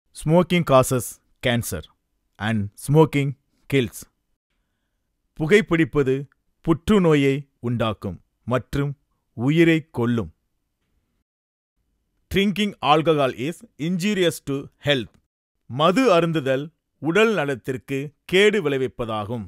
Smoking causes cancer and smoking kills. புகைப்பிடிப்பது புற்றுநோயை உண்டாக்கும் மற்றும் உயிரை கொல்லும். Drinking alcohol is injurious to health. மது அருந்துதல் உடல் நலத்திற்கு கேடு விளைவிப்பதாகும்.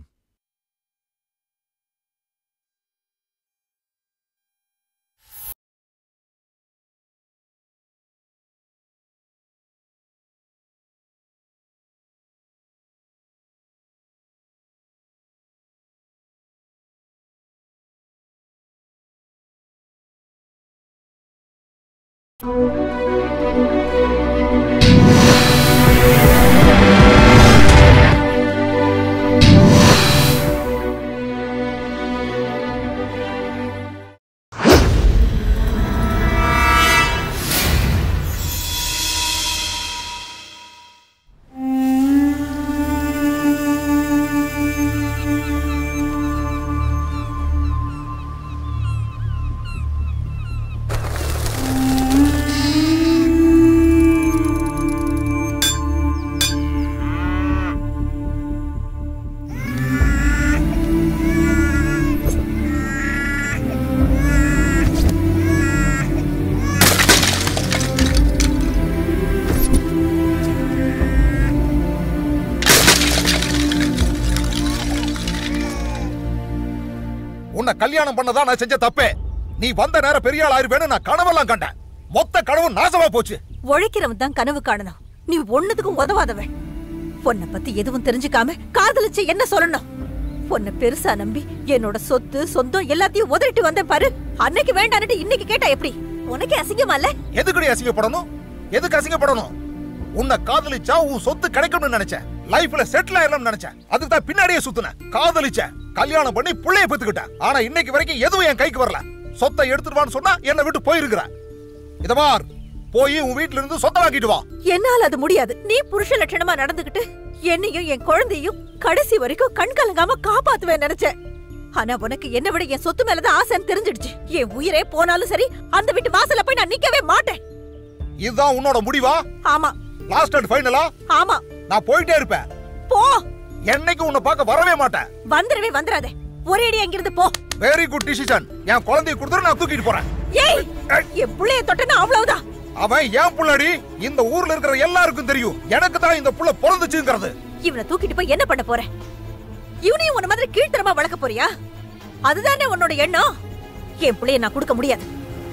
உன்னை கல்யாணம் பண்ணதான் நான் செஞ்ச தப்பே. நீ வந்த நேரம் பெரிய ஆள் ஆயிருவேன்னு நான் கனவெல்லாம் கண்டேன். மொத்த கனவு நாசமா போச்சு. உழைக்கிறவன் தான் கனவு காணணும். நீ ஒண்ணுத்துக்கும் உதவாதவன். உன்னை பத்தி எதுவும் தெரிஞ்சுக்காம காதலிச்சு என்ன சொல்லணும்? உன்னை பெருசா நம்பி என்னோட சொத்து சொந்தம் எல்லாத்தையும் உதறிட்டு வந்தேன் பாரு. அன்னைக்கு வேண்டான்னு இன்னைக்கு கேட்டா எப்படி? உனக்கு அசிங்கமா இல்ல? எதுக்குடி அசிங்கப்படணும்? எதுக்கு அசிங்கப்படணும்? உன்னை காதலிச்சா உன் சொத்து கிடைக்கும்னு நினைச்சேன். லைஃப்ல செட்டில் ஆயிரலாம்னு நினைச்சேன். அதுக்கு தான் பின்னாடியே சுத்துனேன். காதலிச்சேன், கல்யாணம் பண்ணி புள்ளைய பெத்துக்கிட்டேன். ஆனா இன்னைக்கு வரைக்கும் எதுவும் என் கைக்கு வரல. சொத்தை எடுத்துடுவான்னு சொன்னா என்னை விட்டு போயிருக்கிற. இத பார், போய் உன் வீட்ல இருந்து சொத்தை வாங்கிட்டு வா. என்னால அது முடியாது. நீ புருஷ லட்சணமா நடந்துகிட்டு என்னையும் என் குழந்தையும் கடைசி வரைக்கும் கண் கலங்காம காப்பாத்துவேன் நினைச்சேன். ஆனா உனக்கு என்ன விட என் சொத்து மேலதான் ஆசைன்னு தெரிஞ்சிடுச்சு. என் உயிரே போனாலும் சரி அந்த வீட்டு வாசல்ல போய் நான் நிக்கவே மாட்டேன். இதுதான் உன்னோட முடிவா? ஆமா. லாஸ்ட் அண்ட் ஃபைனலா? ஆமா. நான் போயிட்டே இருப்பேன். போ. என்னைக்கு உன்னை பார்க்க வரவே மாட்டேன். வந்துடவே வந்துடாதே. ஒரேடி அங்கிருந்து போ. Very good decision. என் குழந்தையை கொடுத்துட்டு நான் தூக்கிட்டு போறேன். ஏய், என் புள்ளைய தொட்டனா அவ்வளவுதான். அவன் ஏன் புள்ளடி? இந்த ஊர்ல இருக்கிற எல்லாருக்கும் தெரியும் எனக்கு தான் இந்த புள்ள பிறந்துச்சுங்கிறது. இவனை தூக்கிட்டு போய் என்ன பண்ண போற? இவனையும் உன்ன மாதிரி கீழ்த்தரமா வளர்க்க போறியா? அதுதானே உன்னோட எண்ணம்? என் புள்ளைய நான் கொடுக்க முடியாது.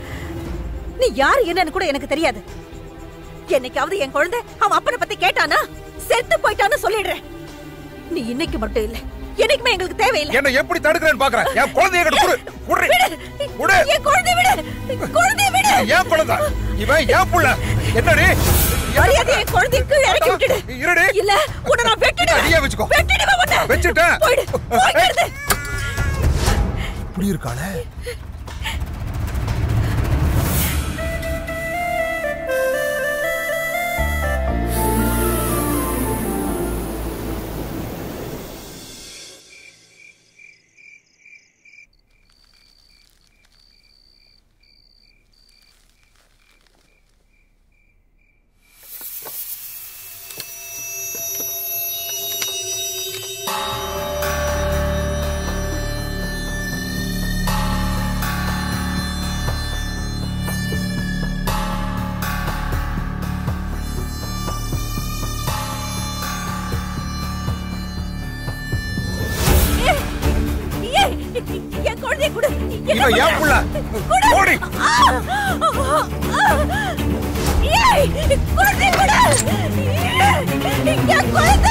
நீ யாரு என்னன்னு கூட எனக்கு தெரியாது. என்னைக்காவது என் குழந்தை அவன் அப்பனை பத்தி கேட்டானா செத்து போயிட்டான்னு சொல்லிடுறேன். நீ இன்னைக்கு மட்டும் இல்ல, என்னைக்குமே எங்களுக்கு தேவையில்லை. என்ன எப்படி தடுக்கிறேன்னு பாக்குறேன். என் குழந்தையை கிட்ட குடு. குடு. என் குழந்தையை விடு. குழந்தையை விடு. என் குழந்தை. இவன் என் புள்ள. என்னடி? மரியாதை என் குழந்தையை கீழே இறக்கி விட்டுடு. இருடி. இல்ல உன்னை நான் வெட்டிடுவேன். நீயே வெச்சுக்கோ. வெட்டிடுவேன் உன்னை. வெச்சிட்டேன். போயிடு. போயிடு. இப்படி இருக்காளே. என் குழந்தையை குடு. இவன் என் புள்ள. ஓடி. ஏய், குழந்தையை குடு. என் குழந்தை.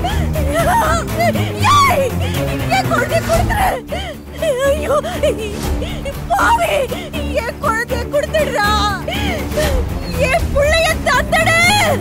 ஏய், என் குழந்தையை கொடுத்துரு. ஐயோ, பாவி, என் குழந்தையை கொடுத்துடுறா. என் புள்ளைய தந்தடு.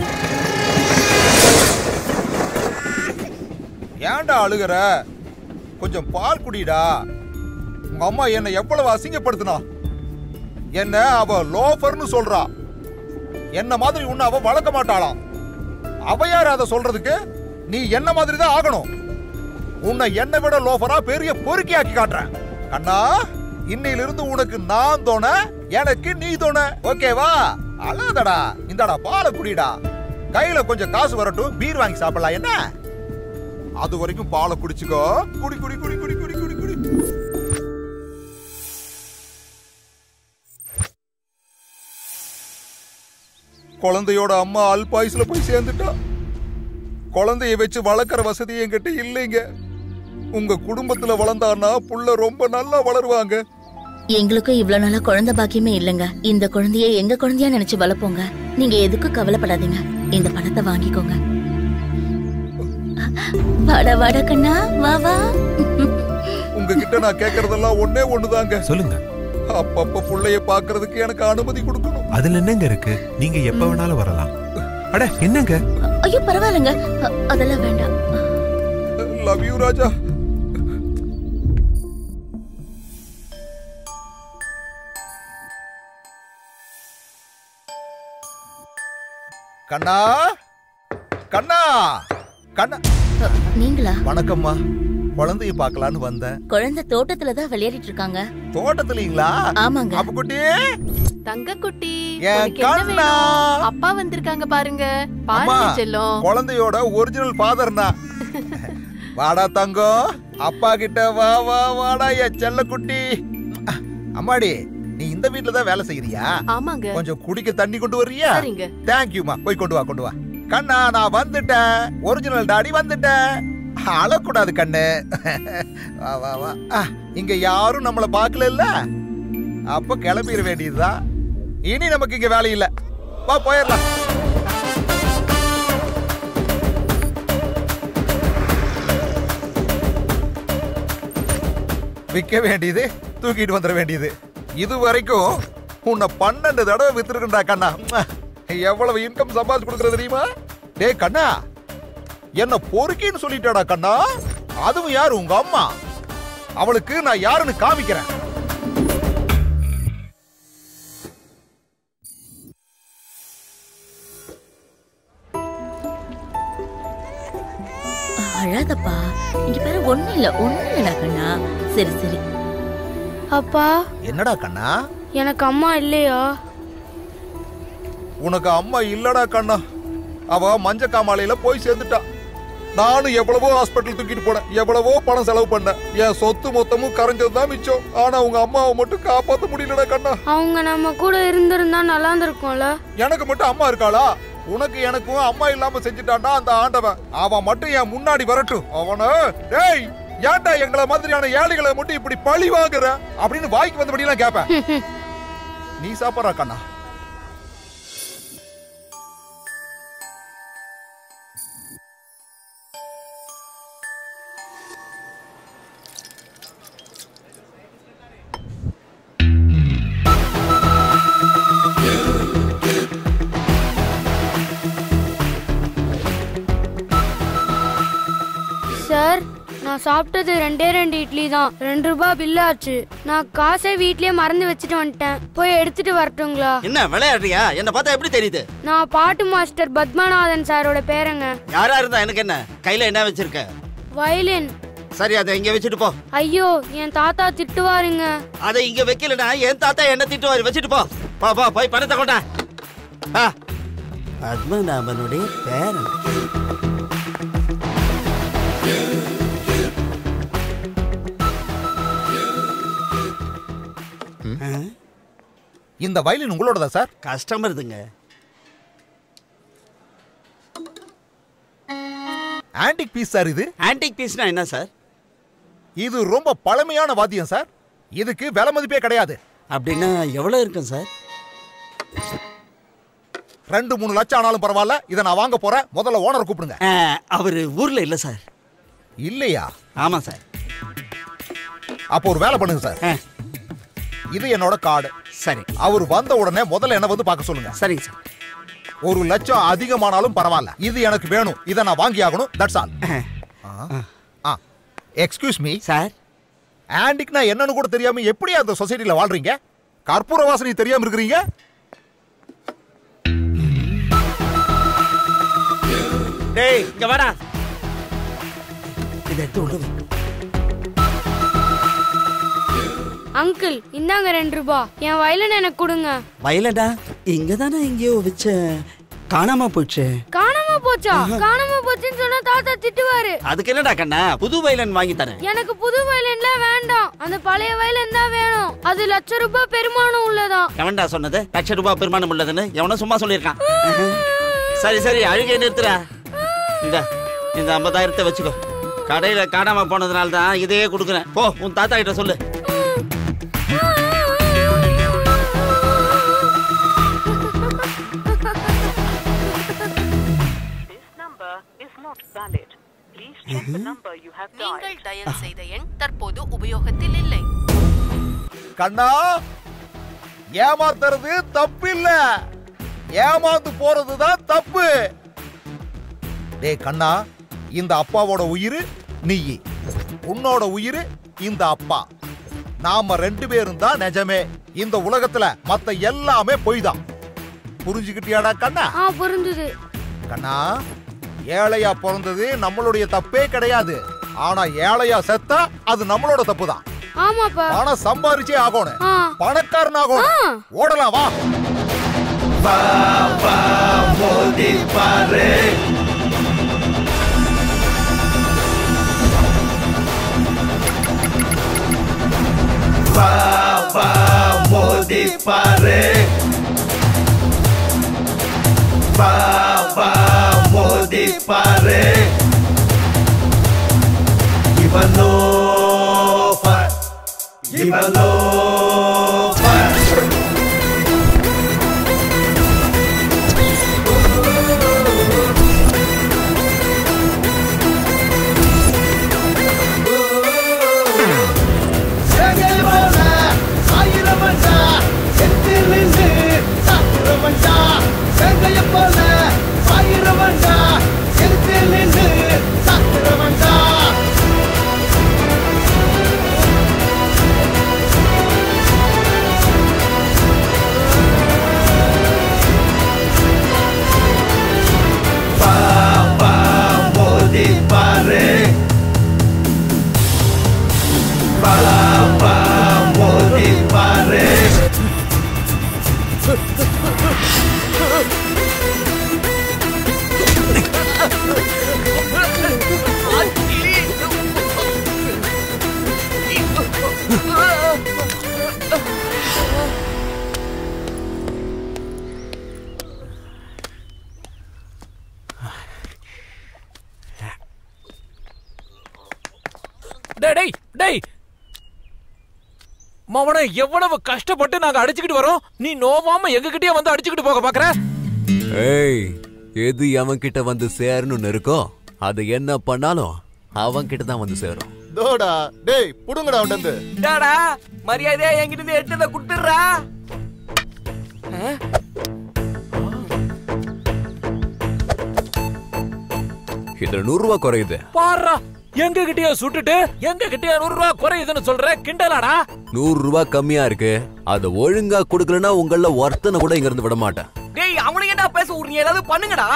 ஏன்டா அழுகுற? கொஞ்சம் பால் குடிடா. உங்க அம்மா என்ன எவ்வளவு அசிங்கப்படுத்தினா. என்ன அவ லோஃபர்னு சொல்றா. என்ன மாதிரி உன்னை அவ வளர்க்க மாட்டாளாம். அவ யார் அதை சொல்றதுக்கு? நீ என்ன மாதிரி தான் ஆகணும். உன்னை என்னை விட லோஃபரா பெரிய பொறுக்கி ஆக்கி காட்டுறேன். கண்ணா, இன்னையிலிருந்து உனக்கு நான் தோண, எனக்கு நீ தோண. ஓகேவா? அழாதடா. இந்தடா பாலை குடிடா. கையில கொஞ்சம் காசு வரட்டும், பீர் வாங்கி சாப்பிடலாம். என்ன அது வரைக்கும் பாலை குடிச்சுக்கோ. குடி குடி குடி குடி குடி குடி குடி. குழந்தையோட அம்மா அல்பாயுசுல போய் சேர்ந்துட்டா. குழந்தைய வச்சு வளர்க்குற வசதி என்கிட்ட இல்லைங்க. உங்க குடும்பத்துல வளர்ந்தான்னா புள்ள ரொம்ப நல்லா வளருவாங்க. எங்களுக்கும் இவ்வளவு நாளா குழந்தை பாக்கியமே இல்லங்க. இந்த குழந்தைய எங்க குழந்தையா நினைச்சு வளர்ப்போங்க. நீங்க எதுக்கும் கவலைப்படாதீங்க. இந்த பணத்தை வாங்கிக்கோங்க. வாடா வாடா கண்ணா, வா வா. உங்ககிட்ட நான் கேக்குறதெல்லாம் ஒன்னே ஒண்ணுதாங்க. சொல்லுங்க. அப்பப்ப புள்ளைய பாக்குறதுக்கு எனக்கு அனுமதி கொடுக்கணும். அதுல என்னங்க இருக்கு? நீங்க எப்ப வேணாலும் வரலாம். அட என்னங்க? ஐயோ பரவாயில்லைங்க, அதெல்லாம் வேண்டாம். Love you Raja. கண்ணா கண்ணா கண்ணா. நீங்களா? வணக்கம்மா. குழந்தைய பார்க்கலான்னு வந்தேன். குழந்தை தோட்டத்துலதான் விளையாடிட்டு இருக்காங்க. தோட்டத்துலீங்களா? ஆமாங்க. அப்ப குட்டி, தங்க குட்டி, என் கண்ணா. அப்பா வந்திருக்காங்க பாருங்க. பாருங்க செல்லம். குழந்தையோட ஒரிஜினல் ஃபாதர்னா. வாடா தங்கம், அப்பா கிட்ட வா வா வாடா என் செல்ல குட்டி. அம்மாடி, நீ இந்த வீட்ல தான் வேலை செய்யறியா? ஆமாங்க. கொஞ்சம் குடிக்க தண்ணி கொண்டு வர்றியா? சரிங்க. தேங்க்யூமா. போய் கொண்டு வா கொண்டு வா. கண்ணா நான் வந்துட்டேன். ஒரிஜினல் டாடி வந்துட்டேன். அழக்கூடாது கண்ணு. வா வா வா. இங்க யாரும் நம்மள பாக்கல இல்ல, அப்ப கிளம்பிட வேண்டியதுதான். இனி நமக்கு இங்க வேலை இல்ல. வா போயிடலாம். விற்க வேண்டியது, தூக்கிட்டு வந்துட வேண்டியது. இது வரைக்கும் உன்னை 12 தடவை வித்துருக்கா கண்ணா. எவ்வளவு இன்கம் சம்பாதிச்சு கொடுக்கறது தெரியுமா? டேய் கண்ணா, என்ன பொறுக்கின்னு சொல்லிட்டாடா கண்ணா. அதுவும் யாரு? உங்க அம்மா. அவளுக்கு நான் யாருன்னு காமிக்கிறேன். அழாதப்பா, இங்க பேரு ஒண்ணு இல்ல கண்ணா. சரி சரி. அப்பா, என்னடா கண்ணா? எனக்கு அம்மா இல்லையா? உனக்கு அம்மா இல்லடா கண்ணா. அவ மஞ்ச காமாலையில போய் சேர்ந்துட்டா. நானும் எவ்வளவோ ஹாஸ்பிட்டல் தூக்கிட்டு போனேன், எவ்வளவோ பணம் செலவு பண்ணேன். என் சொத்து மொத்தமும் கரைஞ்சதுதான் மிச்சம். ஆனா உங்க அம்மாவை மட்டும் காப்பாத்த முடியலடா கண்ணா. அவங்க நம்ம கூட இருந்திருந்தா நல்லா இருந்திருக்கும்ல. எனக்கு மட்டும் அம்மா இருக்காளா? உனக்கு எனக்கும் அம்மா இல்லாம செஞ்சுட்டான்டா அந்த ஆண்டவன். அவன் மட்டும் என் முன்னாடி வரட்டும். அவன டேய், ஏன்டா எங்களை மாதிரியான ஏழைகளை மட்டும் இப்படி பழி வாங்குற அப்படின்னு வாய்க்கு வந்தபடி எல்லாம் கேப்பேன். நீ சாப்பிட்றா கண்ணா. சார், நான் சாப்பிட்டது 2 இட்லி தான். 2 ரூபாய் பில் ஆச்சு. நான் காசை வீட்லயே மறந்து வச்சுட்டு வந்துட்டேன். போய் எடுத்துட்டு வரட்டுங்களா? என்ன விளையாடுறியா? என்ன பார்த்தா எப்படி தெரியுது? நான் பாட்டு மாஸ்டர் பத்மநாதன் சாரோட பேரங்க. யாரா இருந்தா எனக்கு என்ன? கையில என்ன வச்சிருக்க? வயலின். சரி, அதை இங்க வச்சுட்டு போ. ஐயோ, என் தாத்தா திட்டுவாருங்க. அதை இங்க வைக்கலனா என் தாத்தா என்ன திட்டுவாரு. வச்சுட்டு போ. போ போ, போய் பணத்தை கொண்டா. பத்மநாபனுடைய பேரன். இந்த வயலின் உங்களோடதா சார்? கஸ்டமர்துங்க. ஆன்டிக் பீஸ் சார் இது. ஆன்டிக் பீஸ்னா என்ன சார்? இது ரொம்ப பழமையான வாத்தியம் சார். இதுக்கு விலை மதிப்பே கிடையாது. அப்படின்னா எவ்வளவு இருக்கும் சார்? 2-3 லட்சம் ஆனாலும் பரவாயில்ல. இதை நான் வாங்க போறேன். முதல்ல ஓனர் கூப்பிடுங்க. அவரு ஊர்ல இல்ல சார். இல்லையா? ஆமா சார். அப்போ ஒரு வேலை பண்ணுங்க சார். இது என்னோட கார்டு. சரி. அவர் வந்த உடனே முதல்ல என்ன வந்து பார்க்க சொல்லுங்க. சரிங்க சார். 1 லட்சம் அதிகமானாலும் பரவாயில்ல. இது எனக்கு வேணும். இதை நான் வாங்கி ஆகணும். That's all. Excuse me sir. ஆன்டிக்னா என்னன்னு கூட தெரியாம எப்படி அந்த சொசைட்டில வாழ்றீங்க? கற்பூர வாசனை தெரியாம இருக்கிறீங்க? டேய், இங்க வாடா. இதை எடுத்து உள்ள வை. அங்கிள், இந்தாங்க 2 ரூபாய். என் வயலின் எனக்கு கொடுங்க. வயலடா, இங்க தானே எங்கேயோ வச்ச. காணாம போச்சு. போச்சா? காணாம போச்சுன்னு சொன்னா தாத்தா திட்டுவாரு. அதுக்கு என்னடா கண்ணா, புது வயலன் வாங்கி தரேன். எனக்கு புது வயலன்ல வேண்டாம், அந்த பழைய வயலன் தான் வேணும். அது ₹1,00,000 பெருமானம் உள்ளதான். எவன்டா சொன்னது ₹1,00,000 பெருமானம் உள்ளதுன்னு? எவனோ சும்மா சொல்லியிருக்கான். சரி சரி, அழுகை நிறுத்துறா. இந்த 50,000 வச்சுக்கோ. கடையில காணாம போனதுனால தான் இதையே கொடுக்குறேன். போ, உன் தாத்தா கிட்ட சொல்லு. நீங்கள் டயல் செய்த எண் தற்போது உபயோகத்தில் இல்லை. கண்ணா, ஏமாத்துறது தப்பு இல்ல, ஏமாந்து போறதுதான் தப்பு. டேய் கண்ணா, இந்த அப்பாவோட உயிர் நீ, உன்னோட உயிர் இந்த அப்பா. நாம 2 பேரும் தான் நிஜமே. இந்த உலகத்துல மத்த எல்லாமே பொய் தான். புரிஞ்சுக்கிட்டியாடா கண்ணா? புரிஞ்சுது. கண்ணா, ஏழையா பிறந்தது நம்மளுடைய தப்பே கிடையாது. ஆனா ஏழையா செத்தா அது நம்மளோட தப்பு தான். ஆமாப்பா. பணம் சம்பாரிச்சே ஆகணும், பணக்காரன் ஆகணும். ஓடலாம் வா. வா வா மோதி பாரு, வா வா மோதி பாரு, வா வா மோதி பாரு. இவனோ இவனோ மவன எவ்வளவு கஷ்டப்பட்டு நாங்க அடிச்சுக்கிட்டு வரோம், நீ நோவாம எங்க கிட்டே வந்து அடிச்சுக்கிட்டு போக பாக்குற? ஏய், எது அவன் கிட்ட வந்து சேரணும்னு இருக்கோ அது என்ன பண்ணாலும் அவன் கிட்ட தான் வந்து சேரும். தோடா டேய், புடுங்கடா வந்து. டாடா, மரியாதையா என்கிட்ட இருந்து எடுத்தத குடுத்துறா. இதுல ₹100 குறையுது. பாறா, எங்க கிட்டயே சுட்டுட்டு எங்க கிட்டயே ₹100 குறையுதுன்னு சொல்ற? கிண்டலாடா. ₹100 கம்மியா இருக்கு, அத ஒழுங்கா கொடுக்கலனா உங்கள ஒருத்தனை கூட இங்க இருந்து விட மாட்டேன். டேய், அவனுக்கு என்ன பேச உரிமை? ஏதாவது பண்ணுங்கடா.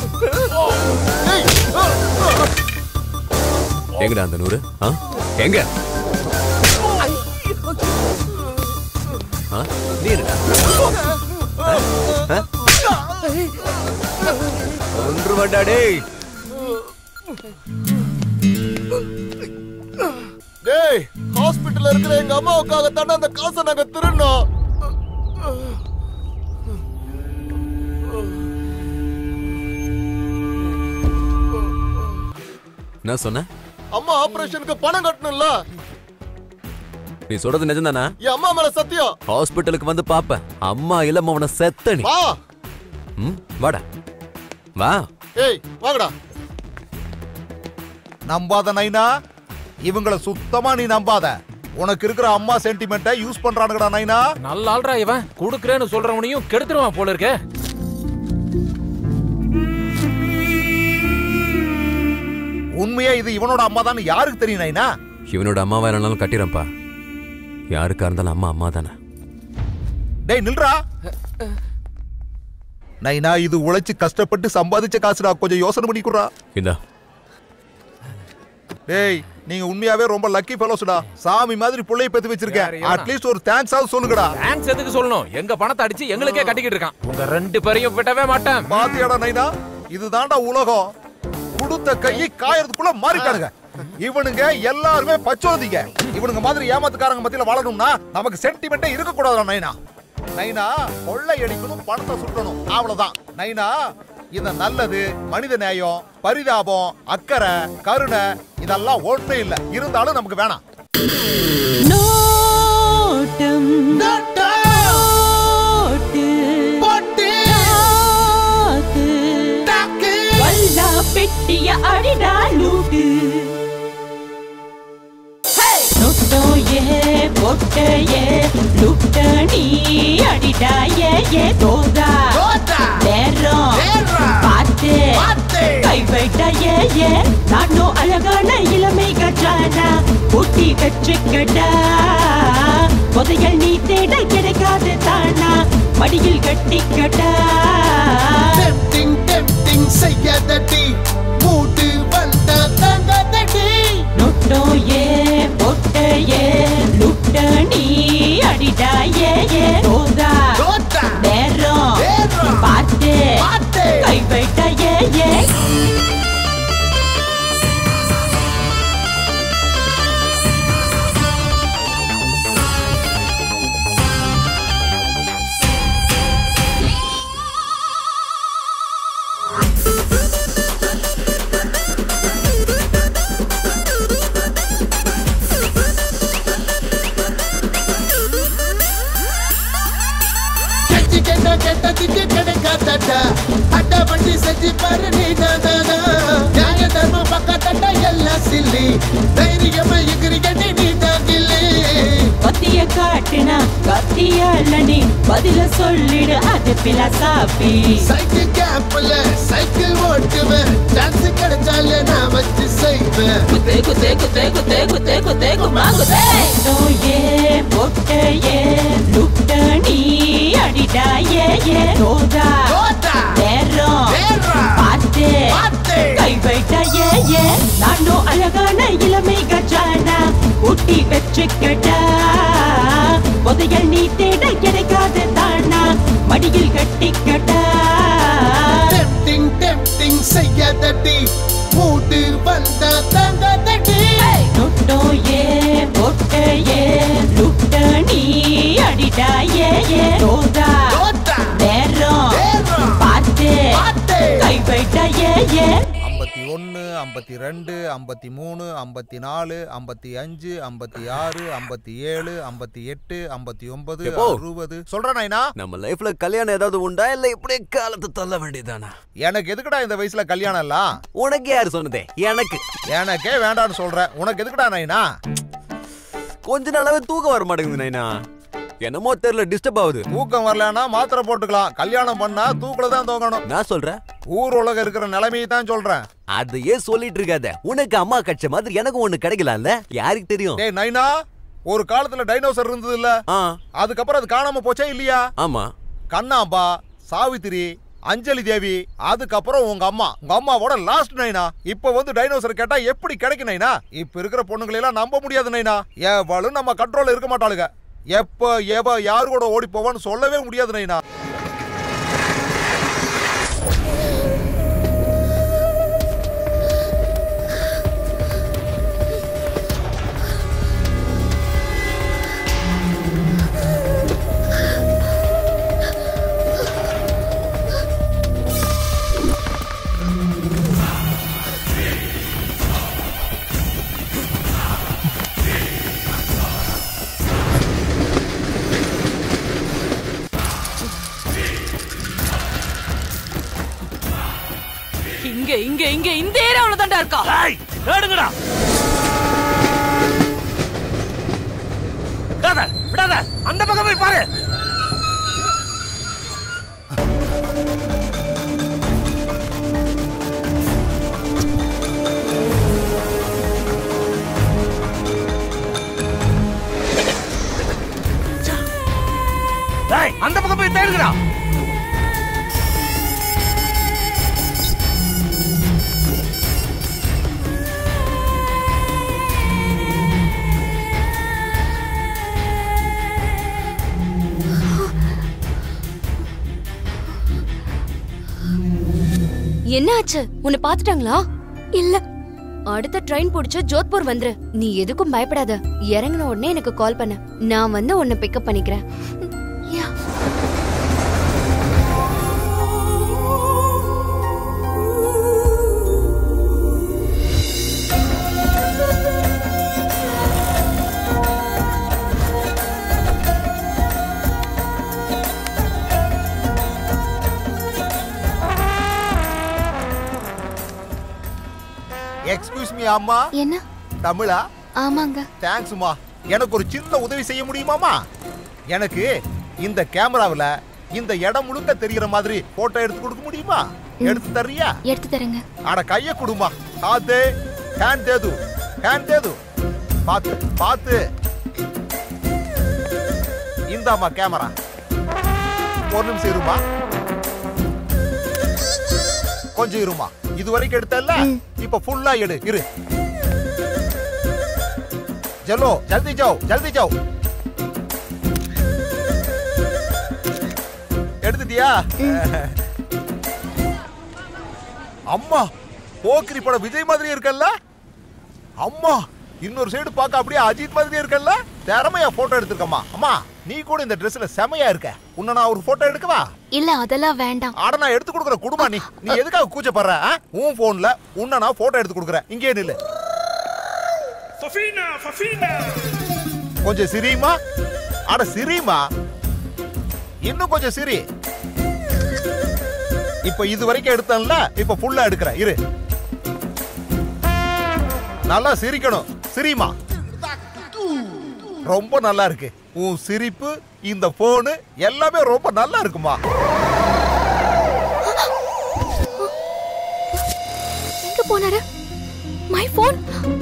எங்கடா அந்த 100? எங்க? நீ என்னடா? ஒன்று வண்டா டேய். டேய், ஹாஸ்பிடல்ல இருக்கிற எங்க அம்மாவுக்காக தான அந்த காசை நாங்க திருடணும். என்ன சொன்ன? அம்மா ஆபரேஷனுக்கு பணம் கட்டணும்ல. நீ சொல்றது நிஜம்தானா? என் அம்மா மேல சத்தியம். ஹாஸ்பிடலுக்கு வந்து பாப்ப, அம்மா இல்ல அவன செத்த நீ. வா. வாடா வா. ஏய் வாங்கடா. நம்பாத நைனா, இவங்கள சுத்தமா நீ நம்பாத. உனக்கு இருக்கிற அம்மா சென்டிமெண்ட்டை யூஸ் பண்றானுங்கடா நைனா. நல்ல ஆள்ரா இவன். குடுக்குறேன்னு சொல்றவனையும் கெடுத்துருவான் போல இருக்கே. உண்மையா இது இவனோட அம்மா தான் யாருக்கு தெரியும் நைனா? இவனோட அம்மாவா இருந்தாலும் கட்டிறப்பா. யாருக்கா இருந்தாலும் அம்மா அம்மா தானே. டேய் நில்றா நைனா, இது உழைச்சு கஷ்டப்பட்டு சம்பாதிச்ச காசுடா. கொஞ்சம் யோசனை பண்ணி குடுறா. இந்தா. டேய், நீங்க உண்மையாவே ரொம்ப லக்கி ஃபெலோஸ்டா. சாமி மாதிரி புள்ளைய பெத்து வச்சிருக்கேன். அட்லீஸ்ட் ஒரு தேங்க்ஸ் ஆவது சொல்லுங்கடா. தேங்க்ஸ் எதுக்கு சொல்லணும்? எங்க பணத்தை அடிச்சு எங்களுக்கே கட்டிக்கிட்டு இருக்கான். உங்க 2 பேரையும் விடவே மாட்டேன். பாத்தியாடா நைனா, இதுதான்டா உலகம். கொடுத்த கையை காயறதுக்குள்ள மாறிட்டானுங்க. இவனுங்க எல்லாருமே பச்சோதிங்க. இவனுங்க மாதிரி ஏமாத்துக்காரங்க மத்தியில வாழணும்னா நமக்கு சென்டிமெண்டே இருக்க கூடாது நைனா. நைனா கொள்ளை அடிக்கணும், பணத்தை சுட்டணும், அவ்வளவுதான் நைனா. இந்த நல்லது, மனித நேயம், பரிதாபம், அக்கறை, கருணை இதெல்லாம் ஒன்றே இல்ல. இருந்தாலும் நமக்கு வேணாம். பெட்டிய அடிடா லூட்டு நொட்டோயே பொட்டையே லுட்ட நீ அடிடா ஏ தோதா நேரம் பார்த்து கை வைட்டா ஏ நானும் அழகான இளமை கற்றானா ஊட்டி வச்சுக்கடா புதையல் நீ தேட கிடைக்காது தானா மடியில் கட்டிக்கடா செய்யாதடி மூட்டு வந்த தங்கதடி நொட்டோயே பொட்டையே லுட்ட நீ அடிடா ஏ தோதா நேரம் பார்த்து கை வைட்டா ஏ கெட்டதுக்கு கிடைக்காதடா அட்ட வண்டி செஞ்சு பாரு நீ தானா நியாய தர்மம் பக்கத்தட்ட எல்லாம் சில்லி தைரியமா எகிரிக்கட்டி நீ தாங்கிலே கத்திய காட்டுனா கத்தியால நீ பதில சொல்லிடு அது பிலாசாபி சைக்கிள் கேப்ல சைக்கிள் ஓட்டுவேன் டான்ஸ் கிடைச்சாலே நான் வச்சு செய்வேன் குத்தே குத்தே குத்தே குத்தே குத்தே குத்தே குமாகுதே நோயே பொட்டையே லுட்ட நீ அடிடா ஏ தோதா நேரம் பார்த்து கை வைட்டா ஏ நானும் அழகான இளமை கஜானா ஊட்டி வச்சுக்கடா புதையல் நீ தேட கிடைக்காது தானா மடியில் கட்டிக்கடா டெம்டிங் செய்யாதடி மூட்டு வந்த தங்கதடி நொட்டோயே பொட்டையே லுட்ட நீ அடிடா ஏ தோதா நேரம் பார்த்து கை வைட்டா ஏ 51, 52, 53, 54, 55, 56, 57, 58, 59, 60 சொல்றேன் நைனா. நம்ம லைஃப்ல கல்யாணம் ஏதாவது உண்டா இல்ல இப்படியே காலத்தை தள்ள வேண்டியதானா? எனக்கு எதுக்குடா இந்த வயசுல கல்யாணம் எல்லாம்? உனக்கு யாரு சொன்னதே? எனக்கே வேண்டான்னு சொல்றேன். உனக்கு எதுக்குடா நைனா? கொஞ்ச நாளாவே தூக்கம் வர மாட்டேங்குது நைனா. என்னமோ தெரியல, டிஸ்டர்ப் ஆகுது. தூக்கம் வரலன்னா மாத்திரை போட்டுக்கலாம். கல்யாணம் பண்ணா தூக்குல தான் தூங்கணும். நான் சொல்றேன், ஊர் உலக இருக்கிற நிலைமையை தான் சொல்றேன். அதையே சொல்லிட்டு இருக்காத. உனக்கு அம்மா கட்ச மாதிரி எனக்கு ஒண்ணு கிடைக்கலாம்ல? யாருக்கு தெரியும்? டேய் நைனா, ஒரு காலத்துல டைனோசர் இருந்தது இல்ல? அதுக்கப்புறம் அது காணாம போச்சா இல்லையா? ஆமா. கண்ணாம்பா, சாவித்திரி, அஞ்சலி தேவி, அதுக்கப்புறம் உங்க அம்மாவோட லாஸ்ட் நைனா. இப்ப வந்து டைனோசர் கேட்டா எப்படி கிடைக்கும் நைனா? இப்ப இருக்கிற பொண்ணுங்களை எல்லாம் நம்ப முடியாது நைனா. எவளும் நம்ம கண்ட்ரோல்ல இருக்க மாட்டாளுங்க. எப்ப யாரு கூட ஓடி போவான்னு சொல்லவே முடியாது நைனா. இங்க இந்த ஏரியாவுல தான்டா இருக்கா. தேடுங்கடா. விடாத, அந்த பக்கம் போய் பாரு. அந்த பக்கம் போய் தேடுங்கடா. என்ன ஆச்சு? உன்னை பாத்துட்டாங்களா? இல்ல. அடுத்த ட்ரெயின் புடிச்சு ஜோத்பூர் வந்துரு. நீ எதுக்கும் பயப்படாத. இறங்கின உடனே எனக்கு கால் பண்ணு. நான் வந்து உன்னை பிக்கப் பண்ணிக்கிறேன். எக்ஸ்கியூஸ் மீ அம்மா. என்ன? தமிழா? ஆமாங்க. தேங்க்ஸ்மா. எனக்கு ஒரு சின்ன உதவி செய்ய முடியுமாமா? எனக்கு இந்த கேமராவுல இந்த இடம் முழுக்க தெரிகிற மாதிரி போட்டோ எடுத்து கொடுக்க முடியுமா? எடுத்து தர்றியா? எடுத்து தரேங்க. அட கைய குடுமா. ஆதே ஹேண்ட் தேது. ஹேண்ட் தேது. பாத்து பாத்து. இந்தாமா கேமரா. ஒரு நிமிஷம் இருமா. கொஞ்சம் இருமா. இது வரைக்கும் எடுத்தல்ல, இப்ப ஃபுல்லா எடு. இரு. चलो जल्दी जाओ, जल्दी जाओ. எடுத்துட்டியா? அம்மா போக்கிரி படம் விஜய் மாதிரி இருக்கல்ல? அம்மா இன்னொரு சைடு பார்க்க அப்படியே அஜித் மாதிரி இருக்கல்ல? திறமையா போட்டோ எடுத்துக்கம்மா. அம்மா நீ கூட இந்த ட்ரெஸ்ல செமையா இருக்க. உன்னை நான் ஒரு போட்டோ எடுக்கவா? இல்ல அதெல்லாம் வேண்டாம். ஆட நான் எடுத்து கொடுக்குற குடுமா. நீ எதுக்காக கூச்சப்படுற? உன் போன்ல உன்னை நான் போட்டோ எடுத்து கொடுக்குறேன். இங்கே நில்லு. ஃபஃபீனா ஃபஃபீனா கொஞ்சம் சிரிமா. அட சிரிமா. இன்னும் கொஞ்சம் சிரி. இப்ப இது வரைக்கும் எடுத்தேன்ல, இப்ப ஃபுல்லா எடுக்கிறேன். இரு. நல்லா சிரிக்கணும். சிரிமா. ரொம்ப நல்லா இருக்கு. உன் சிரிப்பு, இந்த போனு எல்லாமே ரொம்ப நல்லா இருக்குமா. எங்க போனாரு? My phone.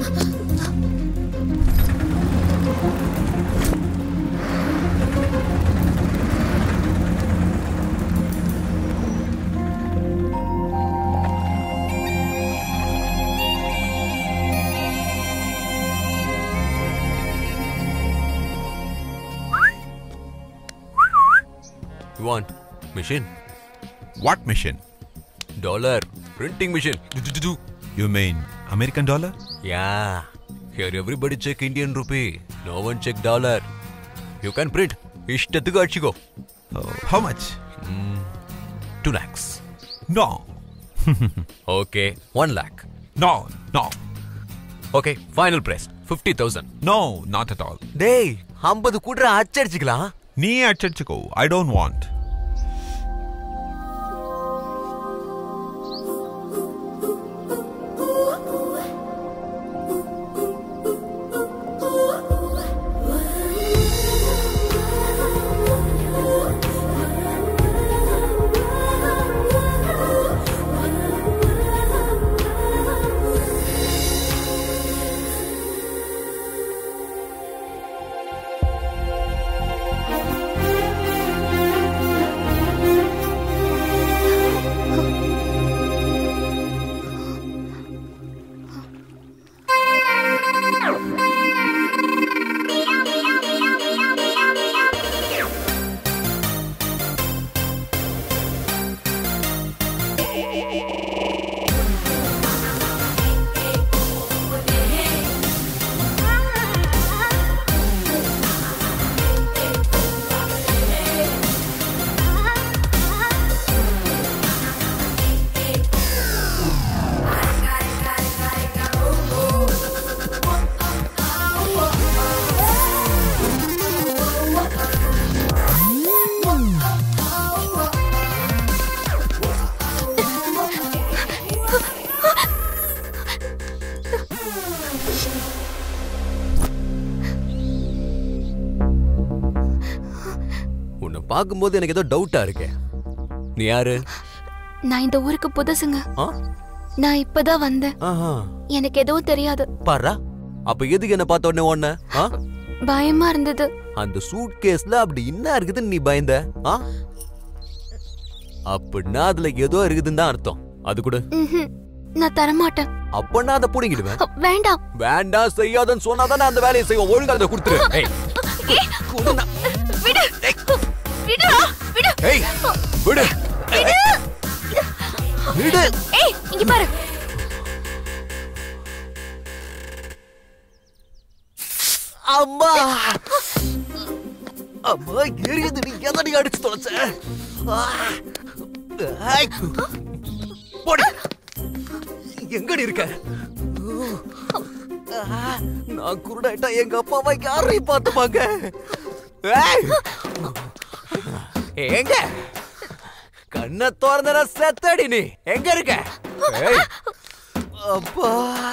You want machine? What machine? Dollar printing machine. You mean American dollar? Yeah. Here everybody check Indian rupee. No one check dollar. You can print. Ishtathuku achiko. How much? 2 lakhs. No. Okay, 1 lakh. No, no. Okay, final price 50,000. No, not at all. டேய் 50 கூட்ற அச்சடிச்சுக்கலாம். நீ அச்சடிச்சுக்கோ. I don't want. பாக்கும்போது எனக்கு ஏதோ டவுட்டா இருக்கு. நீ யாரு? நான் இந்த ஊருக்கு புதுசுங்க. நான் இப்பதான் வந்தேன். எனக்கு எதுவும் தெரியாது. பாரா, அப்ப எதுக்கு என்ன பார்த்த உடனே ஓடுன? பயமா இருந்தது. அந்த சூட் கேஸ்ல அப்படி என்ன இருக்குதுன்னு நீ பயந்த? அப்படின்னா அதுல ஏதோ இருக்குதுன்னு தான் அர்த்தம். அது கூட நான் தரமாட்டேன். அப்ப அதை புடிங்கிடுவேன். வேண்டாம் வேண்டாம் செய்யாதன்னு சொன்னாதானே அந்த வேலையை செய்வோம். ஒழுங்கா அதை கொடுத்துரு. விடு. ஏய் இங்க பாரு. அம்மா அம்மா எரியுது. நீ எதடி அடிச்சு தொலைச்ச? போடி. எங்கடி இருக்க? நான் குருடாயிட்டா எங்க அப்பாவை யாரையும் பார்த்துப்பாங்க. எங்க கண்ணை திறந்த செத்தடி. நீ எங்க இருக்க? அப்பா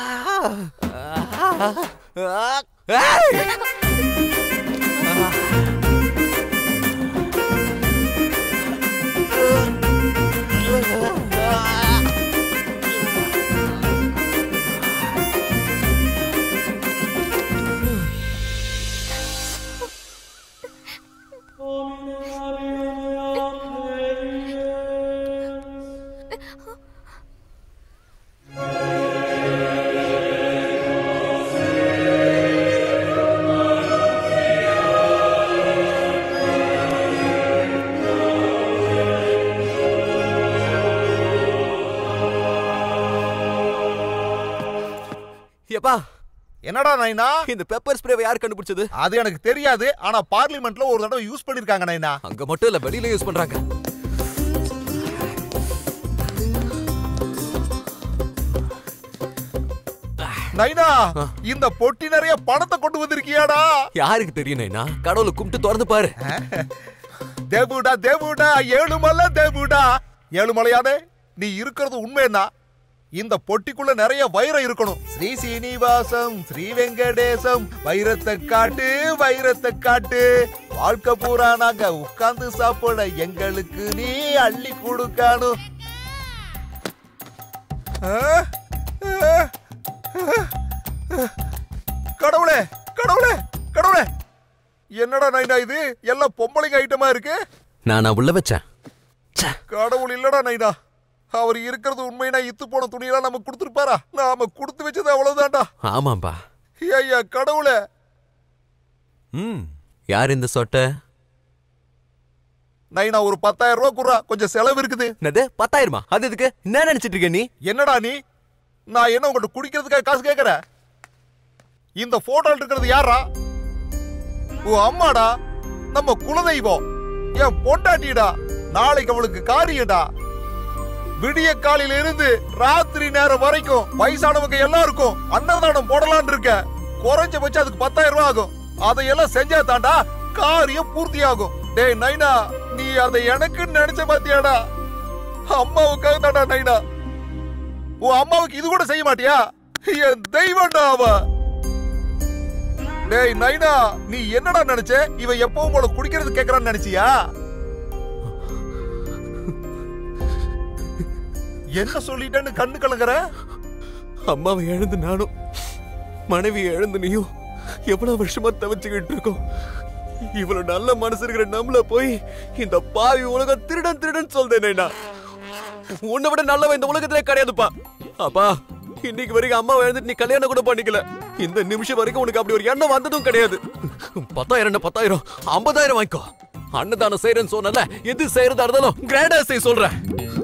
என்னடா நைனா, இந்த பெப்பர் ஸ்ப்ரேவை யார் கண்டுபிடிச்சது? அது எனக்கு தெரியாது. ஆனா பார்லிமெண்ட்ல ஒரு தடவை யூஸ் பண்ணிருக்காங்க நைனா. அங்க மட்டும் இல்ல, வெளியில யூஸ் பண்றாங்க. நைனா, இந்த பொட்டி நிறைய பணத்தை கொண்டு வந்திருக்கியாடா? யாருக்கு தெரியும் நைனா? கடவுளை கும்பிட்டு திறந்து பாரு. தேவுடா தேவுடா ஏழுமலை தேவுடா. ஏழுமலையானே, நீ இருக்கிறது உண்மைன்னா இந்த பொட்டிக்குள்ள நிறைய வைரம் இருக்கணும். ஸ்ரீ சீனிவாசம் ஸ்ரீ வெங்கடேசம் வைரத்தை காட்டு வைரத்தை காட்டு. வாழ்க்கை பூரா நாங்க உட்கார்ந்து சாப்பிட எங்களுக்கு நீ அள்ளி கொடுக்கணும். கடவுளே கடவுளே கடவுளே, என்னடா நைனா இது? எல்லாம் பொம்பளைங்க ஐட்டமா இருக்கு. நான் உள்ள வச்சேன். கடவுள் இல்லடா நைனா. அவர் இருக்கிறது உண்மைனா இத்து போன துணியெல்லாம் நமக்கு கொடுத்துருப்பாரா? நாம கொடுத்து வச்சது அவ்வளவுதான்டா. ஆமாம்பா. ஐயா கடவுளே. யார் இந்த சொட்டை? நைனா, ஒரு 10,000 ரூபாய் குறா, கொஞ்சம் செலவு இருக்குது. என்னது 10,000? அது எதுக்கு? என்ன நினைச்சிட்டு இருக்க நீ? என்னடா நீ? நான் என்ன உங்கள்கிட்ட குடிக்கிறதுக்காக காசு கேட்கற? இந்த போட்டோல இருக்கிறது யாரா? ஓ அம்மாடா, நம்ம குலதெய்வம், என் பொண்டாட்டிடா. நாளைக்கு அவளுக்கு காரியடா. விடிய காலையில இருந்து ராத்திரி நேரம் வரைக்கும் வயசானவங்க எல்லாருக்கும் அன்னதானம் போடலான்னு இருக்க. குறைஞ்சபட்சம் அதுக்கு 10,000 ரூபாய் ஆகும். அதையெல்லாம் செஞ்சா தாண்டா காரியம் பூர்த்தி ஆகும். டேய் நைனா, நீ அதை எனக்கு நினைச்ச பாத்தியாடா? அம்மாவுக்காக தாண்டா நைனா. உன் அம்மாவுக்கு இது கூட செய்ய மாட்டியா? என் தெய்வம்டா அவ. டேய் நைனா, நீ என்னடா நினைச்ச? இவன் எப்பவும் போல குடிக்கிறது கேக்குறான்னு நினைச்சியா? என்ன சொல்லிட்டேன்னு கண்ணு கலங்குற? அம்மாவை எழுந்து நானும், மனைவியை எழுந்து நீயும் எவ்வளவு வருஷமா தவிச்சுக்கிட்டு இருக்கோம். இவ்வளவு நல்ல மனசு இருக்கிற நம்மள போய் இந்த பாவி உலகம் திருடன் திருடன் சொல்றேன். உன்னை விட நல்லவன் இந்த உலகத்திலே கிடையாதுப்பா. அப்பா, இன்னைக்கு வரைக்கும் அம்மா எழுந்துட்டு நீ கல்யாணம் கூட பண்ணிக்கல. இந்த நிமிஷம் வரைக்கும் உனக்கு அப்படி ஒரு எண்ணம் வந்ததும் கிடையாது. 10,000 10,000 50,000 வாங்கிக்கோ. அன்னதானம் செய்யறேன்னு சொன்னல, எது செய்யறதா இருந்தாலும் கிராண்டா செய்ய சொல்றேன்.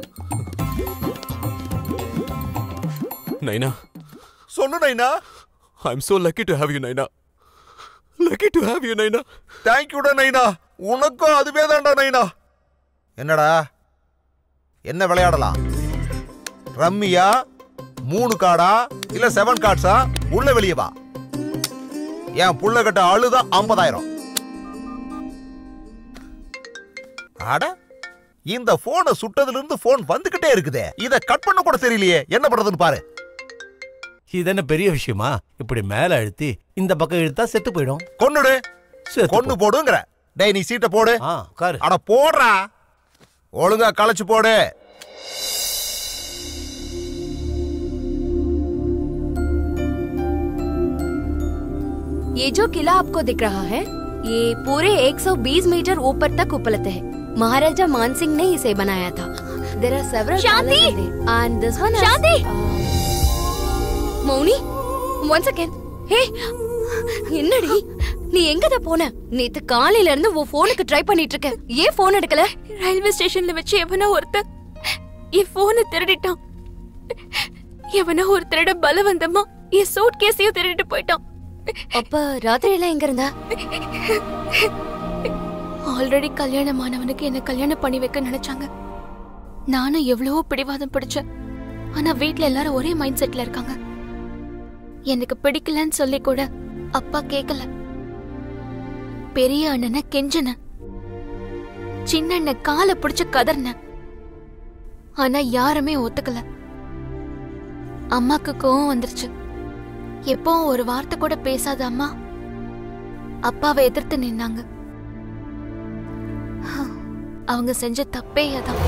நைனா, சொல்லு நைனா. I'm so lucky to have you Naina. Lucky to have you Naina. Thank you டா நைனா. உனக்கும் அதுவே தான்டா நைனா. என்னடா, என்ன விளையாடலாம்? ரம்மியா, 3 கார்டா இல்ல 7 கார்ட்ஸா? உள்ள வெளியே வா. என் புள்ள கட்ட அழுதா 50,000. ஆட, இந்த போனை சுட்டதுல இருந்து போன் வந்துகிட்டே இருக்குதே. இத கட் பண்ண கூட தெரியலையே. என்ன பண்றதுன்னு பாரு. இது என்ன பெரிய விஷயமா? இப்படி மேல அழுத்தி இந்த பக்கம் இழுத்தா செத்து போயிடும். கொன்னுடு. கொன்னு போடுங்கற. டேய், நீ சீட்டை போடு. அட போடுறா. ஒழுங்கா கலச்சு போடு. ये जो किला आपको दिख रहा है, ये पूरे 120 मीटर ऊपर तक उपलब्ध है. महाराजा मानसिंह ने इसे बनाया था. There are several Shanti! and this one has, Shanti! Mouni, once again. Hey, என்னடி நீ எங்கத போன? நேத்து காலையில இருந்து உன் போனுக்கு ட்ரை பண்ணிட்டு இருக்க. ஏன் போன் எடுக்கல? ரயில்வே ஸ்டேஷன்ல வச்சு எவனோ ஒருத்தன் என் போனை திருடிட்டான். எவனோ ஒரு திருட பலவந்தமா என் சூட் கேஸையும் திருடிட்டு போயிட்டான். அப்ப ராத்திரி எல்லாம் எங்க இருந்தா? ஆல்ரெடி கல்யாணமானவனுக்கு என்ன கல்யாணம் பண்ணி வைக்க நினைச்சாங்க. நானும் எவ்வளவோ பிடிவாதம் பிடிச்சேன். ஆனா வீட்ல எல்லாரும் ஒரே மைண்ட் செட்ல இருக்காங்க. எனக்கு பிடிக்கலன்னு சொல்லி கூட அப்பா கேக்கல. பெரிய அண்ணனை கெஞ்சன, சின்ன அண்ணன் காலை பிடிச்சு கதர்ன. ஆனா யாருமே ஒத்துக்கல. அம்மாக்கு கோவம் வந்துருச்சு. எப்போ ஒரு வார்த்தை கூட பேசாத அம்மா அப்பாவை எதிர்த்து நின்னாங்க. அவங்க செஞ்ச தப்பே அதான்.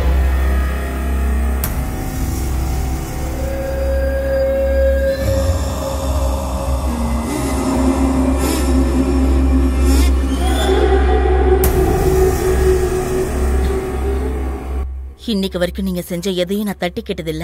இன்னைக்கு வரைக்கும் நீங்க செஞ்ச எதையும் நான் தட்டி கேட்டதில்ல.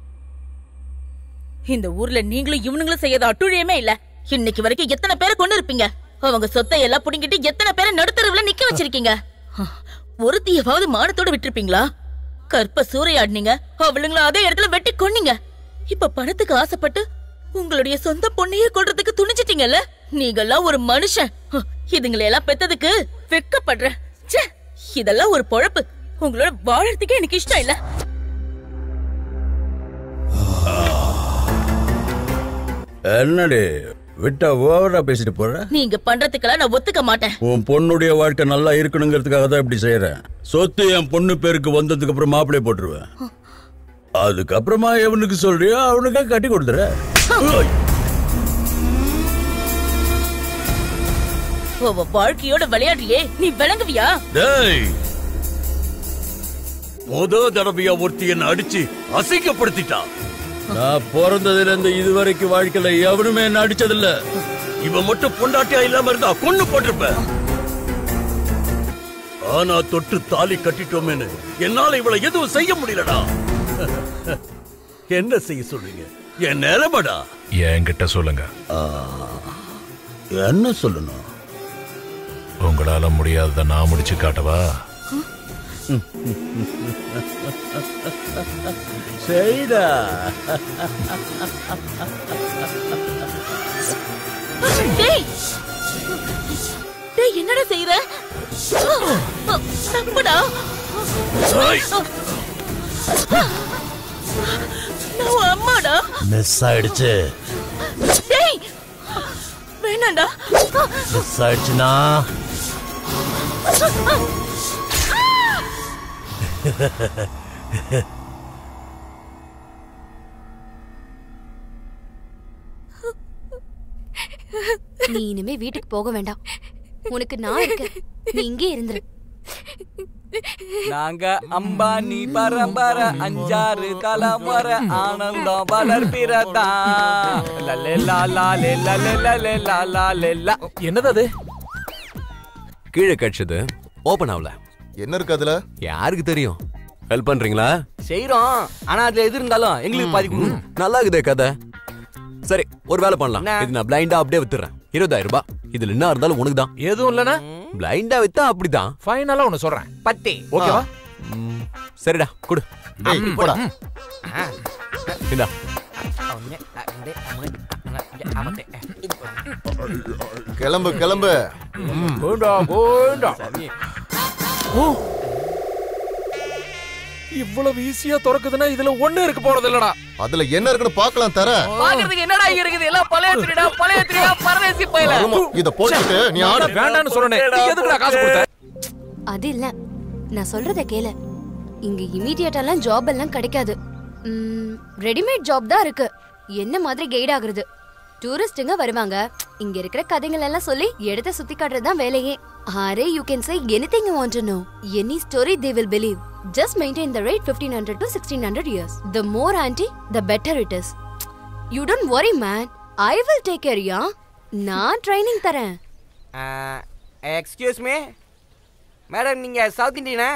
இந்த ஊர்ல நீங்களும் இவனுங்களும் செய்யாத அட்டுழியமே இல்ல. இன்னைக்கு வரைக்கும் எத்தனை பேரை கொண்டு இருப்பீங்க? அவங்க சொத்தை எல்லாம் புடிங்கிட்டு எத்தனை பேரை நடுத்தருவுல நிக்க வச்சிருக்கீங்க? ஒருத்தியாவது மானத்தோட விட்டுருப்பீங்களா? கற்ப சூறையாடினீங்க, அவளுங்கள அதே இடத்துல வெட்டி கொன்னீங்க. இப்ப பணத்துக்கு ஆசைப்பட்டு உங்களுடைய சொந்த பொண்ணையே கொல்றதுக்கு துணிச்சிட்டீங்கல்ல. நீங்கெல்லாம் ஒரு மனுஷன். இதுங்களெல்லாம் பெத்ததுக்கு வெக்கப்படுறேன். இதெல்லாம் ஒரு பொழப்பு. உங்களோட வாழறதுக்கே எனக்கு இஷ்டம் இல்ல. என்னடி விட்டா ஓவரா பேசிட்டு போற? நீங்க பண்றதுக்கெல்லாம் நான் ஒத்துக்க மாட்டேன். உன் பொண்ணுடைய வாழ்க்கை நல்லா இருக்கணுங்கிறதுக்காக தான் இப்படி செய்யறேன். சொத்து என் பொண்ணு பேருக்கு வந்ததுக்கு அப்புறம் மாப்பிளைய போட்டுருவேன். அதுக்கப்புறமா எவனுக்கு சொல்றியோ அவனுக்கா கட்டி கொடுத்துற. வாழ்க்கையோட விளையாடுறியே, நீ விளங்குவியா? தடவையா ஒருத்தி என்ன அடிச்சு அசிங்கப்படுத்திட்டான். நான் பிறந்ததுல இருந்து இதுவரைக்கும் வாழ்க்கையில எவனுமே என்ன அடிச்சதில்ல. இவன் மட்டும் பொண்டாட்டியா இல்லாம இருந்தா கொன்னு போட்டிருப்பேன். ஆனா தொட்டு தாலி கட்டிட்டோமேனு என்னால இவளை எதுவும் செய்ய முடியலடா. என்ன செய்ய சொல்றீங்க? என் நிலைமைடா. என்கிட்ட சொல்லுங்க. என்ன சொல்லணும்? உங்களால முடியாததை நான் முடிச்சு காட்டவா? சரிடா. என்னடா செய்யற? தப்புடா. நான் அம்மாடா. மிஸ் ஆயிடுச்சு. வேணாண்டா. மிஸ் ஆயிடுச்சுனா நீ இனிமே வீட்டுக்கு போக வேண்டாம். உனக்கு நான் இருக்கேன். நீ இங்கே இருந்துரு. நாங்க அம்பானி பரம்பர 5 தலைமுறை ஆனந்தம் வளர்ப்பிறதா. என்னது அது? கீழே கட்சது ஓபன் ஆகல. என்ன இருக்கு அதுல? யாருக்கு தெரியும்? ஹெல்ப் பண்றீங்களா? செய்யறோம். ஆனா அதுல எது இருந்தாலும் எங்களுக்கு பாதி கொடுங்க. நல்லா இருக்குதே கதை. சரி, ஒரு வேலை பண்ணலாம். இது நான் பிளைண்டா அப்படியே வித்துறேன். 20,000 ரூபாய். இதுல என்ன இருந்தாலும் உனக்கு தான். எதுவும் இல்லனா பிளைண்டா வித்தா அப்படிதான். ஃபைனலா ஒன்னு சொல்றேன். 10 ஓகேவா? சரிடா, குடு. போடா. இந்தா. கிளம்பு கிளம்பு. இவ்வளவு ஈஸியா திறக்குதுன்னா இதுல ஒண்ணு இருக்க போறது இல்லடா. அதுல என்ன இருக்குன்னு பார்க்கலாம். தர பாக்குறதுக்கு என்னடா இருக்குது? எல்லாம் பழைய திருடா பரதேசி பையல. இத போட்டுட்டு நீ ஆட வேண்டாம்னு சொல்றனே. நீ எதுக்குடா காசு கொடுத்த? அது இல்ல, நான் சொல்றத கேளு. இங்க இமிடியேட்டாலாம் ஜாப் எல்லாம் கிடைக்காது. ரெடிமேட் ஜாப் தான் இருக்கு. என்ன மாதிரி கைட் ஆகுறது. டூரிஸ்டுங்க வருவாங்க. இங்க இருக்கிற கதைகள் எல்லாம் சொல்லி இடத்தை சுத்தி காட்டுறது தான் வேலையே. Are you can say anything you want to know. Any story they will believe. Just maintain the rate 1500 to 1600 years. The more auntie, the better it is. You don't worry man. I will take care ya. நான் training தரேன். Excuse me madam, நீங்க south இந்தியனா?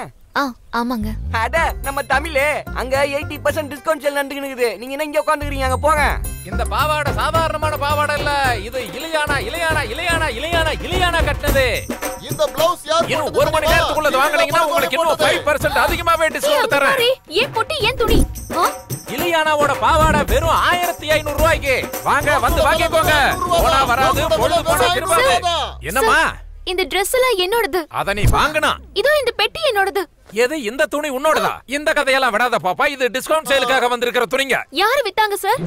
ஆமாங்க. அட நம்ம தமிழ். அங்க 80% discount sale நடந்துக்குது. நீங்க என்ன இங்க உட்கார்ந்துக்கிறீங்க? அங்க போங்க. இந்த பாவாடை சாதாரணமான பாவாடை இல்ல, இது இலியானா இலியானா இலியானா இலியானா இலியானா கட்டினது. இந்த ப்ளவுஸ் யார் இன்னும் 1 மணி நேரத்துக்குள்ள வாங்குனீங்கன்னா உங்களுக்கு இன்னும் 5% அதிகமாவே டிஸ்கவுண்ட் தரேன். ஏன் பொட்டி ஏன் துணி? இலியானாவோட பாவாடை வெறும் 1500 ரூபாய்க்கு. வாங்க வந்து வாங்கிக்கோங்க. போனா வராது, பொழுது போனா திரும்பாது. என்னம்மா? இந்த Dress எல்லாம் என்னோடது. அத நீ வாங்குனா. இதோ இந்த பெட்டி என்னோடது. எது இந்த துணி உன்னோடதா? இந்த கதையெல்லாம் விடாத பாப்பா, இது டிஸ்கவுண்ட் சேலுக்காக வந்திருக்கிற துணிங்க. யாரு வித்தாங்க சார்?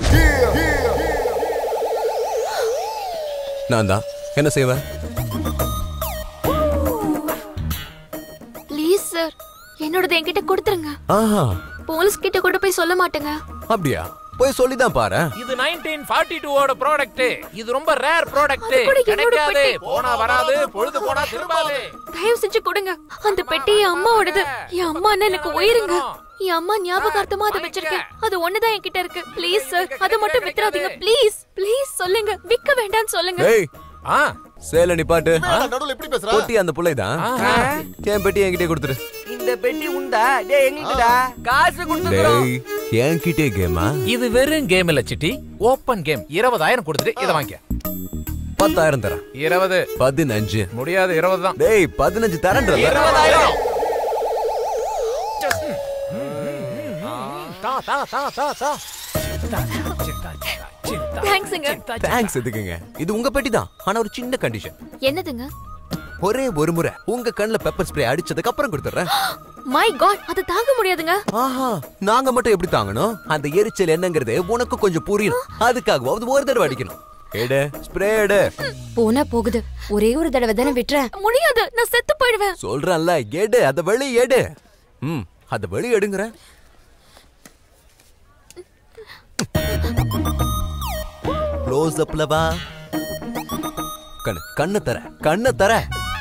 நான் தான். என்ன செய்வேன்? ப்ளீஸ் சார், என்னோடது என்கிட்ட கொடுத்துருங்க. ஆஹா, போலீஸ் கிட்ட கூட போய் சொல்ல மாட்டேங்க. அப்படியா? போய் சொல்லிதான் பாரு. இது 1942 ஓட ப்ராடக்ட். இது ரொம்ப ரேர் ப்ராடக்ட். கிடைக்காது, போனா வராது, பொழுது போனா திரும்பாது. தயவு செஞ்சு கொடுங்க. அந்த பெட்டி என் அம்மாவோடது. என் அம்மான்னா எனக்கு உயிருங்க. என் அம்மா ஞாபகார்த்தமா அதை வச்சிருக்கேன். அது ஒண்ணுதான் என்கிட்ட இருக்கு. ப்ளீஸ் சார், அதை மட்டும் வித்துறாதீங்க. ப்ளீஸ் ப்ளீஸ் சொல்லுங்க, விக்க வேண்டாம்னு சொல்லுங்க. ஏய், சேல நிப்பாட்டு. நடுவுல இப்படி பேசுற? பொட்டி அந்த புள்ளைதான். என் பெட்டி என்கிட்ட கொடுத்துரு. இந்த பெட்டி உண்டா? டேய் எங்கடா? காசு கொடுத்துறோம். டேய், என்கிட்ட கேமா? இது வெறும் கேம் இல்ல சிட்டி, ஓபன் கேம். 20000 கொடுத்துட்டு இத வாங்கிக்க. 10000 தரேன். 20. 15. முடியாது, 20 தான். டேய் 15 தரேன்டா. 20000. தா தா தா தா தா. தேங்க்ஸ்ங்க. தேங்க்ஸ் எதுக்குங்க? இது உங்க பெட்டி தான். ஆனா ஒரு சின்ன கண்டிஷன். என்னதுங்க? ஒரே ஒரு முறை உங்க கண்ணுல பெப்பர் ஸ்ப்ரே அடிச்சதுக்கு அப்புறம் கொடுத்துறேன். மை காட், அது தாங்க முடியாதுங்க. ஆஹா, நாங்க மட்டும் எப்படி தாங்கணும்? அந்த எரிச்சல் என்னங்கிறது உனக்கு கொஞ்சம் புரியணும். அதுக்காக ஒரு தடவை அடிக்கணும். எடு, ஸ்ப்ரே எடு. போனா போகுது. ஒரே ஒரு தடவை தானே விட்டுறேன். முடியாது, நான் செத்து போயிடுவேன். சொல்றேன்ல, எடு, அத வெளி எடு. அத வெளி எடுங்கற. க்ளோஸ் அப்ல வா. கண்ணு தர.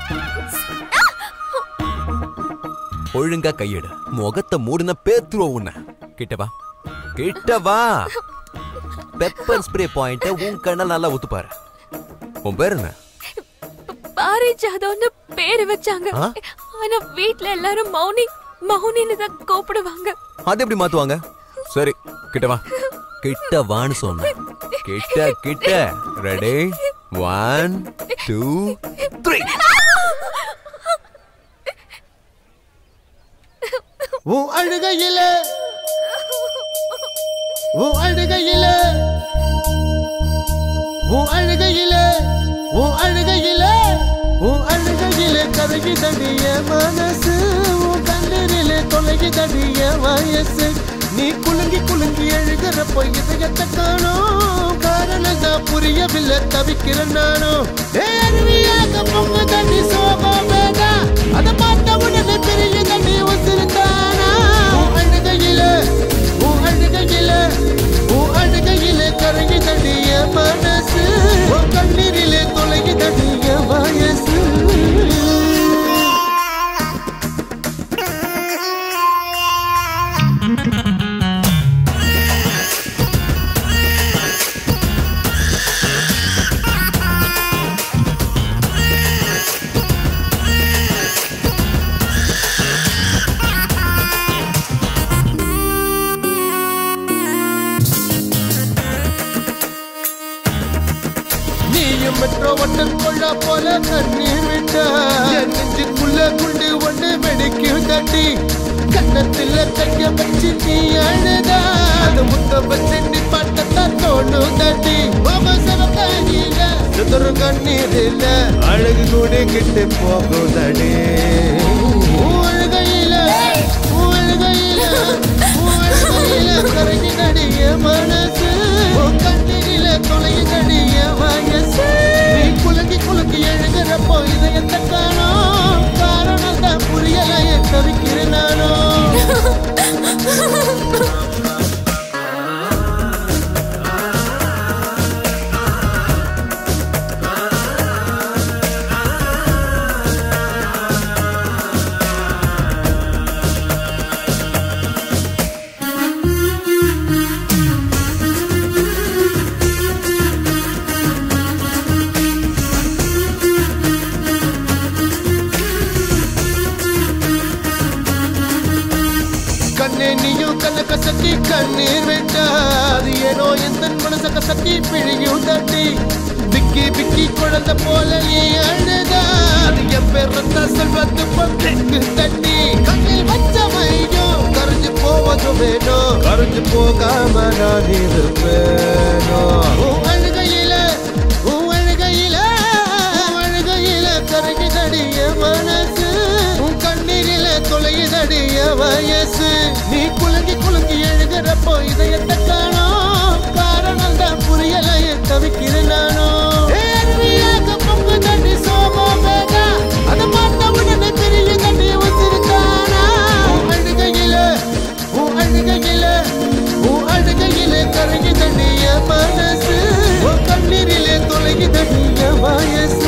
ஒழுங்கா கையெடு. முகத்தை மூடுன பேத்துருவ உன்ன. கிட்ட வா. பெப்பர் ஸ்ப்ரே பாயிண்ட உன் கண்ண நல்லா ஊத்து பாரு. உன் பேர் என்ன? பாரிஜாதம்னு பேரு வச்சாங்க. ஆனா வீட்ல எல்லாரும் மௌனின்னு தான் கூப்பிடுவாங்க. அது எப்படி மாத்துவாங்க? சரி, கிட்ட வா. கிட்ட வான்னு சொன்னேன். கிட்ட. ரெடி? 1 2 3. ஓ அழுகையில கதகிதடிய மனசு, உன் கண்ணீரிலே தொலைகிதடிய வயசு. நீ குலுங்கி எழுகிறப்போ இதயத்தை காணோம். காரணம் தான் புரியவில்லை, தவிக்கிறேன் நானும். அருவியாக பொங்க தண்ணி சோகம் வேடா, அதை பார்த்த உடனே தெரிய தண்ணி வச்சிருந்தானா. அழுகையில கரங்கி தடிய மனசு, உன் கண்ணீரிலே தொலைகி தடிய வயசு. மெட்ரோ வட்டன் கொள்ளா போல கண்ணீர் விட்டா, என் நெஞ்சுக்குள்ள குண்டு ஒண்ணு வெடிக்கும் தட்டி. கண்ணத்துல கைய வச்சு நீ அழுதா, அது முத்த வச்சு நீ பாட்டத்தான் தோணும் தட்டி. சிவகாயில சுத்தரும் கண்ணீர் இல்ல, அழகு கூட கிட்டு போகும் தடி. கரங்கி நடிய மனசு, கண்ணீரில தொலைகி நடிய வயசு. நீ குலுங்கி எழுகிறப்போ இதயத்தை காணோம். காரணம் தான் புரியல, தவிக்கிறேன் நானோ. கசக்கி கண்ணீர் விட்டா அது ஏனோ எந்த மனச கசக்கி பிழியும் தட்டி பிக்கி பிக்கி குழந்தை போல நீ அழுதா அது என் பேர் ரத்த செல்வத்து பங்குக்கு தட்டி கண்ணில் வச்ச மையம் கரைஞ்சு போவதும் வேணும் கரைஞ்சு போகாம நான் இருப்பேனோ அழுகையில கரைஞ்சு தடிய மனசு உன் கண்ணீரில தொலையுதடிய வயசு நீ குலுங்கி குலுங்கி எழுகிறப்போ இதயத்தை காணோம் காரணம் தான் புரியல தவிக்கிறேன் நானோ பொங்கு தண்ணி சோகம் வேகா அதை பார்த்த உடனே பெரிய தண்ணி வச்சிருக்கானா அழுகையில கரைஞ்சு தண்ணிய மனசு உன் கண்ணீரில தொலைகி தண்ணிய வயசு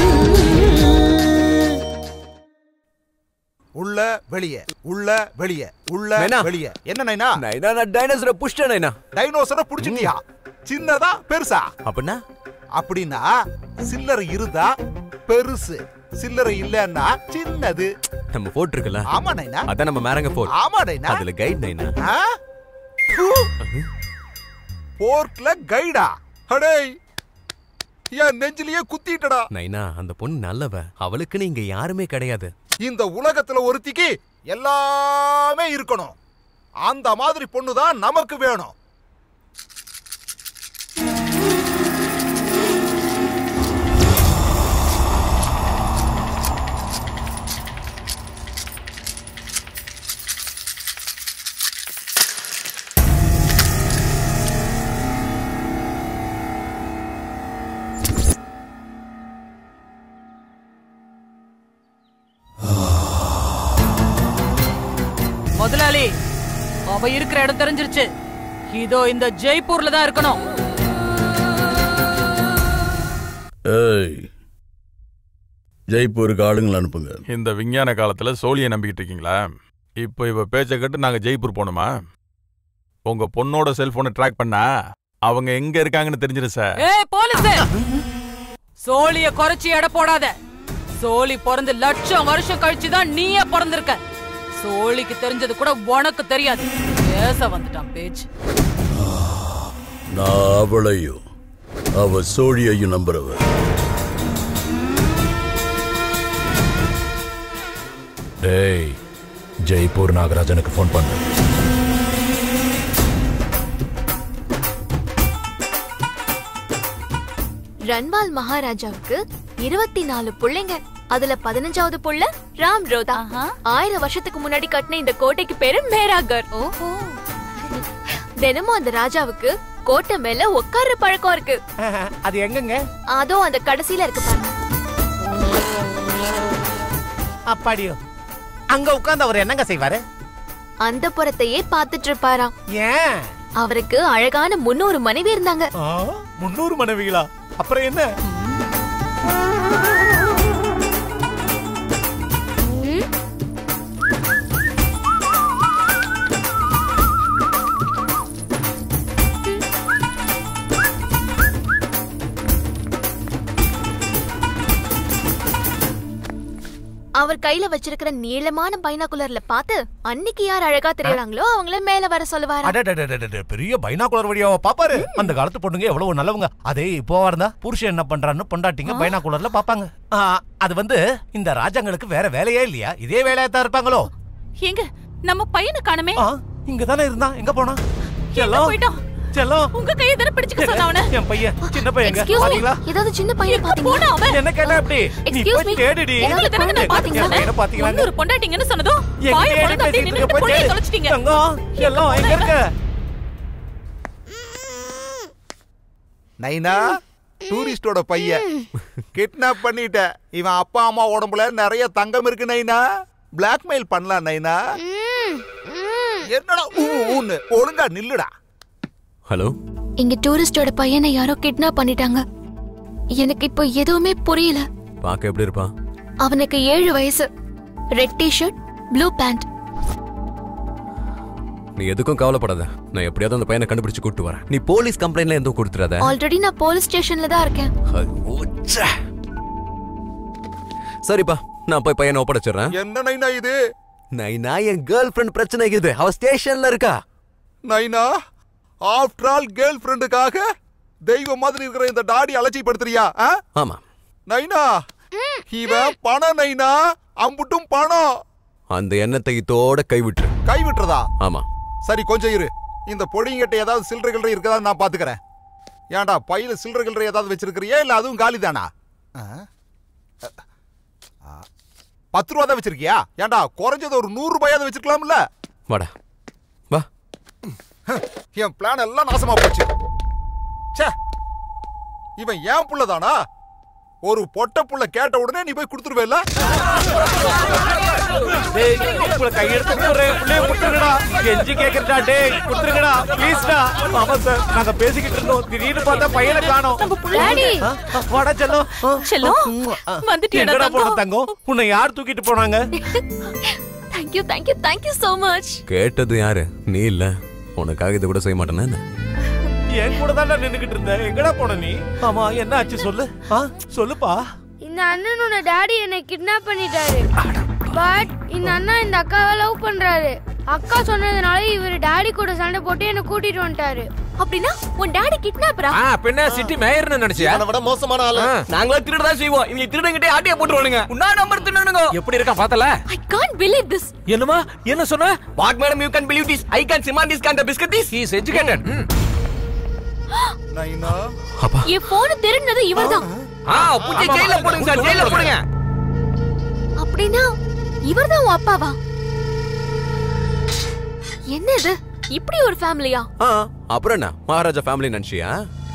உள்ள வெளிய உள்ள வெளிய உள்ள வெளிய என்ன நைனா நைனா நான் டைனோசரை புடிச்சேன் நைனா டைனோசரை புடிச்சிட்டியா சின்னதா பெருசா அப்படின்னா அப்படின்னா சில்லறை இருந்தா பெருசு சில்லறை இல்லன்னா சின்னது நம்ம போட் இருக்குல்ல ஆமா நைனா அதான் நம்ம மேரங்க போட் ஆமா நைனா அதுல கைட் நைனா போர்ட்ல கைடா அடே என் நெஞ்சிலேயே குத்திட்டடா நைனா அந்த பொண்ணு நல்லவ அவளுக்கு நீங்க யாருமே கிடையாது இந்த உலகத்துல ஒருத்திக்கு எல்லாமே இருக்கணும் அந்த மாதிரி பொண்ணுதான் நமக்கு வேணும் முதலாளி அவ இருக்கிற இடம் தெரிஞ்சிருச்சு இதோ இந்த ஜெய்ப்பூர்ல தான் இருக்கணும் ஏய் ஜெய்ப்பூருக்கு ஆளுங்களை அனுப்புங்க. இந்த விஞ்ஞான காலத்துல சோழியை நம்பிக்கிட்டு இருக்கீங்களா? இப்போ இவ பேச்சை கேட்டு நாங்க ஜெய்ப்பூர் போகணுமா? உங்க பொண்ணோட செல்போனை ட்ராக் பண்ணா அவங்க எங்க இருக்காங்கன்னு தெரிஞ்சிடும் சார். ஏய் போலீஸ், சோழிய குறைச்சி எடை போடாத. சோழி பிறந்து லட்சம் வருஷம் கழிச்சுதான் நீயே பிறந்திருக்க. சோழிக்கு தெரிஞ்சது கூட உனக்கு தெரியாது. பேச வந்துட்டான் பேச்சு. நான் அவளையும் அவ சோழியையும் நம்புறவ. டேய், ஜெய்ப்பூர் நாகராஜனுக்கு போன் பண்ணு. ரன்வால் மகாராஜாவுக்கு 24 புள்ளைங்க. அதுல 15வது புள்ள ராம் ரோதா. 1000 வருஷத்துக்கு முன்னாடி கட்டின இந்த கோட்டைக்கு பேரு மேராகர். தினமும் அந்த ராஜாவுக்கு கோட்டை மேல உட்கார்ற பழக்கம் இருக்கு. அது எங்கங்க? அதோ அந்த கடைசியில இருக்கு பாருங்க. அப்பாடியோ, அங்க உட்கார்ந்து அவர் என்னங்க செய்வாரு? அந்த புறத்தையே பாத்துட்டு இருப்பாராம். ஏன்? அவருக்கு அழகான 300 மனைவி இருந்தாங்க. 300 மனைவிகளா? அப்புறம் என்ன? அவர் கையில வச்சிருக்கிற நீளமான பைனாகுலர்ல பார்த்து அன்னைக்கு யார் அழகா தெரியறாங்களோ அவங்கள மேல வர சொல்லுவாரு. பெரிய பைனாகுலர் வழியாவ பாப்பாரு. அந்த காலத்து பொண்ணுங்க எவ்வளவு நல்லவங்க. அதே இப்போ இருந்தா புருஷன் என்ன பண்றான்னு பொண்டாட்டிங்க பைனாகுலர்ல பாப்பாங்க. அது இந்த ராஜாங்களுக்கு வேற வேலையே இல்லையா? இதே வேலையா தான் இருப்பாங்களோ? எங்க நம்ம பையனை காணுமே? இங்க தானே இருந்தான். எங்க போனா? போய்ட்டான். செல்லம், உங்க கையை தர பிடிச்சுக்க சொன்ன அவன. என் பையன், சின்ன பையன். பாத்தீங்களா? ஏதாவது சின்ன பையன் பாத்தீங்களா? என்ன கேட்டா அப்படி? நீ போய் தேடுடி. என்ன தடவை நான் பாத்தீங்களா? என்ன பாத்தீங்களா? ஒரு பொண்டாட்டிங்கன்னு சொன்னதோ பாய் பொண்ணு அப்படி நின்னு பொண்ணை தொலைச்சிட்டீங்க. தங்கம், எல்லாம் எங்க இருக்க? நைனா, டூரிஸ்டோட பையன். கிட்னாப் பண்ணிட்ட. இவன் அப்பா அம்மா உடம்புல நிறைய தங்கம் இருக்கு நைனா. பிளாக்மெயில் பண்ணலாம் நைனா. என்னடா ஊன்னு ஒழுங்கா நில்லுடா. ஹலோ, இங்க டூரிஸ்டோட பையனை யாரோ கிட்னாப் பண்ணிட்டாங்க. எனக்கு இப்போ எதுவுமே புரியல. பாக்க எப்படி இருப்பான்? அவனுக்கு 7 வயசு. Red T-shirt, blue pant. நீ எதுக்கும் கவலைப்படாத. நான் எப்படியாவது அந்த பையனை கண்டுபிடிச்சு கூட்டு வரேன். நீ போலீஸ் கம்ப்ளைண்ட்ல எதுவும் கொடுத்துறாத. ஆல்ரெடி நான் போலீஸ் ஸ்டேஷன்ல தான் இருக்கேன். சரிப்பா, நான் போய் பையனை ஒப்படைச்சிடுறேன். என்ன நைனா இது? நைனா, என் கேர்ள் ஃப்ரெண்ட் பிரச்சனை இது. அவ ஸ்டேஷன்ல இருக்கா. நைனா, ஆஃப்டர் ஆல் கேர்ள் ஃப்ரெண்டுக்காக தெய்வம் மாதிரி இருக்கிற இந்த டாடி அலட்சிப்படுத்துறியா? ஆமா நைனா, இவன் பணம் நைனா, அம்புட்டும் பணம். அந்த எண்ணத்தை இதோட கைவிட்டுரு. கைவிட்டுறதா? ஆமா. சரி, கொஞ்சம் இரு. இந்த பொடிங்கிட்ட ஏதாவது சில்லறைகள் இருக்கதா நான் பாத்துக்கிறேன். ஏன்டா பையில சில்லறைகள் ஏதாவது வச்சிருக்கிறியா இல்ல அதுவும் காலிதானா? 10 ரூபா தான் வச்சிருக்கியா? ஏன்டா குறைஞ்சது ஒரு 100 ரூபாயாவது வச்சிருக்கலாம்ல? வாடா வா. என் பிளான் எல்லாம் நாசமா போச்சு. ச்சே, இவன் ஏன் புள்ளதானா? ஒரு பொட்ட புள்ள கேட்ட உடனே நீ போய் கொடுத்துருவேல? டேய், உங்களை கையெடுத்து குடுறேன். புள்ளைய குடுத்துருங்கடா. கெஞ்சி கேக்குறடா. டேய், குடுத்துருங்கடா. ப்ளீஸ்டா. ஆமா சார், நாங்க பேசிக்கிட்டு இருந்தோம். திடீர்னு பார்த்தா பையனை காணோம். டாடி. வாடா செல்லம். செல்லம், வந்துட்டியாடா எங்கடா போன தங்கம்? தங்கம்? உன்னை யார் தூக்கிட்டு போனாங்க? Thank you so much. கேட்டது யாரு? நீ இல்ல. உனக்காக இது கூட செய்ய மாட்டேன்னு என் கூட தான் நின்னுகிட்டு இருந்த. எங்கடா போன நீ? ஆமா, என்ன ஆச்சு சொல்லு. சொல்லுப்பா. இந்த அண்ணனோட டாடி என்னை கிட்னாப் பண்ணிட்டாரு. பட் இந்த அண்ணா இந்த அக்காவை லவ் பண்றாரு. அக்கா சொன்னதுனால இவர் டாடி கூட சண்டை போட்டு என்ன கூட்டிட்டு வந்துட்டாரு. அப்படின்னா உன் டாடி கிட்னாப்பரா? பின்ன சிட்டி மேயர்னு நினைச்சியா? அவனை விட மோசமான ஆளு. நாங்களே திருட தான் செய்வோம். இவங்க திருடங்கிட்டே ஆட்டிய போட்டுருவானுங்க. உன்னா நம்பர் திருடனுங்க. எப்படி இருக்கான் பார்த்தல? I can't believe this. என்னமா? என்ன சொன்ன? What madam you can believe this? I can command this kind of biscuit this. He is educated. நைனா, அப்பா. என் போன் திருடினது இவர்தான். புடிச்சு ஜெயில போடுங்க சார். ஜெயில போடுங்க. அப்படின்னா இவர்தான் உன் அப்பாவா? என்ன இது? இப்படி ஒரு ஃபேமிலியா? அப்புறம் என்ன மகாராஜா ஃபேமிலி நினைச்சியா?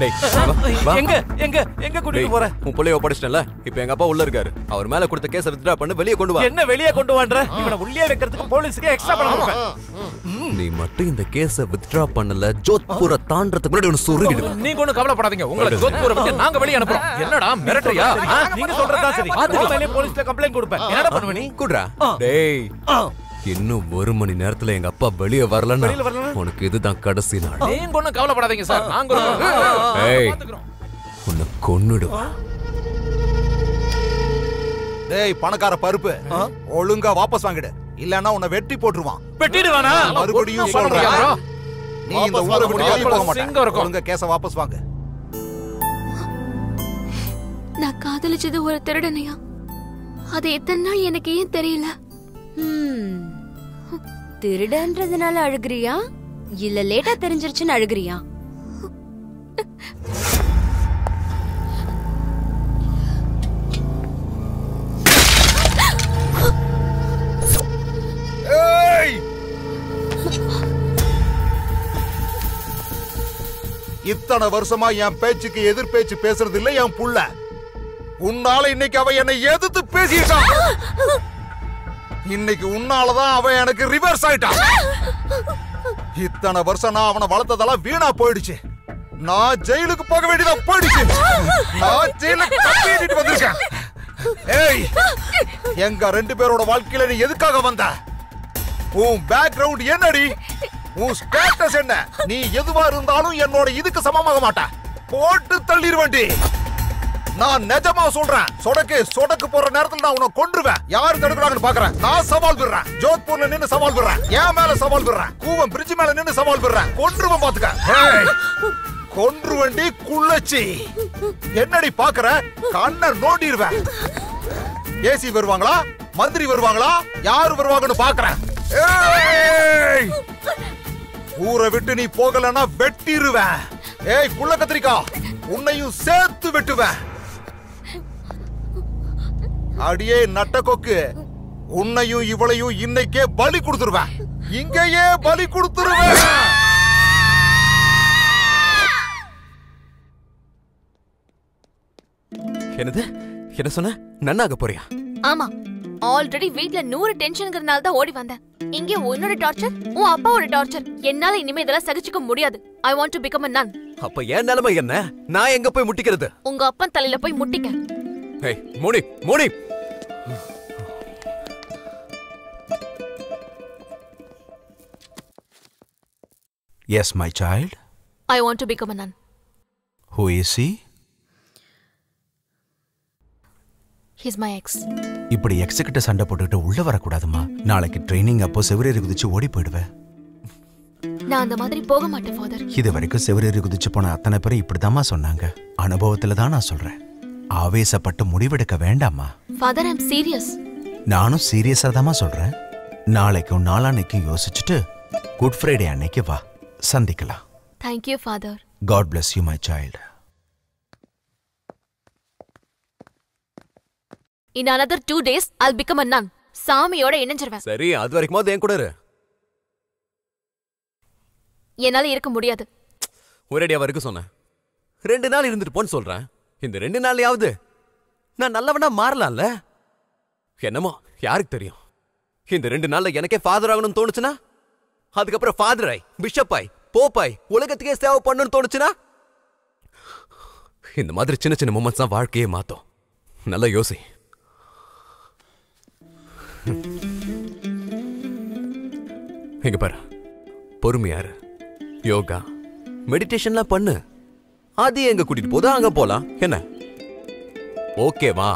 எங்க கூட்டிட்டு போற? உன் புள்ளைய ஒப்படைச்சிட்டல. இப்போ எங்க அப்பா உள்ள இருக்காரு. அவர் மேல கொடுத்த கேஸை வித்ட்ரா பண்ணி வெளிய கொண்டு வா. என்ன வெளிய கொண்டு வான்ற? இவனை உள்ளே வைக்கிறதுக்கு போலீஸ்க்கு எக்ஸ்ட்ரா பணம் கொடுப்பேன். நீ மட்டும் இந்த கேஸை வித்ட்ரா பண்ணல, ஜோத்பூரை தாண்டறதுக்கு முன்னாடி உன்னை சொருகிடுவேன். நீங்க ஒண்ணும் கவலைப்படாதீங்க. உங்களை ஜோத்பூரை விட்டு நாங்க வெளிய அனுப்புறோம். என்னடா மிரட்டறியா? நீங்க சொல்றதா சரி. அதுக்கு மேலே போலீஸ்ல கம்ப்ளைன்ட் கொடுப்பேன். என்னடா பண்ணுவ நீ? குட்ரா. டேய், இன்னும் 1 மணி நேரத்துல எங்க அப்பா வெளிய வரலன்னா உனக்கு இதுதான் கடைசி நாள். நீங்க ஒண்ணும் கவலைப்படாதீங்க சார். நாங்க ஏய், உன்னை கொன்னுடுவேன். டேய் பணக்கார பருப்பு, ஒழுங்கா வாபஸ் வாங்கிடு. இல்லன்னா உன்னை வெட்டி போட்டுருவான். வெட்டிடுவானா? மறுபடியும் சொல்றேன், நீ இந்த ஊரை விட்டு வெளிய போக மாட்டே. ஒழுங்கா கேஸ வாபஸ் வாங்கு. நான் காதலிச்சது ஒரு திருடனையா? அது எத்தனை நாள் எனக்கு ஏன் தெரியல? திருடன்றதுனால அழுகுறியா இல்ல லேட்டா தெரிஞ்சிருச்சுன்னு அழுகுறியா? இத்தனை வருஷமா என் பேச்சுக்கு எதிர் பேச்சு பேசுறது இல்ல என் புள்ள. உன்னால இன்னைக்கு அவ என்னை எதிர்த்து பேசிட்டான். இன்னைக்கு உன்னாலதான் அவன் எனக்கு ரிவர்ஸ் ஆயிட்டான். இத்தனை வருஷம் நான் அவனை வளர்த்ததெல்லாம் வீணா போயிடுச்சு. நான் ஜெயிலுக்கு போக வேண்டியதா போயிடுச்சு. நான் ஜெயிலுக்கு கட்டிட்டு வந்திருக்கேன். ஏய், எங்க 2 பேரோட வாழ்க்கையில நீ எதுக்காக வந்த? உன் பேக்ரவுண்ட் என்னடி? உன் ஸ்டேட்டஸ் என்ன? நீ எதுவா இருந்தாலும் என்னோட இதுக்கு சமமாக மாட்ட. போட்டு தள்ளிடுவேண்டி. நான் நிஜமா சொல்றேன். சொடக்கு போற நேரத்துல நான் உன்னை கொன்றுவேன். யாரு தடுக்கிறாங்கன்னு பாக்குறேன். நான் சவால் விடுறேன். ஜோத்பூர்ல நின்னு சவால் விடுறேன். என் மேல சவால் விடுறேன். கூவம் பிரிட்ஜ் மேல நின்னு சவால் விடுறேன். கொன்றுவேன் பாத்துக்க. கொன்றுவண்டி குள்ளச்சி. என்னடி பாக்குற? கண்ணை நோண்டிடுவேன். ஏசி வருவாங்களா? மந்திரி வருவாங்களா? யாரு வருவாங்கன்னு பாக்குறேன். ஊரை விட்டு நீ போகலன்னா வெட்டிடுவேன். ஏய் குள்ள கத்திரிக்கா, உன்னையும் சேர்த்து வெட்டுவேன். அடியே நட்ட கொக்கு, உன்னையும் இவளையும் இன்னைக்கே பலி கொடுத்துருவேன். இங்கேயே பலி கொடுத்துருவேன். என்னது? என்ன சொன்ன? நன்னாக போறியா? ஆமா, ஆல்ரெடி வீட்ல 100 டென்ஷன்ங்கறனால தான் ஓடி வந்தேன். இங்கே உன்னோட டார்ச்சர், உன் அப்பாவோட டார்ச்சர். என்னால இனிமே இதெல்லாம் சகிச்சுக்க முடியாது. I want to become a nun. அப்ப ஏன் நிலைமை என்ன? நான் எங்க போய் முட்டிக்கிறது? உங்க அப்பன் தலையில போய் முட்டிக்க. ஏய் Moni, Moni. Yes, my child. I want to become a nun. Who is he? He's my ex. இப்படி எக்ஸ் கிட்ட சண்டை போட்டுக்கிட்டு உள்ள வரக்கூடாதுமா. நாளைக்கு ட்ரைனிங் அப்போ செவரேறி குதிச்சு ஓடி போயிடுவேன். நான் அந்த மாதிரி போக மாட்டேன் ஃபாதர். இது வரைக்கும் செவரேறி குதிச்சு போன அத்தனை பேரும் இப்படிதாம்மா சொன்னாங்க. அனுபவத்துல தான் நான் சொல்றேன். ஆவேசப்பட்டு முடிவெடுக்க வேண்டாமா. Father, I am serious. நானும் சீரியஸா தாம்மா சொல்றேன். நாளைக்கும் நாளான்னைக்கும் யோசிச்சுட்டு குட் ஃப்ரைடே அன்னைக்கு வா, சந்திக்கலாம். Thank you, Father. God bless you, my child. In another 2 days, I'll become a nun. சாமியோட இணைஞ்சிருவேன். சரி, அது வரைக்கும் என் கூட இரு. என்னால இருக்க முடியாது. ஒரேடியா வரைக்கும் சொன்னேன். 2 நாள் இருந்துட்டு போன்னு சொல்றேன். இந்த 2 நாளையாவது நான் நல்லவனா மாறலாம்ல. என்னமோ யாருக்கு தெரியும். இந்த 2 நாள்ல எனக்கே ஃபாதர் ஆகணும்னு தோணுச்சுன்னா, அதுக்கப்புறம் ஃபாதர் ஆய், பிஷப் ஆய், போப்பாய், உலகத்துக்கே சேவை பண்ணணும்னு தோணுச்சுன்னா, இந்த மாதிரி சின்ன சின்ன மூமெண்ட்ஸ் தான் வாழ்க்கையே மாத்தோம். நல்லா யோசி. இங்க பாரு, பொறுமையாரு, யோகா, மெடிடேஷன்லாம் பண்ணு. அது எங்க கூட்டிட்டு போதா அங்க போலாம். என்ன ஓகேவா?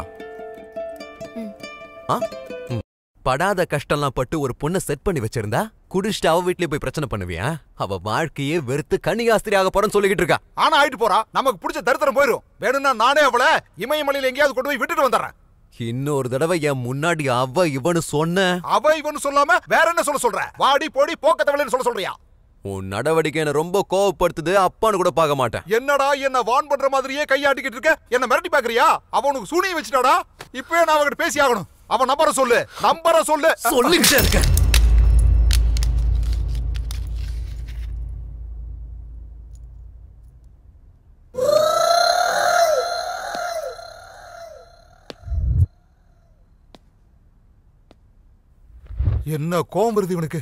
படாத கஷ்டம்லாம் பட்டு ஒரு பொண்ணை செட் பண்ணி வச்சிருந்தா குடிச்சிட்டு அவ வீட்லயே போய் பிரச்சனை பண்ணுவியா? அவ வாழ்க்கையே வெறுத்து கன்னிகாஸ்திரி ஆக போறன்னு சொல்லிக்கிட்டு இருக்கா. ஆனா ஆயிட்டு போறா. நமக்கு பிடிச்ச தரித்திரம் போயிரும். வேணும்னா நானே அவளை இமயமலையில எங்கேயாவது கொண்டு போய் விட்டுட்டு வந்துடுறேன். இன்னொரு தடவை என் முன்னாடி அவ இவனு சொன்ன. அவ இவனு சொல்லாம வேற என்ன சொல்ற? வாடி போடி போக்கத்தவளைன்னு சொல்றியா? உன் நடவடிக்கை என்ன ரொம்ப கோவப்படுத்துது. அப்பான்னு கூட பார்க்க மாட்டேன். என்னடா என்ன வான் பண்ற மாதிரியே கையாட்டிக்கிட்டு இருக்க? என்ன மிரட்டி பாக்குறியா? அவனுக்கு சூனியை வச்சுட்டாடா. இப்பவே நான் அவகிட்ட பேசி ஆகணும். அவன் நம்பரை சொல்லு. சொல்லிக்கிட்டே இருக்க. என்ன கோபம் வருது இவனுக்கு?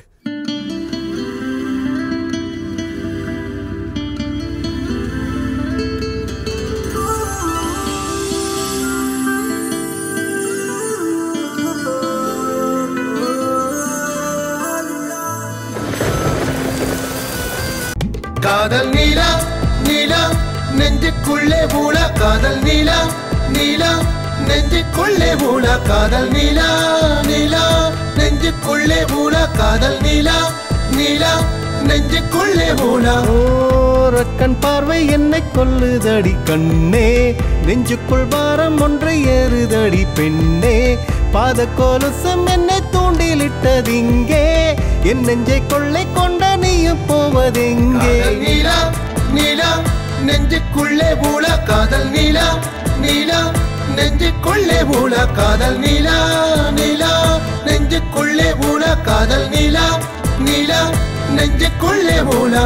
காதல் நீலா நீலா நெஞ்சுக்குள்ளே ஊழா. காதல் நீலா நீலா நெஞ்சுக்குள்ளே ஊழா. காதல் நீலா நீலா நெஞ்சுக்குள்ளே ஊழா. காதல் நீலா நீலா நெஞ்சுக்குள்ளே ஊழா. ஓரக்கண் பார்வை என்னை கொல்லுதடி கண்ணே. நெஞ்சுக்குள் பாரம் ஒன்றை ஏறுதடி பெண்ணே. பாத கோலுசம் என்னை தூண்டிலிட்டதிங்கே. என் நெஞ்சை கொள்ளை கொண்ட நீயும் போவதெங்கே? நீலா நீலா நெஞ்சுக்குள்ளே ஊழா. காதல் நீலா நீலா நெஞ்சுக்குள்ளே ஊழா. காதல் நீலா நீலா நெஞ்சுக்குள்ளே ஊழா. காதல் நீலா நீலா நெஞ்சுக்குள்ளே ஊழா.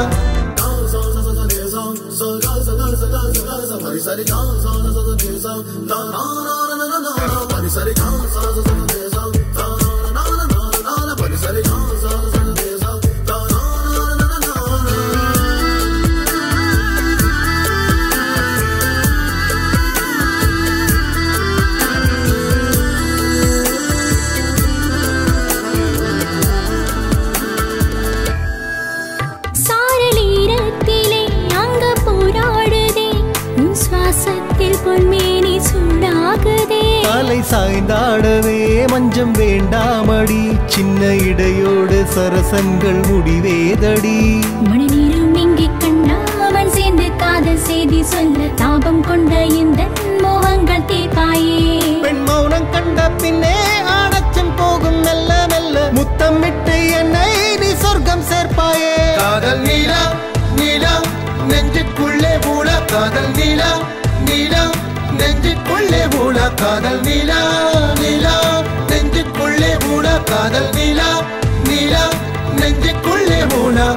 தலை சாய்ந்தாடவே மஞ்சம் வேண்டாமடி. சின்ன இடையோடு சரசங்கள் முடிவேதடி. மணிநீரம் இங்கே கண்ணாவன் சேர்ந்து காதல் செய்தி சொல்ல தாபம் கொண்ட இந்த மோகங்கள் தீர்ப்பாயே. பெண் மௌனம் கண்ட பின்னே ஆனச்சம் போகும் மெல்ல மெல்ல. முத்தமிட்டு என்னை நீ சொர்க்கம் சேர்ப்பாயே. காதல் நீலா நீலா நெஞ்சுக்குள்ளே ஊழா. காதல் நீலா நீலா நெஞ்சுக்குள்ளே ஊழா. காதல் நீலா நீலா நெஞ்சுக்குள்ளே ஊழா. காதல் நீலா நீலா நெஞ்சுக்குள்ளே ஊழா.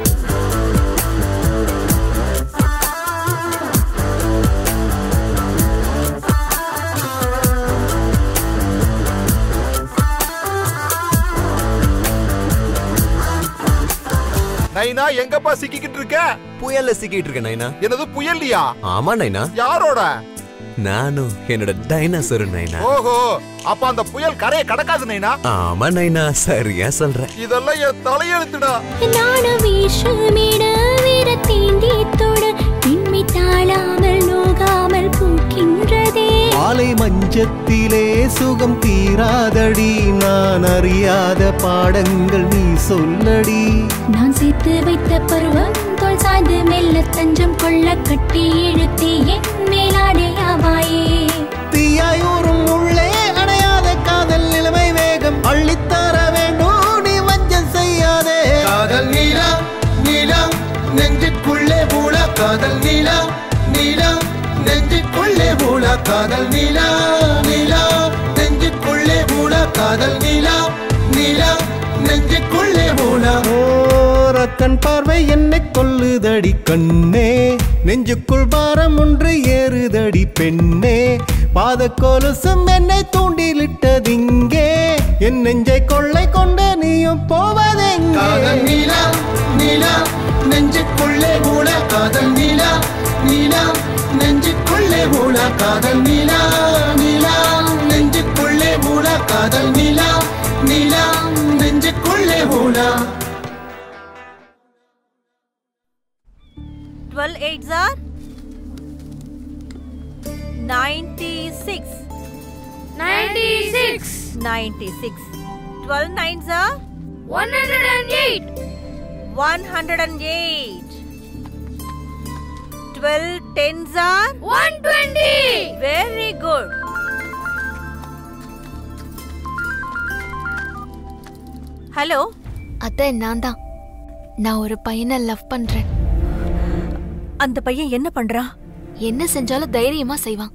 நைனா எங்கப்பா சிக்கிக்கிட்டு இருக்க? புயல்ல சிக்கிட்டு இருக்க நைனா. என்னது புயல்லியா? ஆமா நைனா. யாரோட? நானும் என்னோட டைனோசர் நைனா. ஓஹோ, அப்ப அந்த புயல் கரையை கடக்காது நைனா? ஆமா நைனா, சரியா சொல்றேன். இதெல்லாம் என் தலையெழுத்துடா. நான வீஷமிட வீரத்தேந்தி தொட திண்மை தாழாமல் நோகாமல் பூக்கின்றதே. மாலை மஞ்ச நெஞ்சத்திலே சுகம் தீராதடி நான் அறியாத பாடங்கள் நீ சொல்லடி நான் சேர்த்து வைத்த பருவம் தோல் சாய்ந்து மெல்ல தஞ்சம் கொள்ள கட்டி இழுத்தி என் மேலாடையாவாயே தீயாயூரும் உள்ளே அணையாத காதல் நிலைமை வேகம் அள்ளித்தர வேண்டும் நீ வஞ்சம் செய்யாதே காதல் நீலா நீலா நெஞ்சுக்குள்ளே மூல காதல் நீலா நீலா நெஞ்சுக்குள்ளே மூல காதல் நீலா நீலா நெஞ்சுக்குள்ளே மூல காதல் நீலா நீலா நெஞ்சுக்குள்ளே மூல ரத்தன் பார்வை என்னை கொல்லுதடி கண்ணே நெஞ்சுக்குள் பாரம் ஒன்று ஏறுதடி பெண்ணே பாத கொலுசும் என்னை தூண்டிலிட்டதிங்கே என் நெஞ்சை கொள்ளை கொண்ட நீயும் போவதெங்கே காதல் நீலா நீலா நெஞ்சுக்குள்ளே மூல காதல் நீலா நீலா நெஞ்சுக்குள்ளே மூல காதல் நீலா நீலா நெஞ்சுக்குள்ளே மூல காதல் நீலா நீலா நெஞ்சுக்குள்ளே மூல 12 8s are 96 96 96 12 9s are 108 108 12 10s are 120 very good hello அத்தை நான் தான் நான் ஒரு பையனை லவ் பண்றேன் அந்த பையன் என்ன பண்றான் என்ன செஞ்சாலும் தைரியமா செய்வான்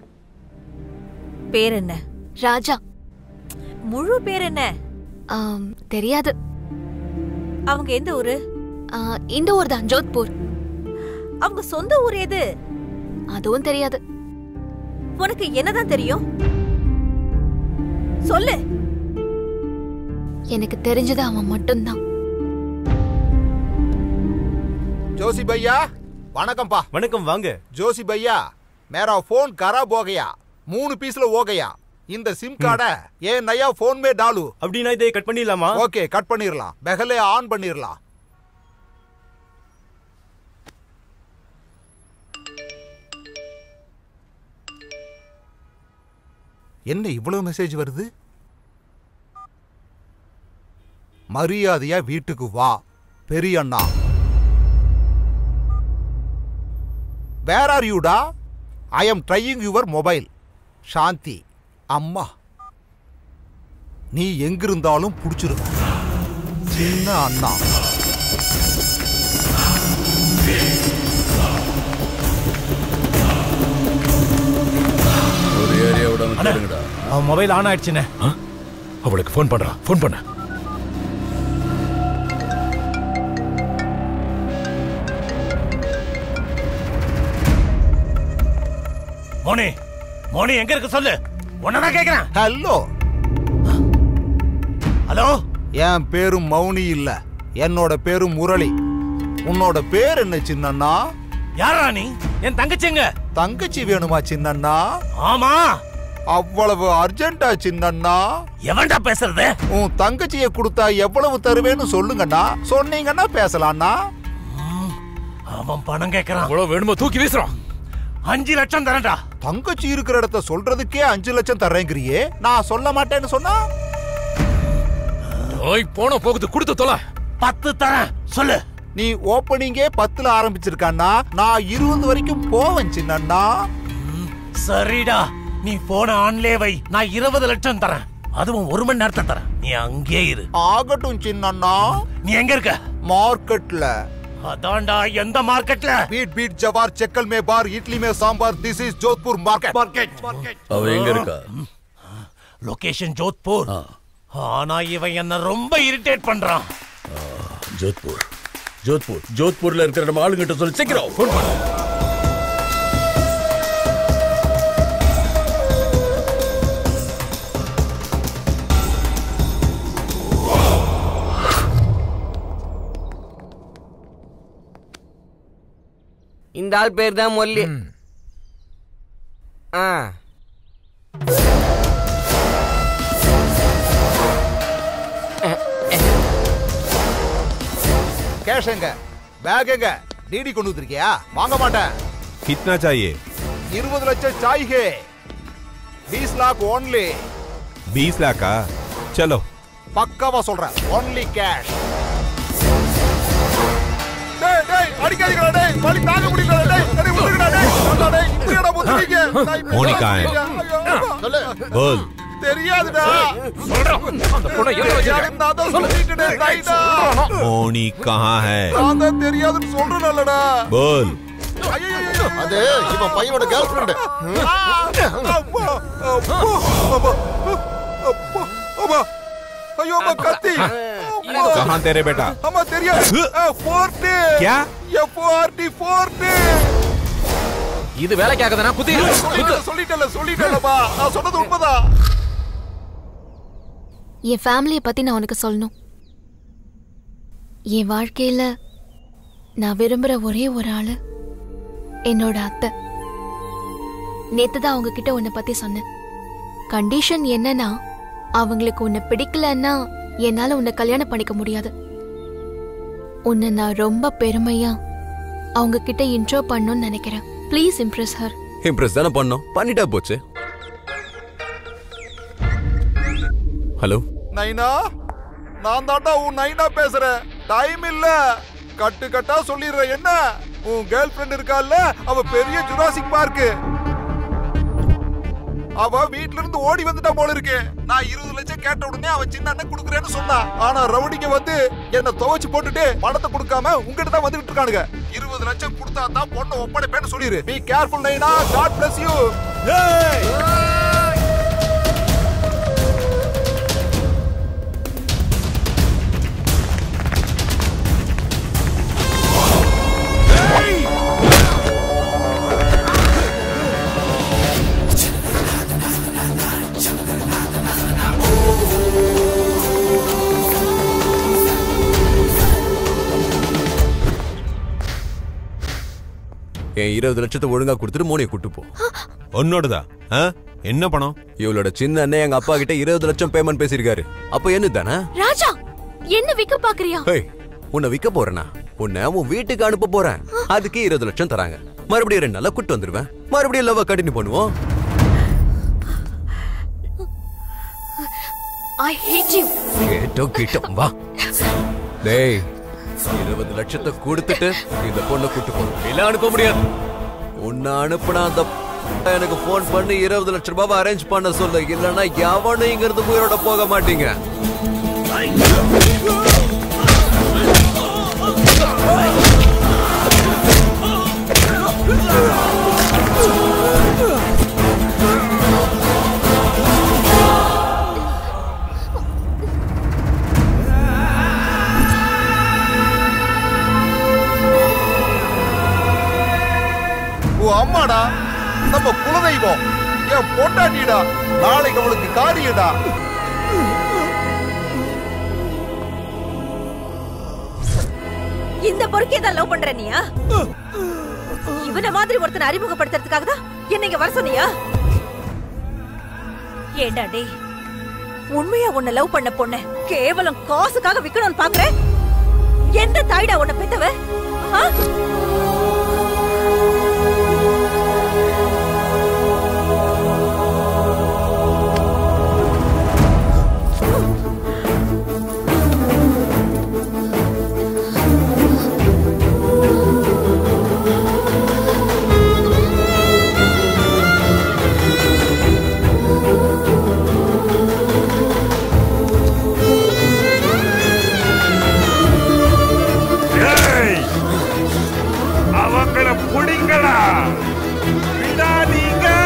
பேர் என்ன ராஜா முழு பேர் என்ன தெரியாது அவங்க எந்த ஊரு இந்த ஊர் தான் ஜோத்பூர் அவங்க சொந்த ஊர் எது அதுவும் தெரியாது உனக்கு என்னதான் தெரியும் சொல்லு எனக்கு தெரிஞ்சது அவன் மட்டும்தான் जोशी भैया वणकम पा वणकम वांगे जोशी भैया मेरा फोन खराब हो गया 3 पीसல हो गया இந்த சிம் கார்டை ஏன் நயா फोन में डालू அப்படினா இதை கட் பண்ணிடலாமா ஓகே கட் பண்ணிரலாம் பகலே ஆன் பண்ணிரலாம் என்ன இவ்வளவு மெசேஜ் வருது மரியாதையா வீட்டுக்கு வா பெரிய அண்ணா Where are you da? I am trying your mobile. சாந்தி அம்மா நீ எங்கிருந்தாலும் புடிச்சிரு சின்ன அண்ணா ஒரு ஏரியாவோட கேளுங்கடா அவன் மொபைல் ஆன் ஆயிடுச்சுனே அவளுக்கு ஃபோன் பண்றா ஃபோன் பண்ண மோனி மோனி எங்க இருக்கு சொல்லு உன்னதான் கேக்குறேன் ஹலோ ஹலோ என் பேரு மௌனி இல்ல என்னோட பேரு முரளி உன்னோட பேர் என்ன சின்னண்ணா யாரா நீ என் தங்கச்சிங்க தங்கச்சி வேணுமா சின்னண்ணா ஆமா அவ்வளவு அர்ஜென்ட்டா சின்னண்ணா எவன்டா பேசுறது உன் தங்கச்சியை கொடுத்தா எவ்வளவு தருவேன்னு சொல்லுங்கண்ணா சொன்னீங்கன்னா பேசலாம்ண்ணா அவன் பணம் கேக்குறான் எவ்வளவு வேணுமோ தூக்கி வீசுறான் 5 லட்சம் தரேன்டா தங்கச்சி இருக்கிற இடத்த சொல்றதுக்கே 5 லட்சம் தரேங்கறியே நான் சொல்ல மாட்டேன்னு சொன்னா ஓய் போன போகுது கொடுத்து தொலை 10 தரேன் சொல்லு நீ ஓபனிங்கே 10ல ஆரம்பிச்சிருக்கான்னா நான் 20 வரைக்கும் போவேன் சின்னண்ணா சரிடா நீ போன ஆன்லே வை நான் 20 லட்சம் தரேன் அதுவும் 1 மணி நேரத்தை தரேன் நீ அங்கே இரு ஆகட்டும் சின்னண்ணா நீ எங்க இருக்க மார்க்கெட்ல அதான்டா எந்த மார்க்கெட்ல बीट जवार चक्कल में बार इडली में sambar this is Jodhpur market அவ எங்க இருக்கா லொகேஷன் ஜோத்பூர் ஆனா இவன் என்ன ரொம்ப இரிட்டேட் பண்றான் ஜோத்பூர்ல இருக்கிற நம்ம ஆளுங்கிட்ட சொல்லி சீக்கிரம் ஃபோன் பண்ணு இந்த ஆள் பேர் தான் மொல்லி कैश எங்க பேக் எங்க டிடி கொண்டு வந்திருக்கியா வாங்க மாட்டேன் कितना चाहिए 20 லட்சம் चाहिए 20 लाख ओनली 20 लाखा चलो பக்காவா சொல்றேன் only cash டேய் டேய் அடிக்காதீங்கடா டேய் வலி தாங்க முடியல டேய் டேய் விட்டுடா டேய் டேய் இப்படிடா போறீங்க மோனி कहां है சொல்லு बोल தெரியாதுடா சொல்றேன் அந்த பொண்ணை எங்க வச்சிருக்க நான் தான் சொல்லிட்டேனே ரைடா மோனி कहां है நான் தான் தெரியாதுன்னு சொல்றேனல்லடா बोल அது இவன் பையனோட கேர்ள் ஃப்ரெண்ட் ஐயோ கத்தி कहां तेरे बेटा அம்மா தெரியாது फोर्ट क्या ये फोर्ट இது வேலைக்கு ஆகாதனா குத்தி சொல்லிட்டேன்லப்பா நான் சொன்னது உண்மைதான் என் ஃபேமிலியை பத்தி நான் உனக்கு சொல்லணும். என் வாழ்க்கையில நான் விரும்புற ஒரே ஒரு ஆளு என்னோட அத்தை. நேத்து தான் அவங்க கிட்ட உன்னை பத்தி சொன்னேன். கண்டிஷன் என்னன்னா அவங்களுக்கு உன்னை பிடிக்கலன்னா என்னால உன்னை கல்யாணம் பண்ணிக்க முடியாது. உன்னை நான் ரொம்ப பெருமையா அவங்க கிட்ட இன்ட்ரோ பண்ணணும்னு நினைக்கிறேன். Please Impress her. இம்ப்ரெஸ் தானே பண்ணோம், பண்ணிட்டா போச்சு. ஹலோ நைனா, நான் தாண்டா உன் நைனா பேசுறேன். டைம் இல்ல, கட்டு கட்டா சொல்லிடுறேன். என்ன உன் கேர்ள் ஃப்ரெண்ட் இருக்கால, அவ பெரிய ஜுராசிக் பார்க். அவ வீட்ல இருந்து ஓடி வந்துட்டா போல இருக்கு. நான் 20 லட்சம் கேட்ட உடனே அவ சின்ன அண்ணன் குடுக்குறேன்னு சொன்னா. ஆனா ரவுடிங்க வந்து என்ன துவச்சு போட்டுட்டு பணத்தை கொடுக்காம உங்ககிட்ட தான் வந்துட்டு இருக்கானுங்க. 20 லட்சம் கொடுத்தா தான் பொண்ணை ஒப்படைப்பேன்னு சொல்லிரு. பி கேர்ஃபுல் நைனா. God bless you. என் 20 லட்சத்தை ஒழுங்கா கொடுத்துட்டு மோனியை கூட்டு போ. உன்னோடதா? என்ன பணம்? இவளோட சின்ன அண்ணன் எங்க அப்பா கிட்ட 20 லட்சம் பேமெண்ட் பேசிருக்காரு. அப்ப என்ன தானே? ராஜா, என்ன விக்க பாக்குறியா? உன்னை விக்க போறேனா? உன்னை உன் வீட்டுக்கு அனுப்ப போறேன். அதுக்கு 20 லட்சம் தராங்க. மறுபடியும் 2 நாள்ல கூட்டு வந்துருவேன். மறுபடியும் லவ் கண்டினியூ பண்ணுவோம். I hate you. கேட்டோ வா. டேய், 20 லட்சத்தை கொடுத்துட்டு இந்த பொண்ணை கூட்டு போ. இல்ல அனுப்ப முடியாது. உன்னை அனுப்புனா அந்த எனக்கு போன் பண்ணி 20 லட்சம் ரூபாய் அரேஞ்ச் பண்ண சொல்ல. இல்லன்னா எவனும் இங்க இருந்து உயிரோட போக மாட்டீங்க. அம்மாடா, நம்ம குலதெய்வம், என் பொண்டாட்டிடா. நாளைக்கு அவளுக்கு காரியடா. இந்த பொறுக்கே தான் லவ் பண்ற நீயா? இவன மாதிரி ஒருத்தனை அறிமுகப்படுத்துறதுக்காக தான் என்ன இங்க வர சொன்னியா? ஏண்டா டேய், உண்மையா உன்னை லவ் பண்ண பொண்ணு கேவலம் காசுக்காக விக்கணும்னு பாக்குற? எந்த தாய்டா உன்னை பெத்தவ? அவங்கள புடிங்களா, விடாதீங்க.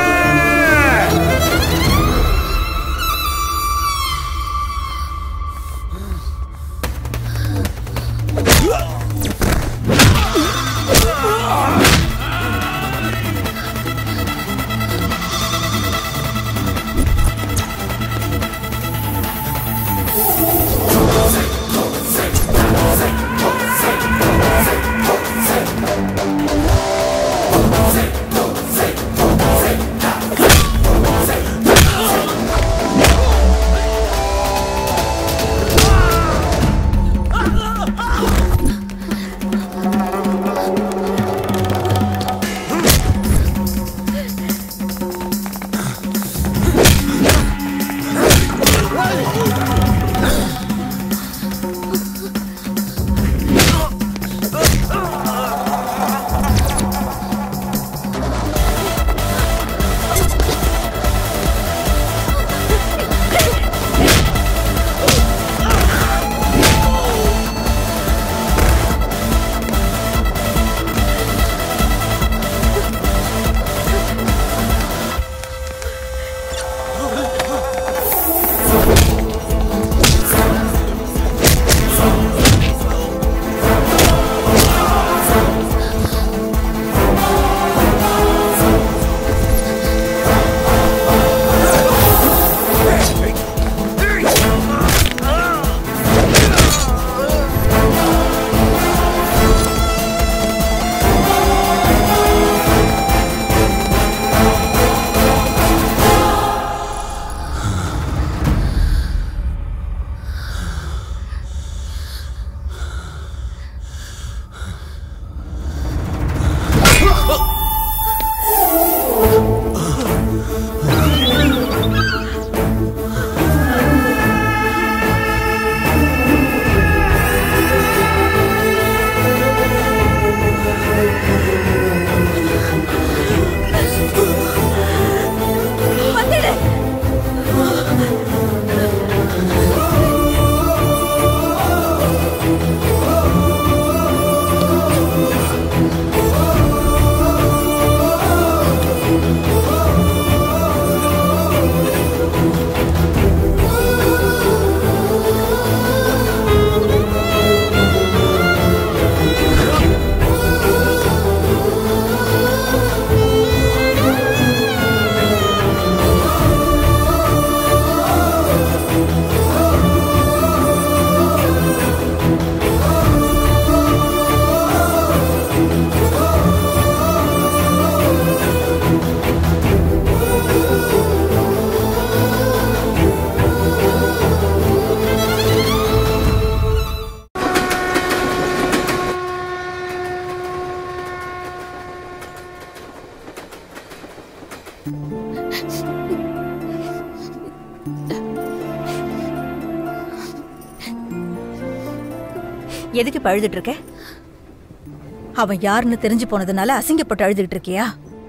எதுக்கு இப்ப அழுதுட்டு இருக்க? அவன் யாருன்னு தெரிஞ்சு போனதுனால அசிங்கப்பட்டு அழுதுகிட்டு இருக்கியா?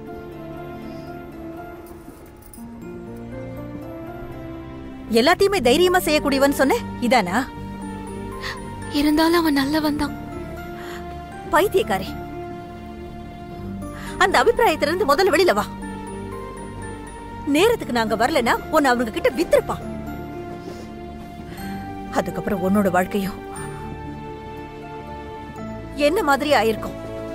எல்லாத்தையுமே தைரியமா செய்யக்கூடியவன் சொன்ன இதானா? இருந்தாலும் அவன் நல்லவன் தான். பைத்தியக்காரி, அந்த அபிப்பிராயத்திலிருந்து முதல்ல வெளியில வா. நேரத்துக்கு நாங்க வரலனா உன்னை அவங்க கிட்ட வித்திருப்பான். அதுக்கப்புறம் உன்னோட வாழ்க்கையும் என்ன மாதிரி ஆயிருக்கும்.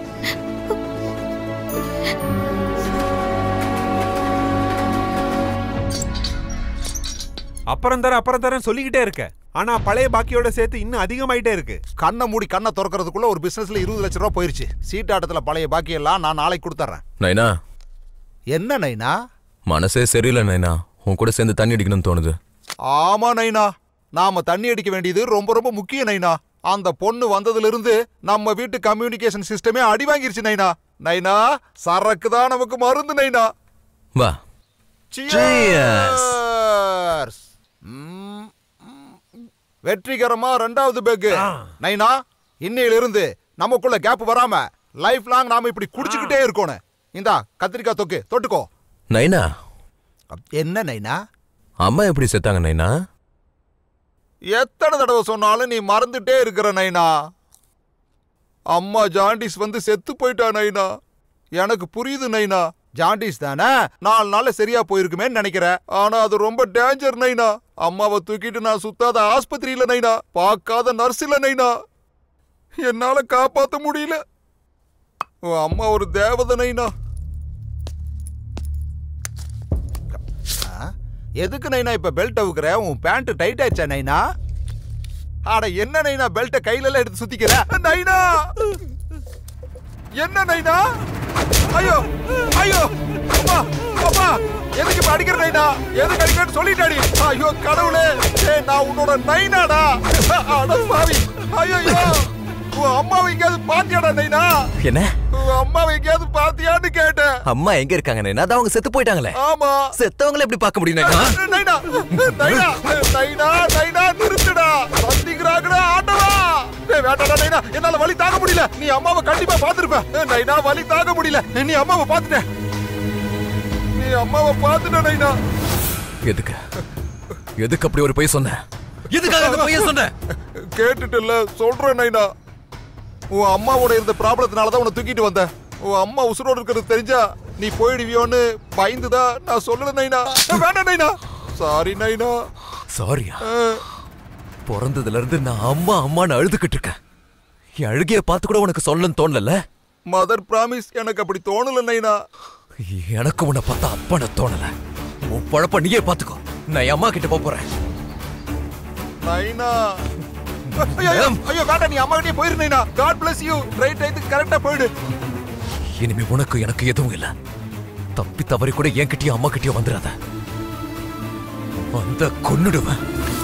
அப்புறம் தரேன் சொல்லிக்கிட்டே இருக்க. ஆனா பழைய பாக்கியோட சேர்த்து இன்னும் அதிகமாயிட்டே இருக்கு. கண்ணை மூடி கண்ணை திறக்கிறதுக்குள்ள ஒரு பிசினஸ்ல 20 லட்சம் ரூபாய் போயிருச்சு. சீட்டாட்டத்துல பழைய பாக்கி எல்லாம் நான் நாளைக்கு கொடுத்துறேன். நைனா, என்ன நைனா? மனசே சரியில்லை நைனா. உன் கூட சேர்ந்து தண்ணி அடிக்கணும்னு தோணுது. ஆமா நைனா, நாம தண்ணி அடிக்க வேண்டியது ரொம்ப ரொம்ப முக்கியம் நைனா. அந்த பொண்ணு வந்ததுல இருந்து நம்ம வீட்டு கம்யூனிகேஷன் சிஸ்டமே அடி வாங்கிருச்சு நைனா. நைனா, சரக்கு தான் நமக்கு மருந்து நைனா. வா. Cheers. வெற்றிகரமா 2வது பேக். நைனா, இன்னையில இருந்து நமக்குள்ள கேப் வராம லைஃப் லாங் நாம இப்படி குடிச்சுக்கிட்டே இருக்கணும். இந்தா கத்திரிக்காய் தொக்கு தொட்டுக்கோ. நைனா. என்ன நைனா? அம்மா எப்படி செத்தாங்க நைனா? எத்தனை தடவை சொன்னாலும் நீ மறந்துட்டே இருக்கிற நைனா. அம்மா ஜாண்டிஸ் வந்து செத்து போயிட்டா நைனா. எனக்கு புரியுது நைனா. ஜாண்டிஸ் தானே 4 நாள்ல சரியா போயிருக்குமே நினைக்கிறேன். ஆனா அது ரொம்ப டேஞ்சர் நைனா. அம்மாவை தூக்கிட்டு நான் சுத்தாத ஆஸ்பத்திரியில நைனா, பார்க்காத நர்ஸ் இல்ல நைனா. என்னால காப்பாத்த முடியல. அம்மா ஒரு தேவதை நைனா. எதுக்கு நைனா இப்ப பெல்ட் அவுக்குற? உன் பேண்ட் டைட் ஆயிடுச்சா நைனா? ஆட என்ன நைனா பெல்ட்ட கையில எல்லாம் எடுத்து சுத்திக்கிற நைனா? என்ன நைனா? ஐயோ ஐயோ அம்மா அம்மா, எதுக்கு இப்ப அடிக்கிற நைனா? எதுக்கு அடிக்கிறேன்னு சொல்லிட்டாடி. ஐயோ கடவுளே, நான் உன்னோட நைனாடா. அட பாவி. ஐயோ உன் அம்மாவை எங்கேயாவது பாத்தியாடா நைனா? என்ன? அம்மாவை எங்கேயாவது பாத்தியான்னு கேட்டேன். அம்மா எங்க இருக்காங்க நைனா? அதான் அவங்க செத்து போயிட்டாங்களே. ஆமா. செத்தவங்களை எப்படி பார்க்க முடியும் நைனா? நைனா நைனா நைனா நைனா நிறுத்துடா. சந்திக்கிறாங்கடா ஆண்டவா. வேண்டாடா நைனா, என்னால வலி தாங்க முடியல. நீ அம்மாவை கண்டிப்பா பாத்துருப்ப நைனா. வலி தாங்க முடியல. நீ அம்மாவை பாத்துட்ட. நீ அம்மாவை பாத்துட்ட நைனா. எதுக்கு எதுக்கு அப்படி ஒரு பொய் சொன்ன? எதுக்காக அந்த பொய்யை சொன்ன? கேட்டுட்டல சொல்றேன் நைனா. உன் அம்மாவோட இருந்த ப்ராப்ளத்தினாலதான் உன்னை தூக்கிட்டு வந்த. உன் அம்மா உசுரோடு இருக்கிறது தெரிஞ்சா நீ போயிடுவியோன்னு பயந்துதான் நான் சொல்லல நைனா. வேண்டாம் நைனா. சாரி நைனா. சாரியா? பிறந்ததுல இருந்து நான் அம்மா அம்மான்னு அழுதுகிட்டு இருக்கேன். என் அழுகைய பார்த்து கூட உனக்கு சொல்லன்னு தோணல? மதர் பிராமிஸ், எனக்கு அப்படி தோணல நைனா. எனக்கு உன்னை பார்த்தா அப்பன தோணல. உன் பழப்ப நீயே பாத்துக்கோ. நான் என் அம்மா கிட்ட போறேன் நைனா. ஐயோ வேண்டாம், நீ அம்மா கிட்டே போயிரு நைனா. God bless you. ரைட் டைத்துக்கு கரெக்டா போயிடு. இனிமே உனக்கு எனக்கு எதுவும் இல்ல. தப்பி தவறி கூட என்கிட்டயும் அம்மா கிட்டயும் வந்துடாத. வந்த கொன்னுடுவேன்.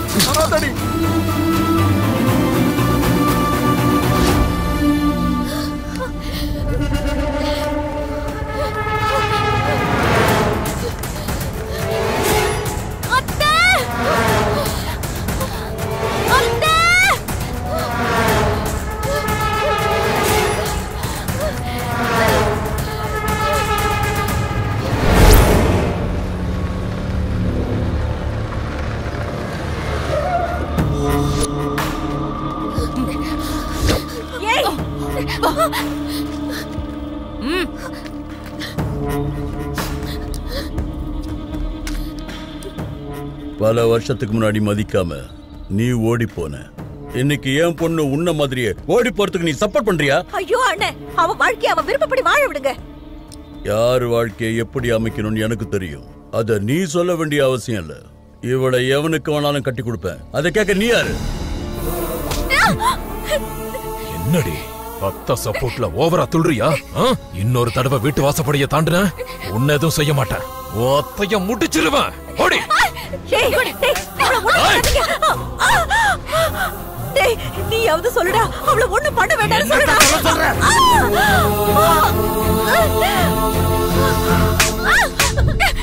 பல வருஷத்துக்கு முன்னாடி மதிக்காம நீ ஓடி போன. இன்னைக்கு ஏன் பொண்ணு உன்ன மாதிரியே ஓடி போறதுக்கு நீ சப்போர்ட் பண்றியா? ஐயோ அண்ணே, அவ வாழ்க்கைய அவ விருப்பப்படி வாழ விடுங்க. யார் வாழ்க்கையை எப்படி அமைக்கணும்னு எனக்கு தெரியும். அத நீ சொல்ல வேண்டிய அவசியம் இல்ல. இவளை எவனுக்கு வேணாலும் கட்டி கொடுப்பேன். அதை கேட்க நீ யாரு? என்னடி அத்த சப்போர்ட்ல ஓவரா துள்றியா? இன்னொரு தடவை வீட்டு வாசப்படிய தாண்டுன உன்ன எதுவும் செய்ய மாட்டேன். ஒத்தைய முடிச்சிருவேன். ஓடி. நீயாவது சொல்லுடா, அவளை ஒண்ணும் பண்ண வேண்டாம்னு சொல்லுடா.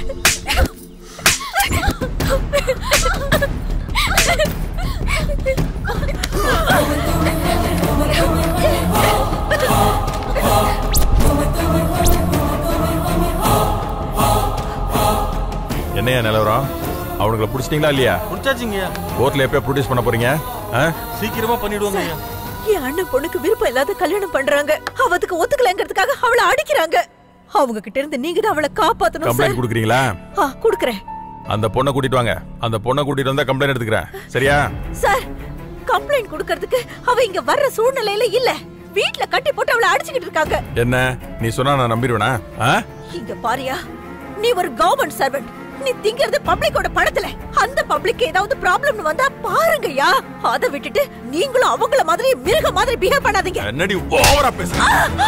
என்னையா நிலவரம்? அவனுங்களை பிடிச்சிட்டீங்களா இல்லையா? முடிச்சாச்சுங்க. கோர்ட்ல எப்ப ப்ரொடியூஸ் பண்ண போறீங்க? சீக்கிரமா பண்ணிடுவாங்க. என் அண்ணன் பொண்ணுக்கு விருப்பம் இல்லாத கல்யாணம் பண்றாங்க. அவதுக்கு ஒத்துக்கலங்கிறதுக்காக அவளை அடிக்கிறாங்க. அவங்க கிட்ட இருந்து நீங்க தான் அவளை காப்பாத்தணும். கம்ப்ளைண்ட் குடுக்குறீங்களா? குடுக்குறேன். அந்த பொண்ணை கூட்டிட்டு வாங்க. அந்த பொண்ணை கூட்டிட்டு வந்தா கம்ப்ளைண்ட் எடுத்துக்கிறேன். சரியா? சார், கம்ப்ளைண்ட் குடுக்கிறதுக்கு அவ இங்க வர்ற சூழ்நிலையில இல்ல. வீட்ல கட்டி போட்டு அவளை அடிச்சிட்டு இருக்காங்க. என்ன நீ சொன்னா நான் நம்பிடுவேனா? இங்க பாரியா, நீ ஒரு கவர்மெண்ட் சர்வெண்ட். நீ திங்கிறது பப்ளிக்கோட பணத்துல. அந்த பப்ளிக் ஏதாவது ப்ராப்ளம் வந்தா பாருங்கயா. அத விட்டுட்டு நீங்களும் அவங்கள மாதிரி மிருக மாதிரி பிஹேவ் பண்ணாதீங்க. என்னடி ஓவரா பேசுற?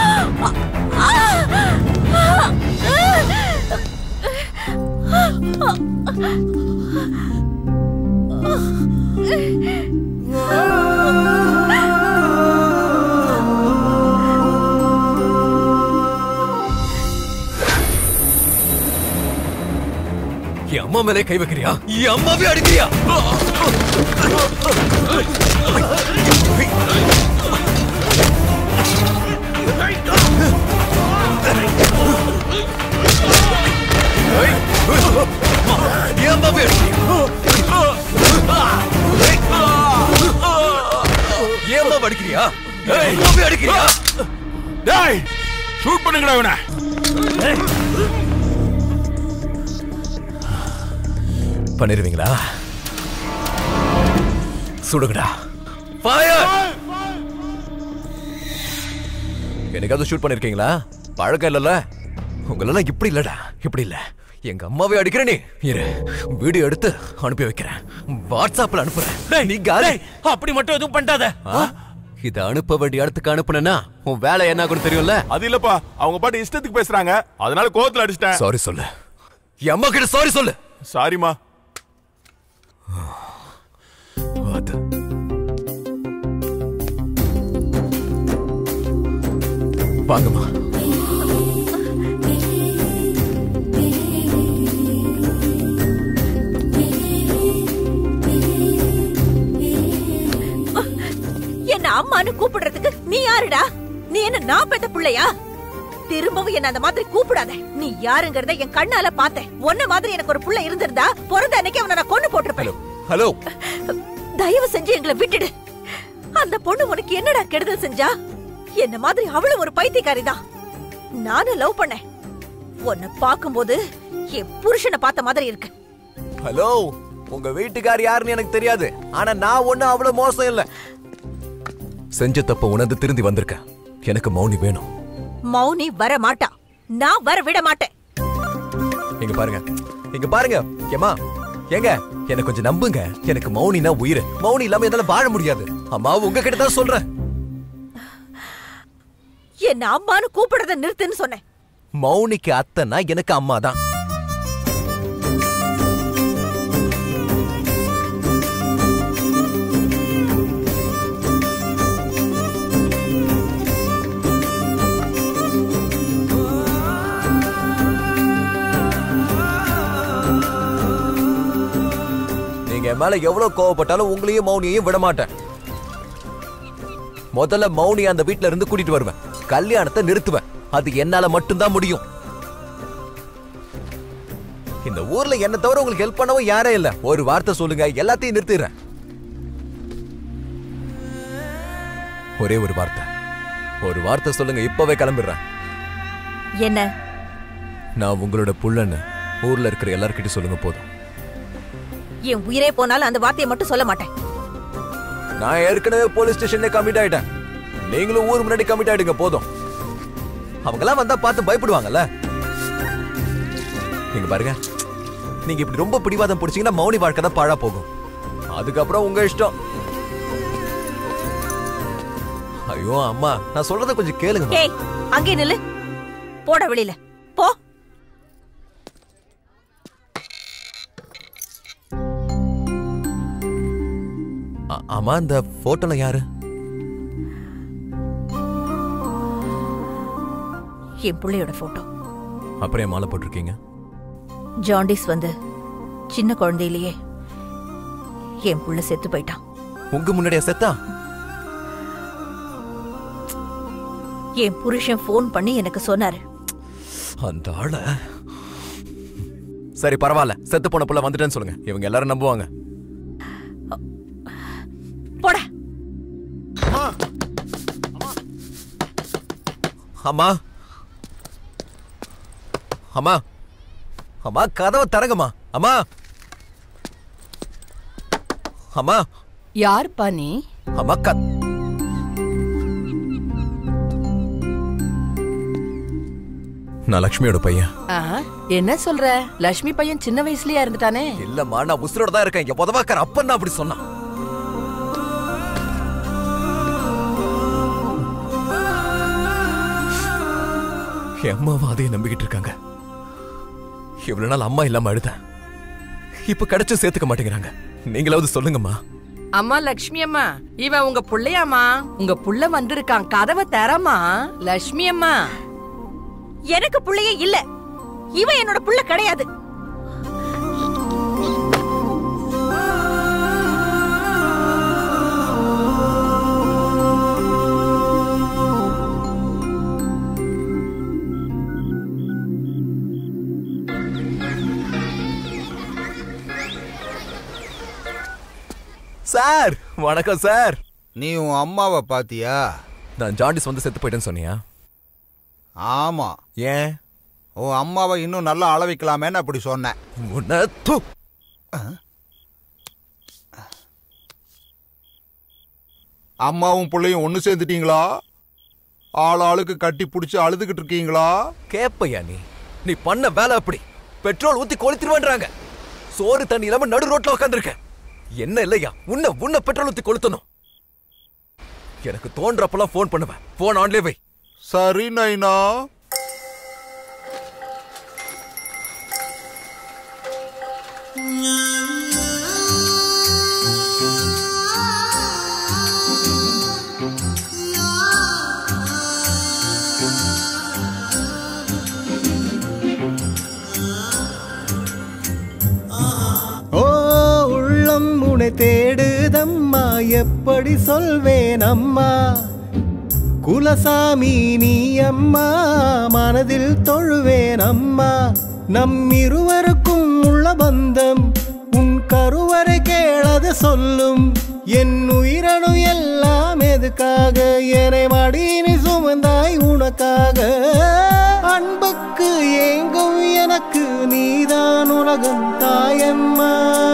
என் அம்மா மேலே கை வைக்கிறியா? என் அம்மாவே அடிக்கிறியா? அடிக்கிறியா? அடிக்கிறியா? டேய், ஷூட் பண்ணுங்கடா இவனை. பண்ணிருவீங்களா? சுடுங்கடா. ஃபயர்! எனக்காவது ஷூட் பண்ணிருக்கீங்களா? பழக்கம் இல்லல்ல. உங்களெல்லாம் இப்படி இல்லடா, இப்படி இல்ல. எங்க அம்மாவே அடிக்கிற நீ. இரு, வீடியோ எடுத்து அனுப்பி வைக்கிறேன். வாட்ஸ்அப்ல அனுப்புறேன். நீ காலே அப்படி மட்டும் எதுவும் பண்ணாத. இத அனுப்ப வேண்டிய இடத்துக்கு அனுப்புனா உன் வேலை என்ன ஆகும் தெரியும்ல? அது இல்லப்பா, அவங்க பாட்டு இஷ்டத்துக்கு பேசுறாங்க. அதனால கோவத்துல அடிச்சிட்டேன். சாரி சொல்லு. என் அம்மா கிட்ட சாரி சொல்லு. சாரிமா. வாங்கம்மா. என்ன அம்மான்னு கூப்பிடுறதுக்கு நீ யாருடா? நீ என்ன நான் பெத்த பிள்ளையா? திரும்பவும் என்ன அந்த மாதிரி கூப்பிடாத. நீ யாருங்கறத என் கண்ணால பார்த்தேன். உன்ன மாதிரி எனக்கு ஒரு புள்ள இருந்திருந்தா பிறந்த அன்னைக்கு அவனை நான் கொன்னு போட்டிருப்பேன். ஹலோ, தயவு செஞ்சு எங்களை விட்டுடு. அந்த பொண்ணு உனக்கு என்னடா கெடுதல் செஞ்சா? என்ன மாதிரி அவளும் ஒரு பைத்தியக்காரிதான். நானும் லவ் பண்ணேன். உன்னை பார்க்கும்போது என் புருஷனை பார்த்த மாதிரி இருக்கு. ஹலோ, உங்க வீட்டுக்கார் யாருன்னு எனக்கு தெரியாது. ஆனா நான் ஒண்ணு அவ்வளவு மோசம் இல்ல. செஞ்ச தப்ப உணர்ந்து திருந்தி வந்திருக்க. எனக்கு மௌனி வேணும். மௌனி வர மாட்டா. நான் வர விட மாட்டேன். இங்க பாருங்க, இங்க பாருங்க. ஏமா, ஏங்க என்ன கொஞ்சம் நம்புங்க. எனக்கு மௌனினா உயிர். மௌனி இல்லாம என்னால வாழ முடியாது. அம்மா உங்ககிட்ட தான் சொல்றேன். என்ன அம்மான்னு கூப்பிடுறத நிறுத்துன்னு சொன்னேன். மௌனிக்கு அத்தனா எனக்கு அம்மா தான். நீங்க மேல எவ்வளவு கோவப்பட்டாலும் உங்களையும் மௌனியையும் விட மாட்டேன். முதல்ல மௌனி அந்த வீட்ல இருந்து கூட்டிட்டு வருவேன். கல்யாணத்தை நிறுத்துவேன். அது என்னால மட்டும்தான் முடியும். இந்த ஊர்ல என்ன தவிர உங்களுக்கு ஹெல்ப் பண்ணவும் யாரே இல்ல. ஒரு வார்த்தை சொல்லுங்க, எல்லாத்தையும் நிறுத்திடுறேன். ஒரே ஒரு வார்த்தை, ஒரு வார்த்தை சொல்லுங்க, இப்பவே கிளம்பிடுறேன். என்ன? நான் உங்களோட புள்ளன்னு ஊர்ல இருக்கிற எல்லார்கிட்ட சொல்லுங்க போதும். என் உயிரே போனாலும் அந்த வார்த்தையை மட்டும் சொல்ல மாட்டேன். நான் ஏற்கனவே போலீஸ் ஸ்டேஷன்ல கமிட் ஆயிட்டேன். நீங்களும் ஊர் முன்னாடி கமிட் ஆயிடுங்க போதும். அவங்கெல்லாம் வந்தா பார்த்து பயப்படுவாங்கல்ல. நீங்க பாருங்க, நீங்க இப்படி ரொம்ப பிடிவாதம் பிடிச்சீங்கன்னா மௌனி வாழ்க்கை தான் பாழா போகும். அதுக்கப்புறம் உங்க இஷ்டம். ஐயோ அம்மா, நான் சொல்றத கொஞ்சம் கேளுங்க. ஏய், அங்கே நில்லு. போட வெளியில போ. ஆமா, இந்த போட்டோல யாரு? என் பிள்ளையோட போட்டோ. அப்புறம் ஏன் மாலை போட்டிருக்கீங்க? ஜாண்டிஸ் வந்து சின்ன குழந்தையிலேயே என் புள்ள செத்து போயிட்டான். உங்க முன்னாடியா செத்தா? என் புருஷன் போன் பண்ணி எனக்கு சொன்னாரு. அந்த ஆள சரி பரவாயில்ல, செத்து போன புள்ள வந்துட்டேன்னு சொல்லுங்க. இவங்க எல்லாரும் நம்புவாங்க. போடா. அம்மா அம்மா அம்மா கதவை தரங்கம்மா. அம்மா அம்மா. யாருப்பா நீ? அம்மா நான் லட்சுமியோட பையன். என்ன சொல்ற? லட்சுமி பையன் சின்ன வயசுலயே இருந்துட்டானே. இல்லம்மா, நான் உசுரோட தான் இருக்கேன். என் உதவாக்கார அப்பன் அப்படி சொன்னான். என் அம்மாவும் அதையும் நம்பிக்கிட்டு இருக்காங்க. இவ்வளவு நாள் அம்மா இல்லாம அழுத, இப்ப கிடைச்சு சேர்த்துக்க மாட்டேங்கிறாங்க. நீங்களாவது சொல்லுங்கம்மா. அம்மா லட்சுமி அம்மா, இவன் உங்க புள்ளையாமா? உங்க புள்ள வந்திருக்கான், கதவை தரமா. லட்சுமி அம்மா, எனக்கு புள்ளையே இல்ல. இவன் என்னோட புள்ள கிடையாது. சார் வணக்கம் சார். நீ உன் அம்மாவை பாத்தியா? நான் ஜாண்டிஸ் வந்து செத்து போயிட்டேன்னு சொன்னியா? ஆமா. ஏன்? உன் அம்மாவை இன்னும் நல்லா அள வைக்கலாமேன்னு அப்படி சொன்னேன். அம்மாவும் பிள்ளையும் ஒண்ணு சேர்ந்துட்டீங்களா? ஆளுக்கு கட்டி பிடிச்சு அழுதுகிட்டு இருக்கீங்களா? கேப்பையா நீ பண்ண வேலை அப்படி. பெட்ரோல் ஊத்தி கொளுத்திடுவான்றாங்க. சோறு தண்ணி இல்லாம நடு ரோட்ல உட்காந்துருக்க. என்ன இல்லையா? உன்ன பெட்ரோல் ஊத்தி கொளுத்தணும். எனக்கு தோன்றப்பெல்லாம் போன் பண்ணுவேன். போன் ஆன்லயே வை. சரி நைனா. தேடுதம்மா, எப்படி சொல்வேன் அம்மா? குலசாமி நீ அம்மா, மனதில் தொழுவேன் அம்மா. நம் இருவருக்கும் உள்ள பந்தம் உன் கருவறை கேளது சொல்லும். என் உயிரணு எல்லாம் எதுக்காக? என்னை மடியினி சுமந்தாய் உனக்காக. அன்புக்கு ஏங்கும் எனக்கு நீதான் உலகம் தாயம்மா.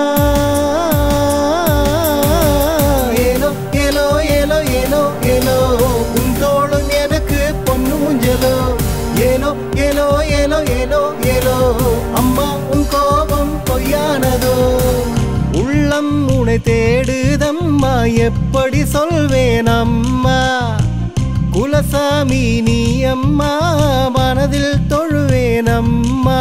ஏலோ ஏலோ ஏலோ ஏலோ ஏலோ, அம்மா உன் கோபம் பொய்யானதோ. உள்ளம் உன்னை தேடுதம்மா, எப்படி சொல்வேன் அம்மா? குலசாமி நீ அம்மா, மனதில் தொழுவேன் அம்மா.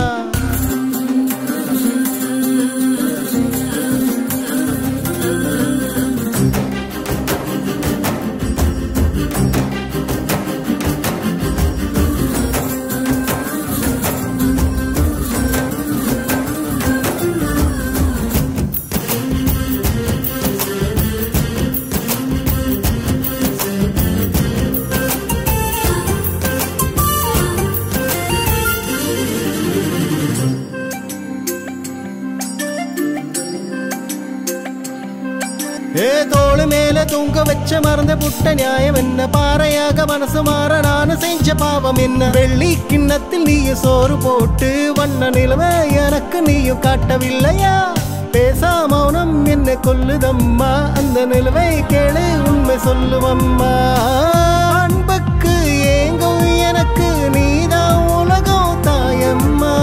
தோளு மேல தூங்க வச்ச மறந்த புட்ட நியாயம் என்ன? பாறையாக மனசு மாற நானு செஞ்ச பாவம் என்ன? வெள்ளி கிண்ணத்தில் நீயும் சோறு போட்டு வண்ண நிலவை எனக்கு நீயும் காட்டவில்லையா? பேசா மௌனம் என்ன கொல்லுதம்மா, அந்த நிலவை கேளு உண்மை சொல்லுவம்மா. அன்புக்கு ஏங்கும் எனக்கு நீதான் உலகம் தாயம்மா.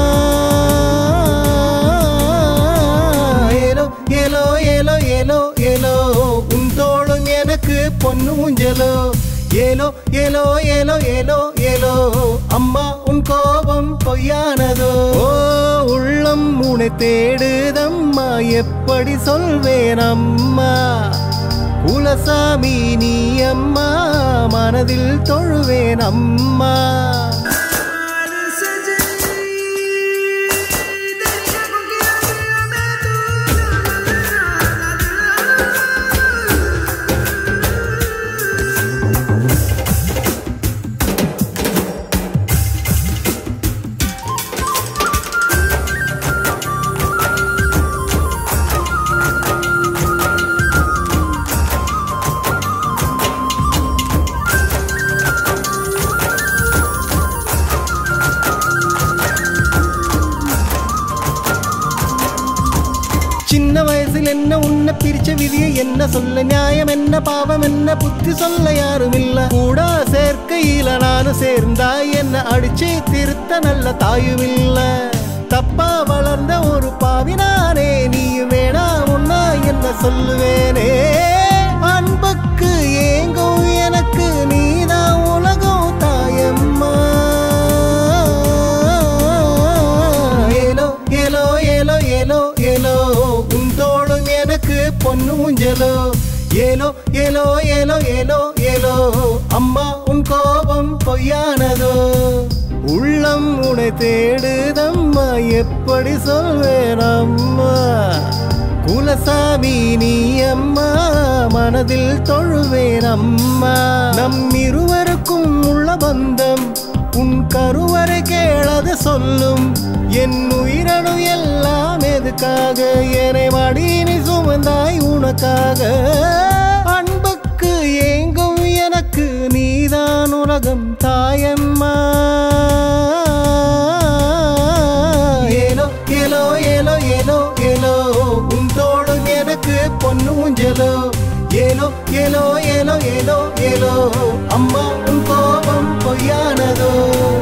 ஏலோ ஏலோ ஏலோ ஏலோ ஏலோ, உன் தோளும் எனக்கு பொண்ணு ஊஞ்சலோ. ஏலோ ஏலோ ஏலோ ஏலோ ஏலோ, அம்மா உன் கோபம் பொய்யானதோ. உள்ளம் உன்னை தேடுதம்மா, எப்படி சொல்வேன் அம்மா? குலசாமி நீ அம்மா, மனதில் தொழுவேன் அம்மா. மனசில் என்ன உன்னை பிரிச்ச விதியை என்ன சொல்ல, நியாயம் என்ன பாவம் என்ன புத்தி சொல்ல யாரும் இல்ல. கூட சேர்க்கையில நானும் சேர்ந்தா என்ன அடிச்சு திருத்த நல்ல தாயும் இல்ல. தப்பா வளர்ந்த ஒரு பாவினானே, நீயும் வேணா முன்னா என்ன சொல்லுவேனே. அன்புக்கு ஏங்கும் எனக்கு நீதான் உலகம் தாயம்மா. ஏலோ ஏலோ ஏலோ ஏலோ ஏலோ உன் தோளும் எனக்கு பொண்ணு ஊஞ்சலோ. ஏலோ ஏலோ ஏலோ ஏலோ ஏலோ அம்மா உன் கோபம் பொய்யானதோ. உள்ளம் உனை தேடுதம்மா எப்படி சொல்வேன் அம்மா. குலசாமி நீ அம்மா மனதில் தொழுவேன் அம்மா. நம் இருவருக்கும் உள்ள பந்தம் உன் கருவறை கேளது சொல்லும். என் உயிரணு எல்லாம் எதுக்காக என்னை மடியினி சுமந்தாய் உனக்காக. அன்புக்கு ஏங்கும் எனக்கு நீதான் உலகம் தாயம்மா. ஏலோ ஏலோ ஏலோ ஏலோ ஏலோ உன் தோளும் எனக்கு பொண்ணு ஊஞ்சலோ. ஏலோ ஏலோ ஏலோ ஏலோ ஏலோ அம்மா உன் கோபம் பொய்யானதோ.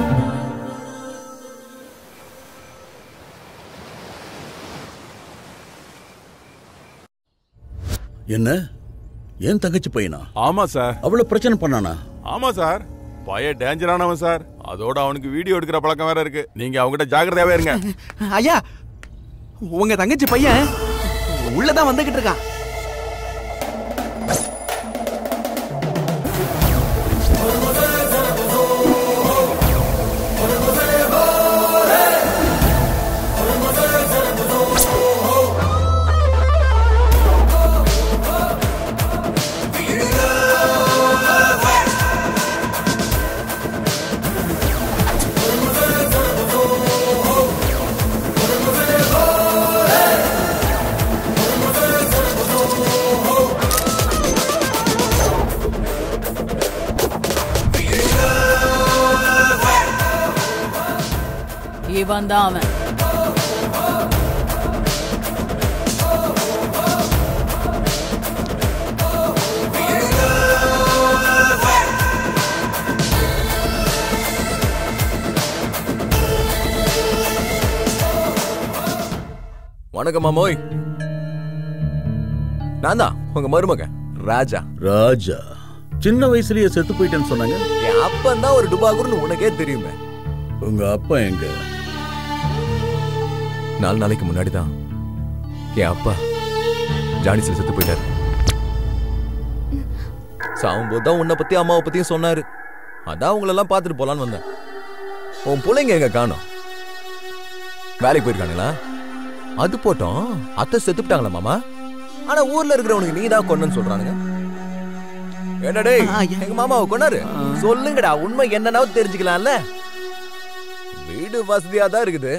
என்ன ஏன் தங்கச்சி பையனா? ஆமா சார். அவ்வளவு பிரச்சனை பண்ணானா? ஆமா சார். பையன் டேஞ்சரானவன் சார். அதோட அவனுக்கு வீடியோ எடுக்கிற பழக்கம் வேற இருக்கு. நீங்க அவங்ககிட்ட ஜாக்கிரதையாவே இருங்க. ஐயா, உங்க தங்கச்சி பையன் உள்ளதான் வந்துகிட்டு இருக்கான். இவன் தான் அவன். வணக்கம் மாமோய். நான் தான் உங்க மருமக ராஜா. ராஜா சின்ன வயசுலயே செத்து போயிட்டேன்னு சொன்னாங்க. என் அப்பன் தான் ஒரு டுபாகூர்னு உனக்கே தெரியுமே. உங்க அப்பா எங்க? 4 நாளைக்கு முன்னாடி தான் என் அப்பா ஜானிஸ்ல செத்து போயிட்டாரு. சாகும்போது தான் உன்னை பத்தி அம்மாவை பத்தியும் சொன்னாரு. அதான் உங்களெல்லாம் பார்த்துட்டு போலான்னு வந்தேன். உன் பிள்ளைங்க எங்க காணோம்? வேலைக்கு போயிருக்கானுங்களா? அது போட்டோம், அத்தை செத்துட்டாங்களா மாமா? ஆனா ஊர்ல இருக்கிறவனுக்கு நீ தான் கொன்னு சொல்றானுங்க. என்னடே எங்க மாமாவை கொண்டாரு சொல்லுங்கடா, உண்மை என்னன்னாவும் தெரிஞ்சுக்கலாம்ல. வீடு வசதியா தான் இருக்குது.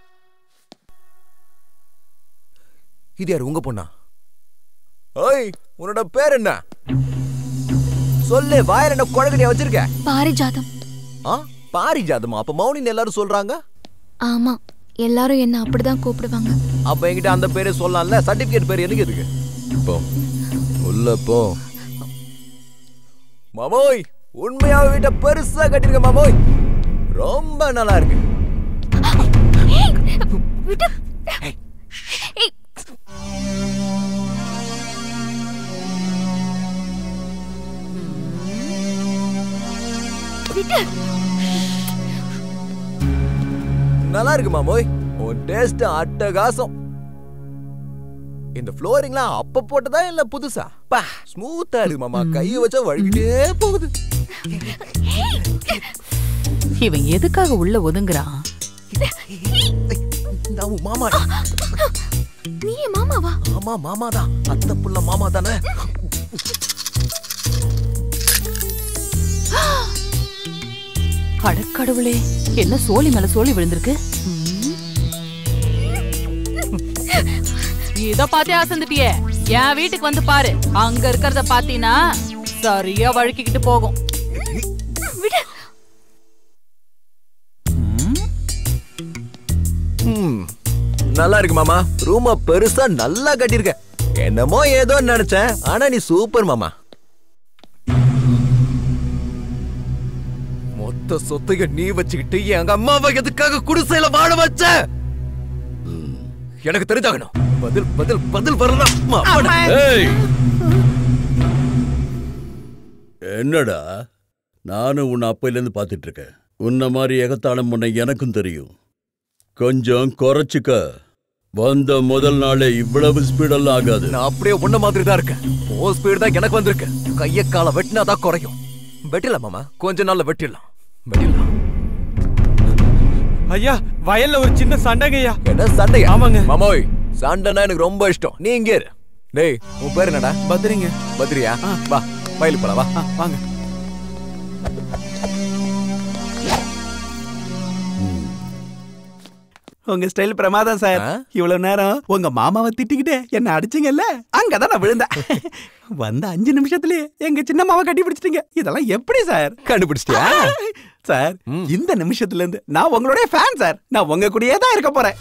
இது யாரு, உங்க பொண்ணா? ஓய், உன்னோட பேர் என்ன? சொல்லு, வாயில என்ன குழந்தையா வச்சிருக்க? பாரிஜாதம். பாரிஜாதமா? அப்ப மௌனின்னு எல்லாரும் சொல்றாங்க. ஆமா, எல்லாரும் என்ன அப்படிதான் கூப்பிடுவாங்க. அப்ப என்கிட்ட அந்த பேரே சொல்லலாம்ல. சர்டிபிகேட் பேர் எனக்கு எதுக்கு? போ உள்ள போ. மாமோய், உண்மையாவே வீட்டை பெருசா கட்டிருக்க மாமோய். ரொம்ப நல்லா இருக்கு. நல்லா இருக்கு மாமோய். உன் டேஸ்ட் அட்டகாசம். இந்த ஃப்ளோரிங்லாம் அப்ப போட்டதா இல்ல புதுசா? பா, ஸ்மூத்தா இருக்கு மாமா. கைய வச்சா வழுக்கிட்டே போகுது. இவன் எதுக்காக உள்ள ஒதுங்குறான்? மாமா. நீ மாமாவா? ஆமா, மாமாதான். அத்தை புள்ள மாமா தானே. கடவுளே, என்ன சோழி மேல சோழி விழுந்திருக்கு. இத பாத்தே அசந்துட்டியே. என் வீட்டுக்கு வந்து பாரு. அங்க இருக்கிறத பாத்தீனா சரியா வழுக்கிக்கிட்டு போகும். நல்லா இருக்கு மாமா. ரூம பெருசா நல்லா கட்டிருக்க. என்னமோ ஏதோ நினைச்சேன், ஆனா நீ சூப்பர் மாமா. மொத்த சொத்தைய நீ வச்சுக்கிட்டு எங்க அம்மாவை எதுக்காக குடிசையில வாழ வச்ச? எனக்கு தெரிஞ்சாகணும். பதில் பதில் பதில் வரலாம். என்னடா, நானும் உன்னை அப்பையிலேருந்து பார்த்துட்டு இருக்கேன். உன்ன மாதிரி எகத்தாளம் பண்ண எனக்கும் தெரியும். கொஞ்சம் குறைச்சிக்க. வந்த முதல் நாளே இவ்வளவு ஸ்பீடெல்லாம் ஆகாது. நான் அப்படியே உன்ன மாதிரி தான் இருக்கேன். ஓ ஸ்பீடு தான் எனக்கு வந்திருக்கு. கைய கால வெட்டினாதான் குறையும். வெட்டிடலாம் மாமா, கொஞ்ச நாள்ல வெட்டிடலாம். ஐயா, வயல்ல ஒரு சின்ன சண்டைங்கய்யா. என்ன சண்டையா? ஆமாங்க மாமோய், சண்டைனா எனக்கு ரொம்ப இஷ்டம். நீ இங்கே இரு. டேய், உன் பேர் என்னடா? பத்ரிங்க. பத்ரியா? வா வயலுக்கு போலாம், வா. வாங்க. உங்க ஸ்டைல் பிரமாதம் சார். இவ்வளவு நேரம் உங்க மாமாவை திட்டிக்கிட்டே என்ன அடிச்சீங்கல்ல, அங்கதான் நான் விழுந்தேன். வந்த 5 நிமிஷத்துலயே எங்க சின்ன மாவை கட்டி பிடிச்சிட்டீங்க. இதெல்லாம் எப்படி சார் கண்டுபிடிச்சிட்டியா? சார், இந்த நிமிஷத்துல இருந்து நான் உங்களுடைய ஃபேன் சார். நான் உங்க கூடயே தான் இருக்க போறேன்.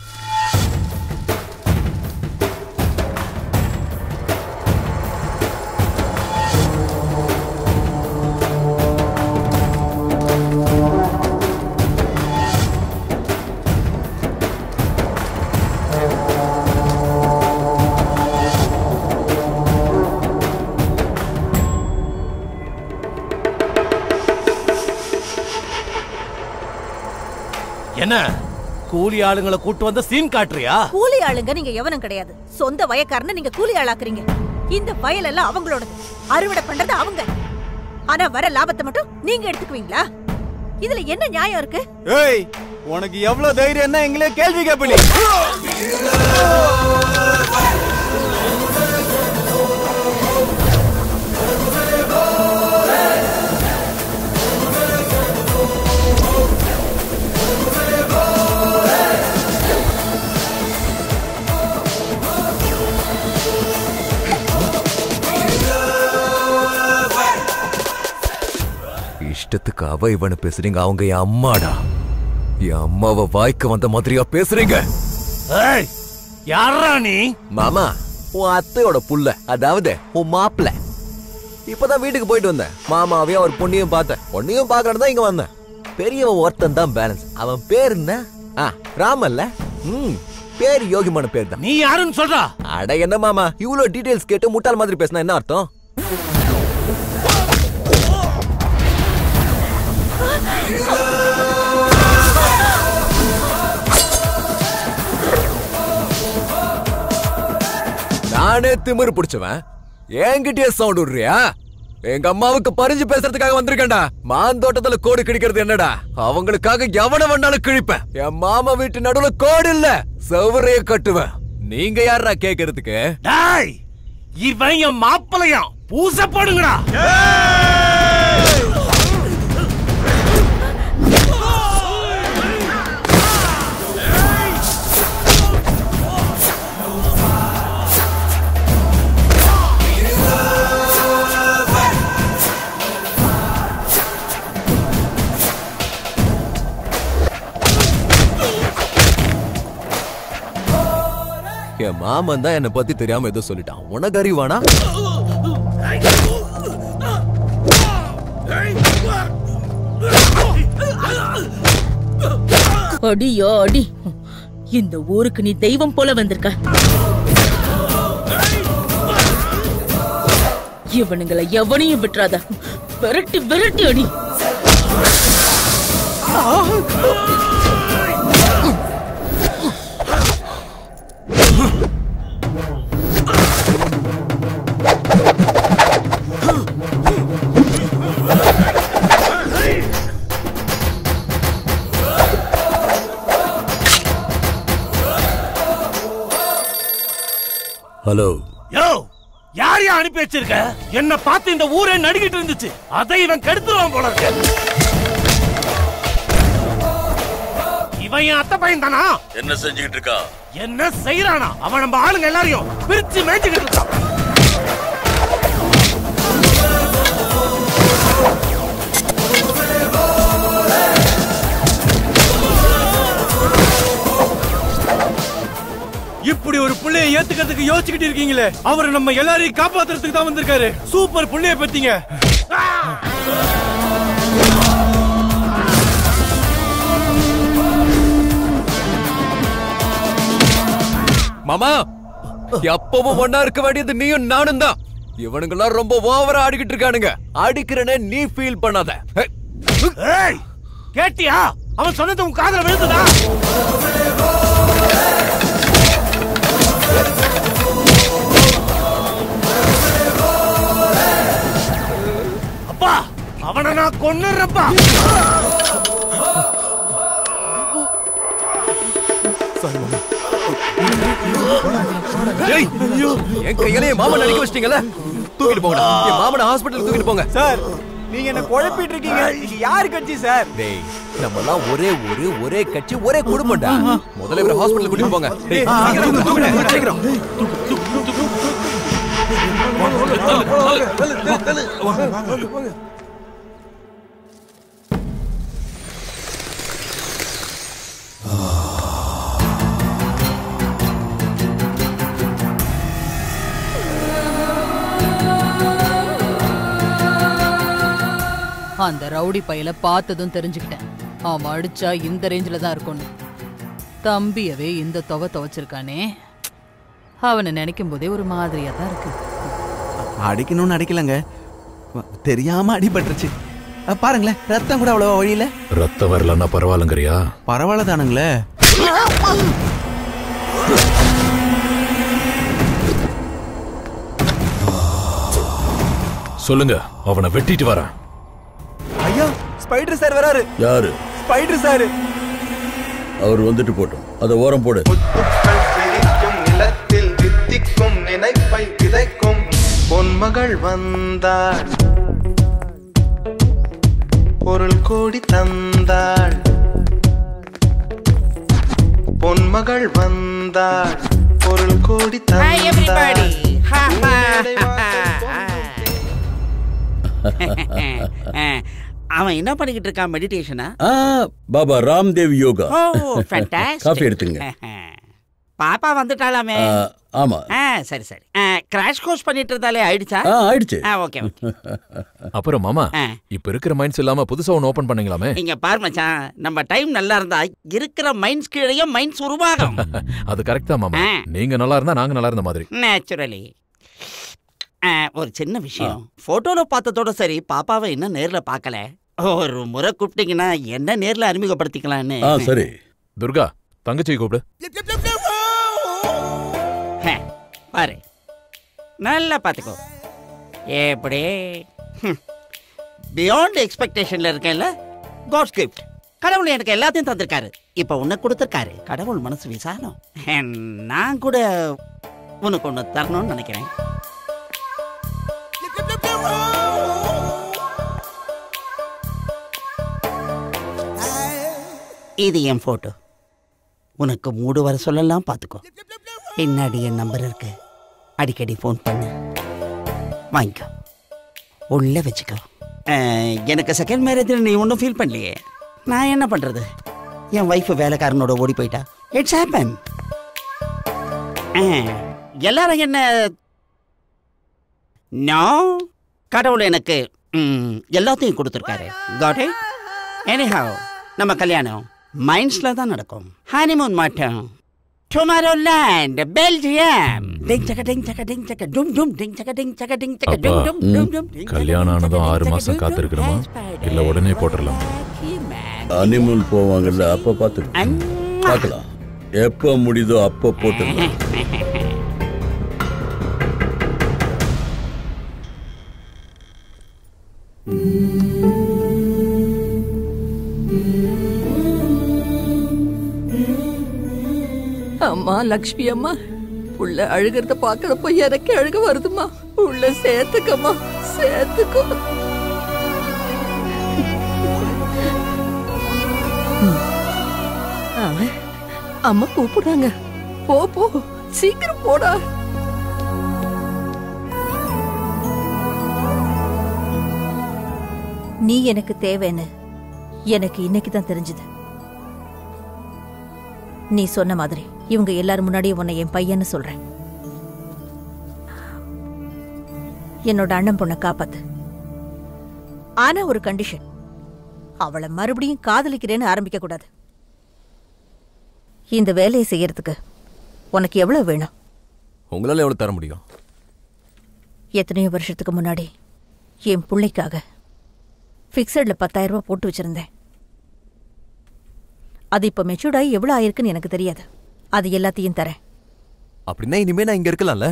என்ன கூலி ஆளுங்களை கூட்டு வந்த சீன் காட்டுறியா? கூலி ஆளுங்க நீங்க எவனும் கிடையாது. சொந்த வயக்காரன நீங்க கூலி ஆளாக்குறீங்க. இந்த வயல் எல்லாம் அவங்களோடது. அறுவடை பண்றது அவங்க. ஆனா வர லாபத்தை மட்டும் நீங்க எடுத்துக்குவீங்களா? இதுல என்ன நியாயம் இருக்கு? ஏய், உனக்கு எவ்வளவு தைரியம் என்ன எங்களே கேள்வி கேப்பலி? இஷ்டத்துக்கு அவ இவனு பேசுறீங்க. அவங்க என் அம்மாடா. என் அம்மாவை வாய்க்கு வந்த மாதிரியா பேசுறீங்க? யாரா நீ? மாமா, உன் அத்தையோட புள்ள, அதாவது உன் மாப்பிள்ள. இப்பதான் வீட்டுக்கு போயிட்டு வந்தேன். மாமாவையும் அவர் பொண்ணையும் பார்த்தேன். பொண்ணையும் பார்க்கறது தான் இங்க வந்தேன். பெரியவன் ஒருத்தன் தான் பேலன்ஸ். அவன் பேர் என்ன? ராமல்ல. பேர் யோகிமான பேர் தான். நீ யாருன்னு சொல்றா? அட என்ன மாமா, இவ்வளவு டீடைல்ஸ் கேட்டு முட்டாள் மாதிரி பேசினா என்ன அர்த்தம்? நானே திமிரு பிடிச்சவன், என்கிட்டயே சவுண்ட் விடுறியா? எங்க அம்மாவுக்கு பறிஞ்சு பேசுறதுக்காக வந்திருக்கேன்டா. மாந்தோட்டத்துல கோடு கிழிக்கிறது என்னடா? அவங்களுக்காக எவன வேணாலும் கிழிப்பேன். என் மாமா வீட்டு நடுவுல கோடு இல்ல, செவரைய கட்டுவேன். நீங்க யாரா கேக்குறதுக்கு? இவன் என் மாப்பிளையாம். பூச போடுங்கடா. என் மாமன் தான் என்னை பத்தி தெரியாம ஏதோ சொல்லிட்டான். உனக்கு அறிவானா? அடியோ அடி, இந்த ஊருக்கு நீ தெய்வம் போல வந்திருக்க. இவனுங்களை எவனையும் விட்டுறாத. விரட்டி விரட்டி அடி. ஹலோ. யோ, யாரையா அனுப்பி வச்சிருக்க? என்ன பார்த்து இந்த ஊரே நடுங்கிட்டு இருந்துச்சு. அதை இவன் கெடுத்துருவான் போல இருக்கு. இவன் என் அத்தை பையன் தானா? என்ன செஞ்சுக்கிட்டு இருக்கா? என்ன செய்யறானா? அவன் நம்ம ஆளுங்க எல்லாரையும் பிரிச்சு மேய்ச்சிக்கிட்டு இருக்கான். இப்படி ஒரு பிள்ளைய ஏத்துக்கிறதுக்கு யோசிச்சுக்கிட்டு இருக்கீங்களே, அவர் நம்ம எல்லாரையும் காப்பாத்துறதுக்கு தான் வந்திருக்காரு. சூப்பர் புண்ணிய பத்திங்க. மாமா, எப்பவும் ஒன்னா இருக்க வேண்டியது நீயும் நானும் தான். இவனுங்கெல்லாம் ரொம்ப ஓவரா ஆடிக்கிட்டு இருக்கானுங்க. அடிக்கிறனே நீ ஃபீல் பண்ணாத. கேட்டியா? அவன் சொன்னது உன் காதுல விழுந்ததா? அப்பா, அவனை நான் கொன்னுறப்பா. என் கையிலே மாமன் அடிக்க வச்சிட்டீங்கல்ல, தூக்கிட்டு போங்க. என் மாமனை ஹாஸ்பிட்டல் தூக்கிட்டு போங்க. சார், நீங்க என்ன குழப்பிட்டு இருக்கீங்க. நீங்க யாரு கட்சி சார்? டேய், நம்மலாம் ஒரே கட்சி, ஒரே குடும்பம்டா. முதல்ல இவரை ஹாஸ்பிட்டல் கூட்டிட்டு போங்க. டேய், சீக்கிரம் தூக்குங்க, சீக்கிரம். அந்த ரவுடி பையல பார்த்ததும் தெரிஞ்சுக்கிட்டேன். அவன் அடிச்சா இந்த ரேஞ்சில தான் இருக்கும்னு. தம்பியவே இந்த துவைச்சிருக்கானே, அவனை நினைக்கும் போதே ஒரு மாதிரியா தான் இருக்கு. அடிக்கணும்னு அடிக்கலங்க, தெரியாம அடிபட்டுருச்சு. பாருங்களேன், ரத்தம் கூட அவ்வளவா வழியில. ரத்தம் வரலன்னா பரவாயில்லங்கறியா? பரவாயில்ல தானுங்களே. சொல்லுங்க, அவனை வெட்டிட்டு வரேன். ஐயா, ஸ்பைடர் சார் வராரு. யாரு? Spider sir. அவர் வந்துட்டு போட்டோம். அத ஓரம் போடு. நிலத்தில் வித்திக்கும் நினைப்பை விதைக்கும் பொன்மகள் வந்தாள், பொருள் கோடி தந்தாள். பொன்மகள் வந்தாள், பொருள் கோடி தந்தாள். அவன் என்ன பண்ணிக்கிட்டு இருக்கான்? மெடிடேஷனா? Baba Ramdev yoga. Oh, fantastic. Coffee எடுத்துங்க. பாப்பா வந்துட்டாலாமே. ஆமா. சரி சரி. கிராஷ் கோர்ஸ் பண்ணிட்டு இருந்தாலே ஆயிடுச்சா? ஆயிடுச்சு. Okay okay. அப்புறம் மாமா, இப்ப இருக்கிற மைண்ட்ஸ் இல்லாம புதுசா ஒன்னு ஓபன் பண்ணீங்களாமே. இங்க பாரு மச்சான், நம்ம டைம் நல்லா இருந்தா இருக்கிற மைண்ட்ஸ் கீழேயும் மைண்ட்ஸ் உருவாகும். அது கரெக்ட் தான் மாமா. நீங்க நல்லா இருந்தா நாங்க நல்லா இருந்த மாதிரி. நேச்சுரலி. ஒரு சின்ன விஷயம், போட்டோல பார்த்ததோட சரி, பாப்பாவை என்ன நேர்ல பார்க்கல. ஒரு முறை கூப்பிட்டீங்கன்னா என்ன நேர்ல அறிமுகப்படுத்திக்கலான்னு. சரி. துர்கா, தங்கச்சி கூப்பிடு. பாரு, நல்லா பார்த்துக்கோ. எப்படி பியாண்ட் எக்ஸ்பெக்டேஷன்ல இருக்கேன்ல. God's gift. கடவுள் எனக்கு எல்லாத்தையும் தந்திருக்காரு. இப்ப உன்னை கொடுத்துருக்காரு. கடவுள் மனசு விசாலம். நான் கூட உனக்கு ஒன்று தரணும்னு நினைக்கிறேன். இது என் போட்டோ. உனக்கு மூடு வர சொல்லலாம், பார்த்துக்கோ. பின்னாடி என் நம்பர் இருக்கு. அடிக்கடி ஃபோன் பண்ணு, வாங்கிக்கோ, உள்ள வச்சுக்கோ. எனக்கு செகண்ட் மேரேஜில் நீ ஒன்றும் ஃபீல் பண்ணலையே. நான் என்ன பண்ணுறது? என் ஒய்ஃபு வேலைக்காரனோட ஓடி போயிட்டா. It's happen. எல்லாரும் என்ன நோ, கடவுள் எனக்கு எல்லாத்தையும் கொடுத்துருக்காரு. Got it. எனிஹவ், நம்ம கல்யாணம் மைண்ட்ஸ்ல தான் நடக்கும். ஹனிமூன் மாட்டோம். டுமாரோலேண்ட், பெல்ஜியம். டிங் சக்க டிங் சக்க டிங் சக்க டும் டும் டிங் சக்க டிங் சக்க டிங் சக்க டும் டும் டும் டும். கல்யாணம் ஆனதும் 6 மாசம் காத்திருக்கணுமா இல்ல உடனே போட்டுடலாம்? ஹனிமூன் போவாங்கல்ல, அப்ப பார்க்கலாம். எப்ப முடியுதோ அப்ப போட்டுடலாம். அம்மா லக்ஷ்மி அம்மா, உள்ள அழுகிறத பாக்குறப்போ எனக்கு அழுக வருதுமா. உள்ள சேர்த்துக்கம்மா, சேர்த்துக்கோ. அம்மா கூப்பிடுறாங்க. போ போ, சீக்கிரம் போடா. நீ எனக்கு தேவைன்னு எனக்கு இன்னைக்கு தான் தெரிஞ்சது. நீ சொன்ன மாதிரி இவங்க எல்லாரும் முன்னாடியே உன்னை என் பையன்னு சொல்றேன். என்னோட அண்ணன் பொண்ணை காப்பாத்து. ஆனா ஒரு கண்டிஷன், அவளை மறுபடியும் காதலிக்கிறேன்னு ஆரம்பிக்க கூடாது. இந்த வேலையை செய்யறதுக்கு உனக்கு எவ்வளவு வேணும்? உங்களால எவ்வளவு தர முடியும்? எத்தனையோ வருஷத்துக்கு முன்னாடி என் பிள்ளைக்காக பிக்சட்ல 10,000 ரூபாய் போட்டு வச்சிருந்தேன். அது இப்ப மெச்சூர்டாகி எவ்வளவு ஆயிருக்குன்னு எனக்கு தெரியாது. அது எல்லாத்தையும் தரேன். அப்படின்னா இனிமே நான் இங்க இருக்கலாம்ல?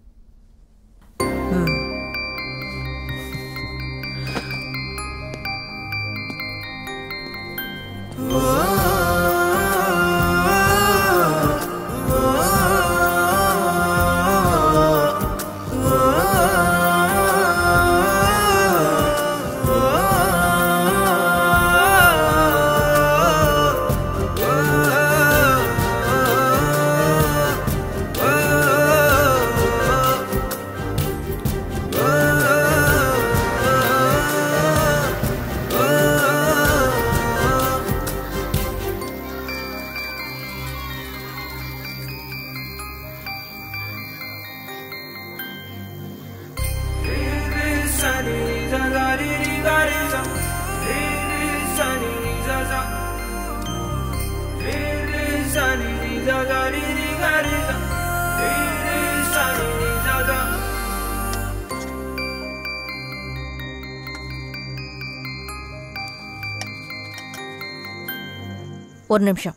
ஒரு நிமிஷம்.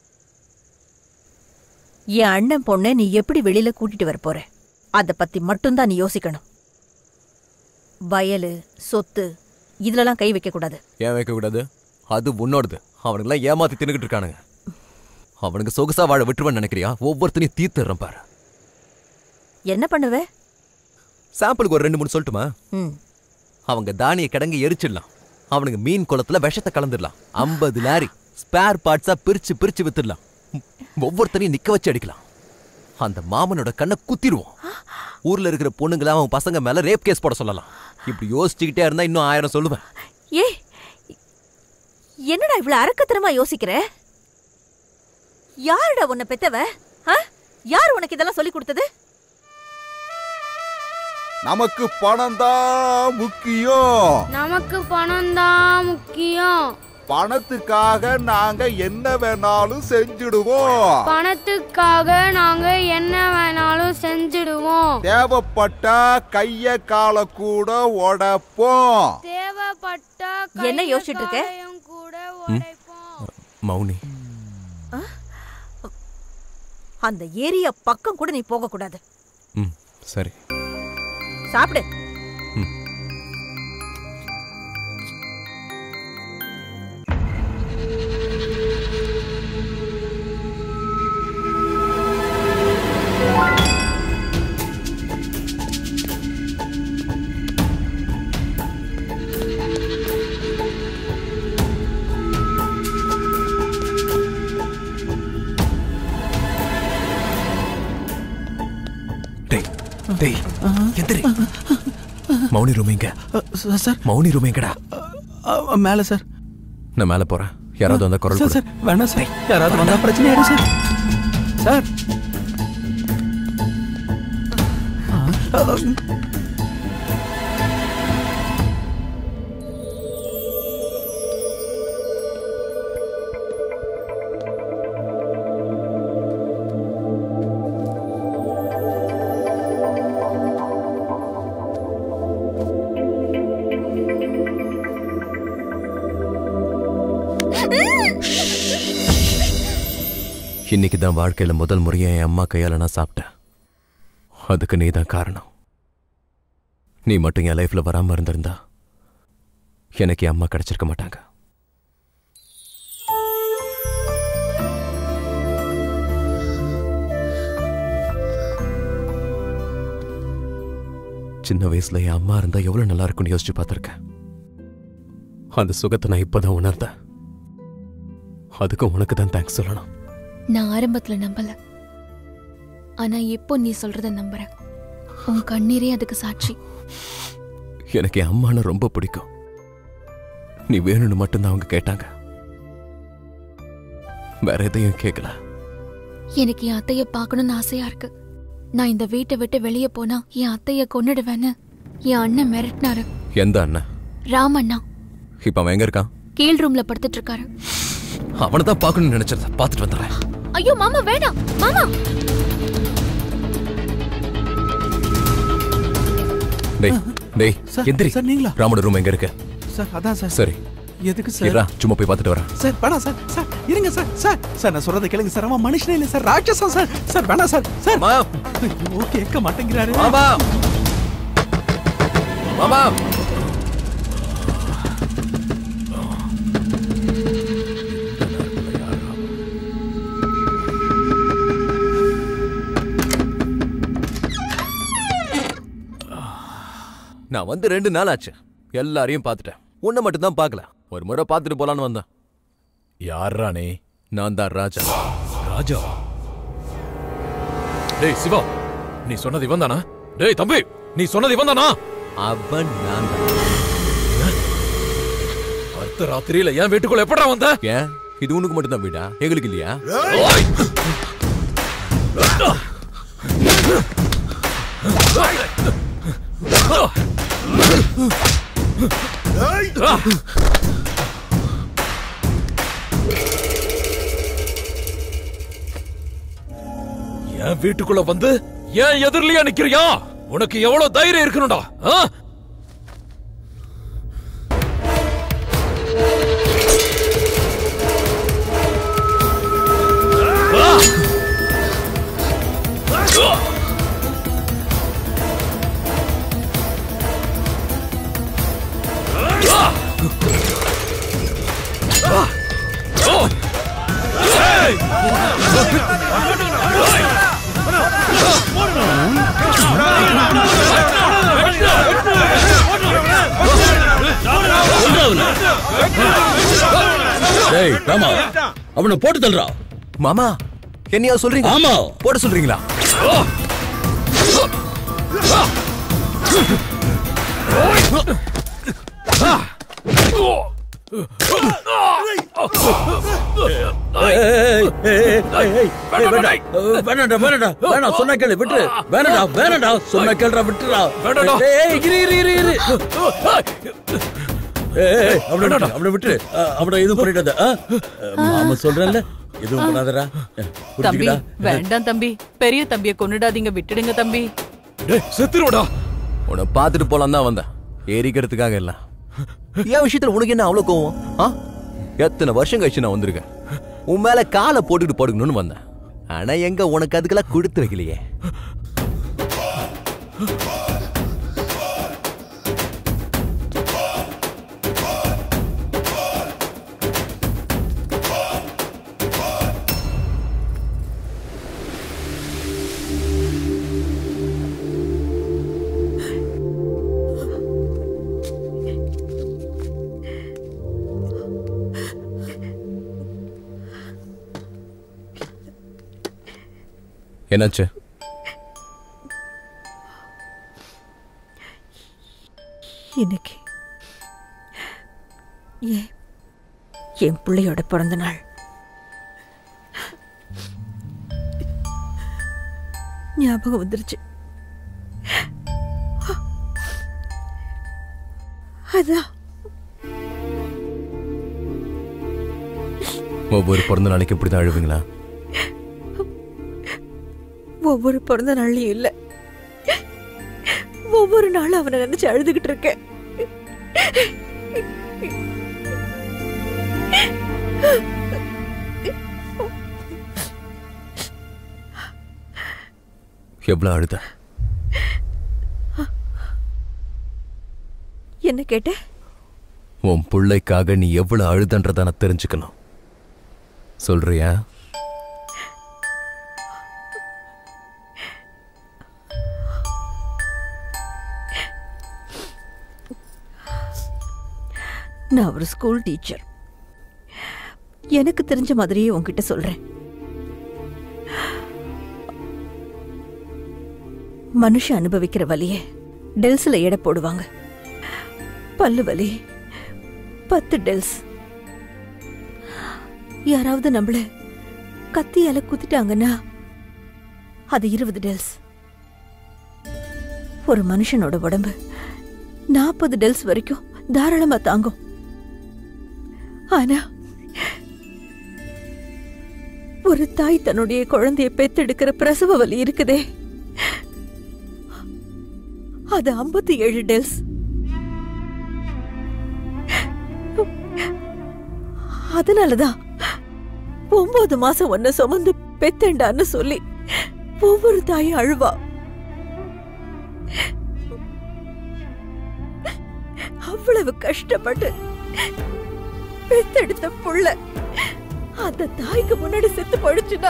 என் அண்ணன் பொண்ணை நீ எப்படி வெளியில கூட்டிட்டு வர போற? அத பத்தி மட்டும்தான் நீ யோசிக்கணும். வயலு, சொத்து இதுலலாம் கை வைக்க கூடாது. ஏன் வைக்க கூடாது? அது உன்னோடது. அவனுங்கெல்லாம் ஏமாத்தி தின்னுகிட்டு இருக்கானுங்க. அவனுக்கு சொகுசா வாழ விட்டுருவேன்னு நினைக்கிறியா? ஒவ்வொருத்தனையும் தீர்த்துறேன் பாரு. என்ன பண்ணுவ? சாம்பிளுக்கு ஒரு 2-3 சொல்லட்டுமா? அவங்க தானிய கிடங்கு எரிச்சிடலாம். அவனுக்கு மீன் குளத்துல விஷத்தை கலந்துடலாம். 50 லாரி ஸ்பேர் பார்ட்ஸா பிரிச்சு பிரிச்சு வித்துடலாம். ஒவ்வொருத்தனையும் நிக்க வச்சு அடிக்கலாம். அந்த மாமனோட கண்ணை குத்திடுவோம். ஊர்ல இருக்கிற பொண்ணுங்கள அவன் பசங்க மேல ரேப் கேஸ் போட சொல்லலாம். இப்படி யோசிச்சுக்கிட்டே இருந்தா இன்னும் 1000 சொல்லுவேன். ஏ, என்னடா இவ்வளவு அரக்கத்தனமா யோசிக்கிற? யாருடா உன்னை பெத்தவ? யார் உனக்கு இதெல்லாம் சொல்லி கொடுத்தது? நமக்கு பணம் தான் முக்கியம். நமக்கு பணம் தான் முக்கியம். பணத்துக்காக நாங்க என்ன வேணாலும் செஞ்சிடுவோம். பணத்துக்காக நாங்க என்ன வேணாலும் செஞ்சிடுவோம். தேவைப்பட்டா கைய கால கூட உடைப்போம். தேவைப்பட்டா என்ன யோசிச்சுட்டு இருக்க? மௌனி, அந்த ஏரியா பக்கம் கூட நீ போக கூடாது. சரி. சாப்பிடு. மௌனி ரூம் எங்க? சார், மௌனி ரூம் எங்கடா? மேல சார். நான் மேல போறேன். யாராவது வந்தா குரல் சார். சார் வேணாம் சார். யாராவது வந்தா பிரச்சனை ஆயிடும் சார். சார் இன்னைக்கு தான் வாழ்க்கையில முதல் முறையா என் அம்மா கையால நான் சாப்பிட்டேன். அதுக்கு நீ தான் காரணம். நீ மட்டும் என் லைஃப்ல வராம இருந்திருந்தா எனக்கு என் அம்மா கிடைச்சிருக்க மாட்டாங்க. சின்ன வயசுல என் அம்மா இருந்தா எவ்வளவு நல்லா இருக்கும்னு யோசிச்சு பார்த்திருக்கேன். அந்த சுகத்தை நான் இப்பதான் உணர்ந்தேன். அதுக்கு உனக்கு தான் தேங்க்ஸ் சொல்லணும். நான் ஆரம்பத்துல நம்பல, ஆனா இப்போ நீ சொல்றத நம்புறேன். உன் கண்ணீரே அதுக்கு சாட்சி. எனக்கு என் அம்மானை ரொம்ப பிடிக்கும். நீ வேணும்னு மட்டும்தான் அவங்க கேட்டாங்க, வேற எதையும் கேட்கல. எனக்கு என் அத்தைய பார்க்கணும்னு ஆசையா இருக்கு. நான் இந்த வீட்டை விட்டு வெளியே போனா என் அத்தைய கொன்னுடுவேன்னு என் அண்ணன் மிரட்டினாரு. எந்த அண்ணன்? ராம் அண்ணா. இப்ப அவன் எங்க இருக்கான்? கீழ் ரூம்ல படுத்துட்டு இருக்காரு. அவனை தான் பார்க்கணும்னு நினைச்சத பார்த்துட்டு வந்துடுறேன். ஐயோ மாமா வேண்டாம் மாமா. டேய் டேய் எந்திரி. சார் நீங்களா? ராமோட ரூம் எங்க இருக்கு? சார் அதான் சார். சரி எதுக்கு சார்? இருடா, சும்மா போய் பார்த்துட்டு வரேன். சார் வேணாம் சார். சார் இருங்க சார். சார் சார் நான் சொல்றதை கேளுங்க சார். அவன் மனுஷனே இல்லை சார், ராட்சசம் சார். சார் வேணாம் சார். சார் ஐயோ கேட்க மாட்டேங்கிறாரு. மாமா மாமா நான் வந்து 2 நாள் ஆச்சு. எல்லாரையும் பார்த்துட்டேன். உன்னை மட்டும் தான் பார்க்கல. ஒரு முறை பார்த்துட்டு போலான்னு வந்தேன். யாரா நீ? நான் தான் ராஜா. ராஜா? டேய் சிவா, நீ சொன்னது இவன் தானா? டேய் தம்பி, நீ சொன்னது இவன் தானா? அவன் நான் தான். அடுத்த ராத்திரியில ஏன் வீட்டுக்குள்ள எப்படா வந்த? ஏன் இது உனக்கு மட்டும் தான் வீடா? எங்களுக்கு இல்லையா? என் வீட்டுக்குள்ள வந்து ஏன் எதிரிலையா நிக்கிறியா? உனக்கு எவ்வளவு தைரியம் இருக்கணும்டா? டேய் ராமா, அவனை போட்டு தள்ளுறா. மாமா என்னையா சொல்றீங்க? ஆமா போட சொல்றீங்களா? வேணாம் சொன்ன கேளு விட்டு. வேணாடா சொன்ன கேள்றா விட்டுடா. அவனை விட்டு. அவனை எதுவும் பண்ணிடாத. மாமா சொல்றேன்ல, எதுவும் பண்ணாதடா. தம்பி வேண்டாம் தம்பி, பெரிய தம்பியை கொன்னுடாதீங்க, விட்டுடுங்க தம்பி. செத்துருடா. உன்னை பார்த்துட்டு போலாம் தான் வந்தேன், ஏறிக்கிறதுக்காக இல்ல. என் விஷயத்துல உனக்கு என்ன அவ்வளவு கோவம்? எத்தனை வருஷம் கழிச்சு நான் வந்திருக்கேன். உன் மேல காலை போட்டுட்டு படுக்கணும்னு வந்தேன். ஆனா எங்க உனக்கு அதுக்கெல்லாம் கொடுத்து வைக்கலையே. என்னாச்சு? இன்னைக்கு என் பிள்ளையோட பிறந்த நாள். ஞாபகம் வந்துருச்சு. அதான் ஒவ்வொரு பிறந்த நாளைக்கு இப்படிதான் அழுவீங்களா? ஒவ்வொரு பிறந்த நாள்லயும் இல்ல, ஒவ்வொரு நாளும் அவனை நினைச்சு அழுதுகிட்டு இருக்கேன். எவ்வளவு அழுத? என்ன கேட்ட? உன் பிள்ளைக்காக நீ எவ்வளவு அழுதன்றத நான் தெரிஞ்சுக்கணும். சொல்றியா? நான் ஒரு ஸ்கூல் டீச்சர். எனக்கு தெரிஞ்ச மாதிரியே உன்கிட்ட சொல்றேன். மனுஷன் அனுபவிக்கிற வலிய டெல்ஸ்ல எடை போடுவாங்க. பல்லு வலி 10 டெல்ஸ். யாராவது நம்மள கத்தியால குத்திட்டாங்கன்னா அது 20 டெல்ஸ். ஒரு மனுஷனோட உடம்பு 40 டெல்ஸ் வரைக்கும் தாராளமா தாங்கும். ஆனா ஒரு தாய் தன்னுடைய குழந்தையை பெத்தெடுக்கிற பிரசவ வலி இருக்குதே, அது 57 டெல்ஸ். அதனாலதான் 9 மாசம் ஒன்ன சுமந்து பெத்தேண்டான்னு சொல்லி ஒவ்வொரு தாயும் அழுவா. அவ்வளவு கஷ்டப்பட்டு பெத்தெடுத்த புள்ள அந்த தாய்க்கு முன்னாடி செத்து போயிடுச்சுன்னா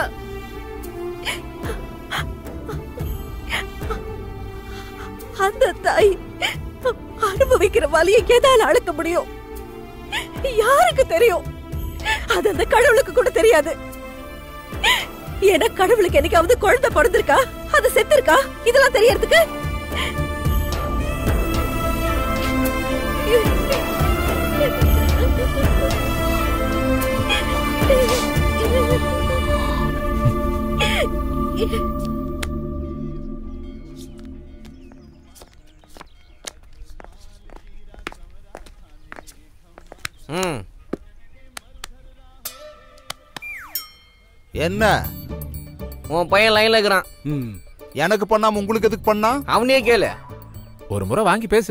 அந்த தாய் அனுபவிக்கிற வலியை எதால அளக்க முடியும்? யாருக்கு தெரியும்? அது அந்த கடவுளுக்கு கூட தெரியாது. ஏன்னா கடவுளுக்கு என்னைக்காவது குழந்தை பிறந்திருக்கா, அது செத்துருக்கா, இதெல்லாம் தெரியறதுக்கு என்ன உன் பையன் லைன்ல இருக்கிறான். எனக்கு பண்ணாம உங்களுக்கு எதுக்கு பண்ணா? அவனே கேளு. ஒரு முறை வாங்கி பேசு.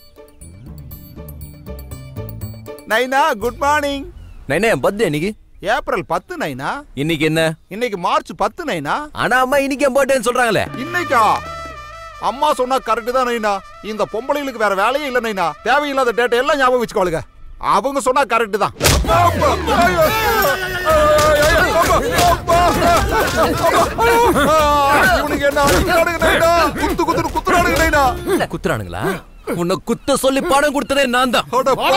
நைனா குட் மார்னிங். நைனா என் பர்த்டே இன்னைக்கு ஏப்ரல் 10 நைனா. இன்னைக்கு என்ன? இன்னைக்கு மார்ச் 10 நைனா. ஆனா அம்மா இன்னைக்கு என் பர்த்டேன்னு சொல்றாங்களே. இன்னைக்கா? அம்மா சொன்னா கரெக்ட் தான் நைனா. இந்த பொம்பளைகளுக்கு வேற வேலையே இல்ல நைனா. தேவையில்லாத டேட்டா எல்லாம் ஞாபகம் வச்சுக்கோளுங்க. அவங்க சொன்னா கரெக்ட் தான். குத்துறானுங்களா? உன்னை குத்த சொல்லி பணம் கொடுத்ததே நான் தான்.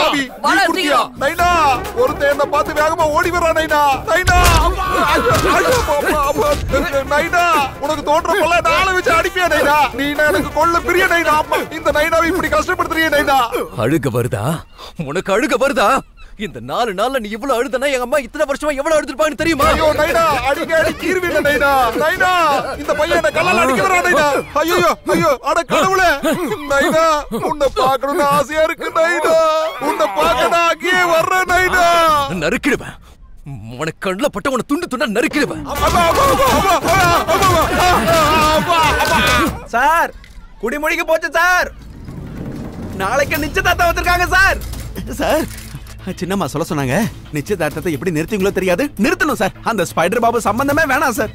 ஒருத்தன் என்ன பார்த்து வேகமா ஓடி வர்றான் நைனா. நைனா நைனா உனக்கு தோற்றப்பல நாளை வச்சு அடிப்பியா நைனா? நீ எனக்கு கொல்ல பிரிய நைனா. இந்த நைனாவை இப்படி கஷ்டப்படுத்துறிய நைனா. அழுக வருதா? உனக்கு அழுக வருதா? இந்த 4 நாள்ல நீ இவ்வளவு அழுதனா எங்க அம்மா இத்தனை வருஷமா எவ்வளவு அழுதுருப்பாங்கன்னு தெரியுமா? ஐயோ நைனா அடிக்கடி கீர்வில நைனா. நைனா இந்த பையன் என்ன கல்லால அடிக்கறா நைனா. ஐயோ ஐயோ அட கடவுளே. நைனா உன்னை பார்க்கணும்னு ஆசையா இருக்கு நைனா. உன்னை பார்க்கடா அங்கேயே வர்ற நைனா. நறுக்கிடுவேன். உனக்கு கண்ணுல பட்ட உன துண்டு துண்டா நறுக்கிடுவேன். சார் குடிமொழிக்கு போச்சு சார். நாளைக்கு நிச்சயதார்த்தம் வந்திருக்காங்க சார். சார் சின்னம்மா சொல்ல சொன்னாங்க, நிச்சயதார்த்தத்தை எப்படி நிறுத்துவீங்களோ தெரியாது, நிறுத்தணும் சார். அந்த ஸ்பைடர் பாபு சம்பந்தமே வேணாம் சார்.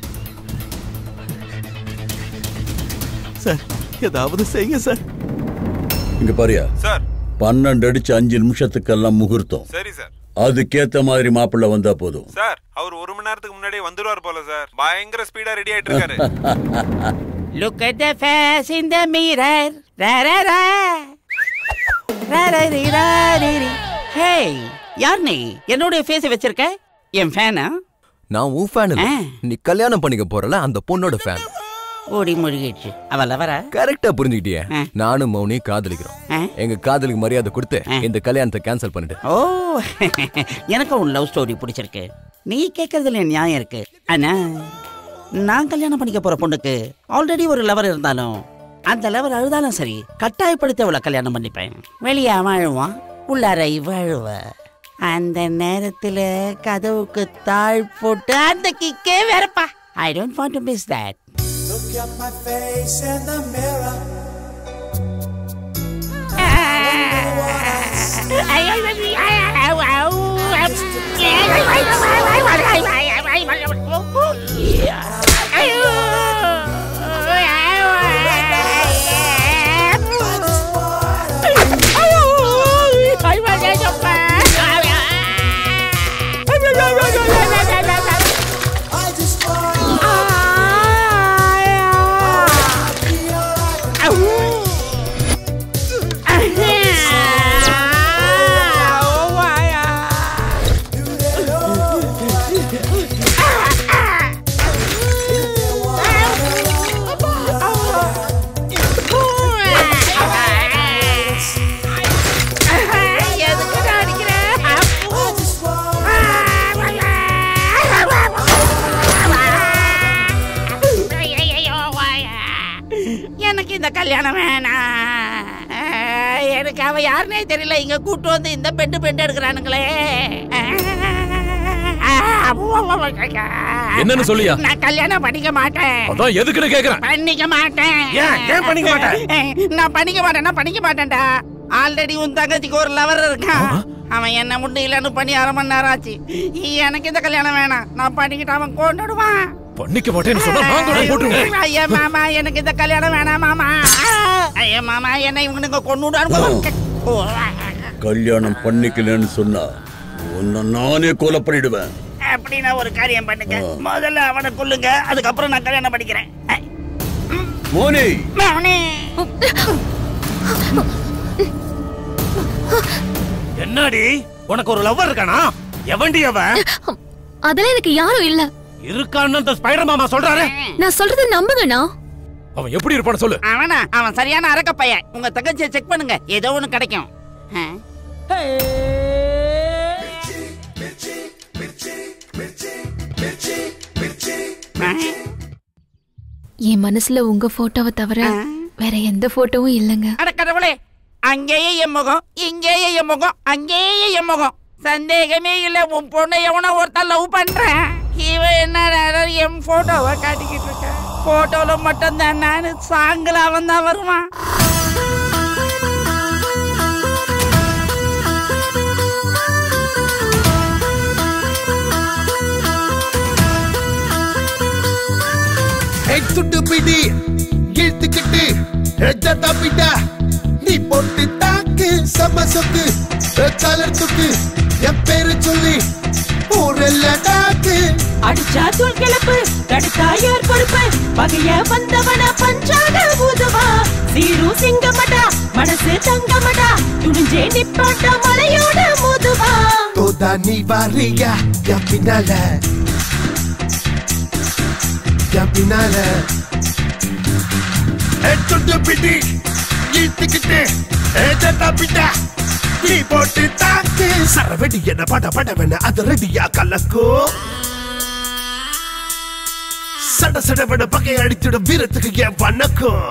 சார் ஏதாவது செய்யுங்க சார். இங்க பாரியா சார், 12 அடிச்சு 5 நிமிஷத்துக்கெல்லாம் முகூர்த்தம். சரி சார். அதுக்கேத்த மாதிரி மாப்பிள்ள வந்தா போதும். சார் அவர் 1 மணி நேரத்துக்கு முன்னாடியே வந்துருவார் போல சார். பயங்கர ஸ்பீடா ரெடி ஆயிட்டு இருக்காரு. Look at the face in the mirror. Ra ra ra. Ra ra ra ra. Hey, யார் நீ? என்னோட ஃபேஸ் வச்சிருக்க? என் ஃபேனா? நான் உன் ஃபேன் இல்ல. நீ கல்யாணம் பண்ணிக்க போறல அந்த பொண்ணோட ஃபேன். ஓடி முழுகிடுச்சு. அவ லவரா? கரெக்ட்டா புரிஞ்சுக்கிட்டியே. நானும் மௌனி காதலிக்கிறோம். எங்க காதலுக்கு மரியாதை கொடுத்து இந்த கல்யாணத்தை கேன்சல் பண்ணிட்டு. ஓ எனக்கு உன் லவ் ஸ்டோரி பிடிச்சிருக்கு. நீ கேட்கறதுல நியாயம் இருக்கு. ஆனா நான் கல்யாணம் பண்ணிக்க போற பொண்ணுக்கு ஆல்ரெடி ஒரு லவர் இருந்தாலும் அந்த லவர் அழுதாலும் சரி கட்டாயப்படுத்தி அவளை கல்யாணம் பண்ணிப்பேன். வெளியே வாழுவான், உள்ளார வாழுவ. அந்த நேரத்துல கதவுக்கு தாழ் போட்டு அந்த கிக்கே வேறப்பா. I don't want to miss that. Look at my face in the mirror. எனக்கு இந்த கல்யாணம் வேணாம். எனக்கு அவ யாருன்னே தெரியல. இங்க கூட்டு வந்து இந்த பெண்டு எடுக்கிறானுங்களே. என்னன்னு சொல்லியா? நான் கல்யாணம் பண்ணிக்க மாட்டேன். அதான் எதுக்குன்னு கேக்குறேன். பண்ணிக்க மாட்டேன். ஏன் பண்ணிக்க மாட்டேன்? நான் பண்ணிக்க மாட்டேன்டா. ஆல்ரெடி உன் தங்கச்சிக்கு ஒரு லவர் இருக்கான். அவன் என்ன முடியலன்னு பண்ணி 1/2 மணி நேரம் ஆச்சு. எனக்கு இந்த கல்யாணம் வேணாம். நான் பண்ணிக்கிட்டு அவன் கொண்டுடுவான். பண்ணிக்க மாட்டேன்னு சொன்னா நான் கூட போட்டுருவேன். ஐயா மாமா, எனக்கு இந்த கல்யாணம் வேணாம் மாமா. ஐயா மாமா, என்ன இவனுக்கு கொண்டுடுவான். கல்யாணம் பண்ணிக்கலன்னு சொன்னா உன்னை நானே கொலை பண்ணிடுவேன். அப்படின்னா ஒரு காரியம் பண்ணுங்க. முதல்ல அவனை கொல்லுங்க, அதுக்கப்புறம் நான் கல்யாணம் பண்ணிக்கிறேன். மோனி, என்னடி உனக்கு ஒரு லவ்வர் இருக்கானா? எவன்டி அவன்? அதெல்லாம் எனக்கு யாரும் இல்ல. இருக்கான்னு அந்த ஸ்பைடர் மாமா சொல்றாரு. நான் சொல்றது நம்புங்கண்ணா. அவன் எப்படி இருப்பான்னு சொல்லு. அவன் சரியான அரக்க பையன். உங்க தங்கச்சியை செக் பண்ணுங்க, ஏதோ ஒண்ணு கிடைக்கும். என் மனசுல உங்க போட்டோவை தவிர வேற எந்த போட்டோவும் இல்லங்க. அட கடவுளே, அங்கேயே என் முகம், இங்கேயே என் முகம், அங்கேயே என் முகம். சந்தேகமே இல்ல, உன் பொண்ணை எவனோ ஒருத்தன் லவ் பண்றேன். இவன் என்ன என் போட்டோவை காட்டிக்கிட்டு இருக்க. போட்டோல மட்டும் தான் நானு, சாங்கில அவன் தான் வருவான். துட்டு பிடி இழுத்துக்கிட்டு தப்பிட்டா நீ போட்டு தாக்கு சம சொக்கு கலர் துக்கு என் பேரு சொல்லி ஊரெல்லாம் தாக்கு. அடிச்சா தூள் கிளப்பு, தடுத்தா யார் பொறுப்பு, பகைய வந்தவன பஞ்சாக ஊதுவா. சீரு சிங்கமடா, மனசு தங்கமடா, துணிஞ்சே நிப்பாட்டா மலையோட மோதுவா. தோதா நீ வாரியா என் பின்னால, என் பின்னால. துட்டு பிடி இழுத்துக்கிட்டு தப்பிட்டா நீ போட்டு தாக்கு சரவெடி என்ன படவன அது ரெடியா கலக்கும். சடவட பகை அடித்திடும் வீரத்துக்கு என் வணக்கம்.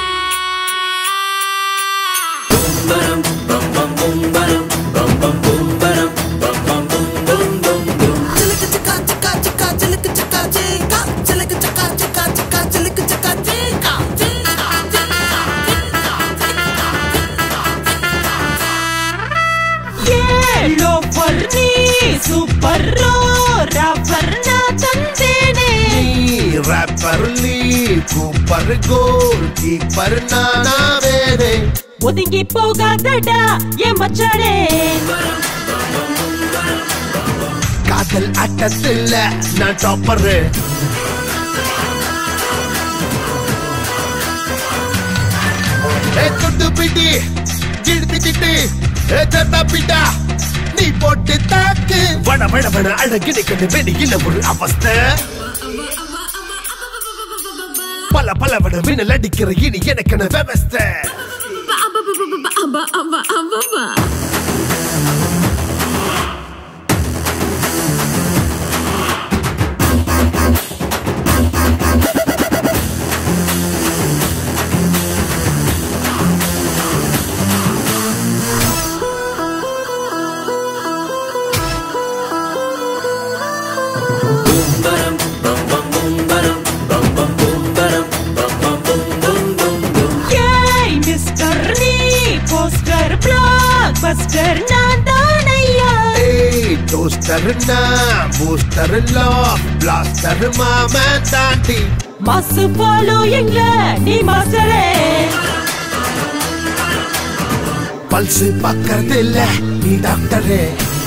சூப்பர் ரப்பர் நான் தந்தேனே. ரப்பர் நீ சூப்பர் கோல் கீப்பர் நானே. ஒதுங்கி போகாதடா என் மச்சானே. காதல் ஆட்டத்துல நான் டாப்பர். துட்டு பிடி இழுத்துக்கிட்டு தப்பிட்டா நீ போட்டு தாக்கு வட அழகினைக்கண்டு வெளியில ஒரு அவஸ்தை. பல மின்னல் அடிக்கிற இனி எனக்கான விவஸ்தை. பஸ்டர் நான் தானையா. டோஸ்டர் நான் பூஸ்டர் லாக் பிளாஸ்டர் மாமா தாண்டி. மாசு ஃபாலோயிங்ல நீ மாஸ்டரே. பல்ஸ் பக்கறது இல்ல நீ டாக்டரே.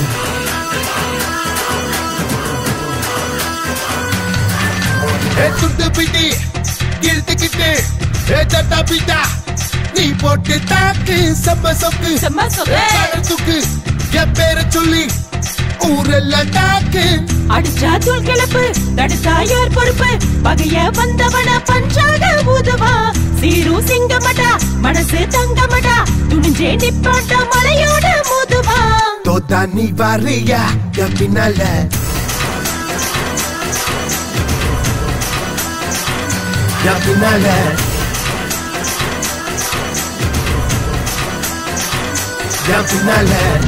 துட்டு பிடி இழுத்துக்கிட்டு தப்பிட்டா நீ போட்டு தாக்கு செம்ம சொக்கு துக்கு என் பேரை சொல்லி ஊரெல்லாம் தாக்கு. அடிச்சா தூள் கிளப்பு, தடுத்தா யார் பொறுப்பு, பகைய வந்தவன பஞ்சாக ஊதுவா. சீரு சிங்கமடா, மனசு தங்கமடா, துணிஞ்சே நிப்பாட்டா மலையோட மோதுவா. தோதா நீ வாரியா என் பின்னால, என் பின்னால. என் பின்னால.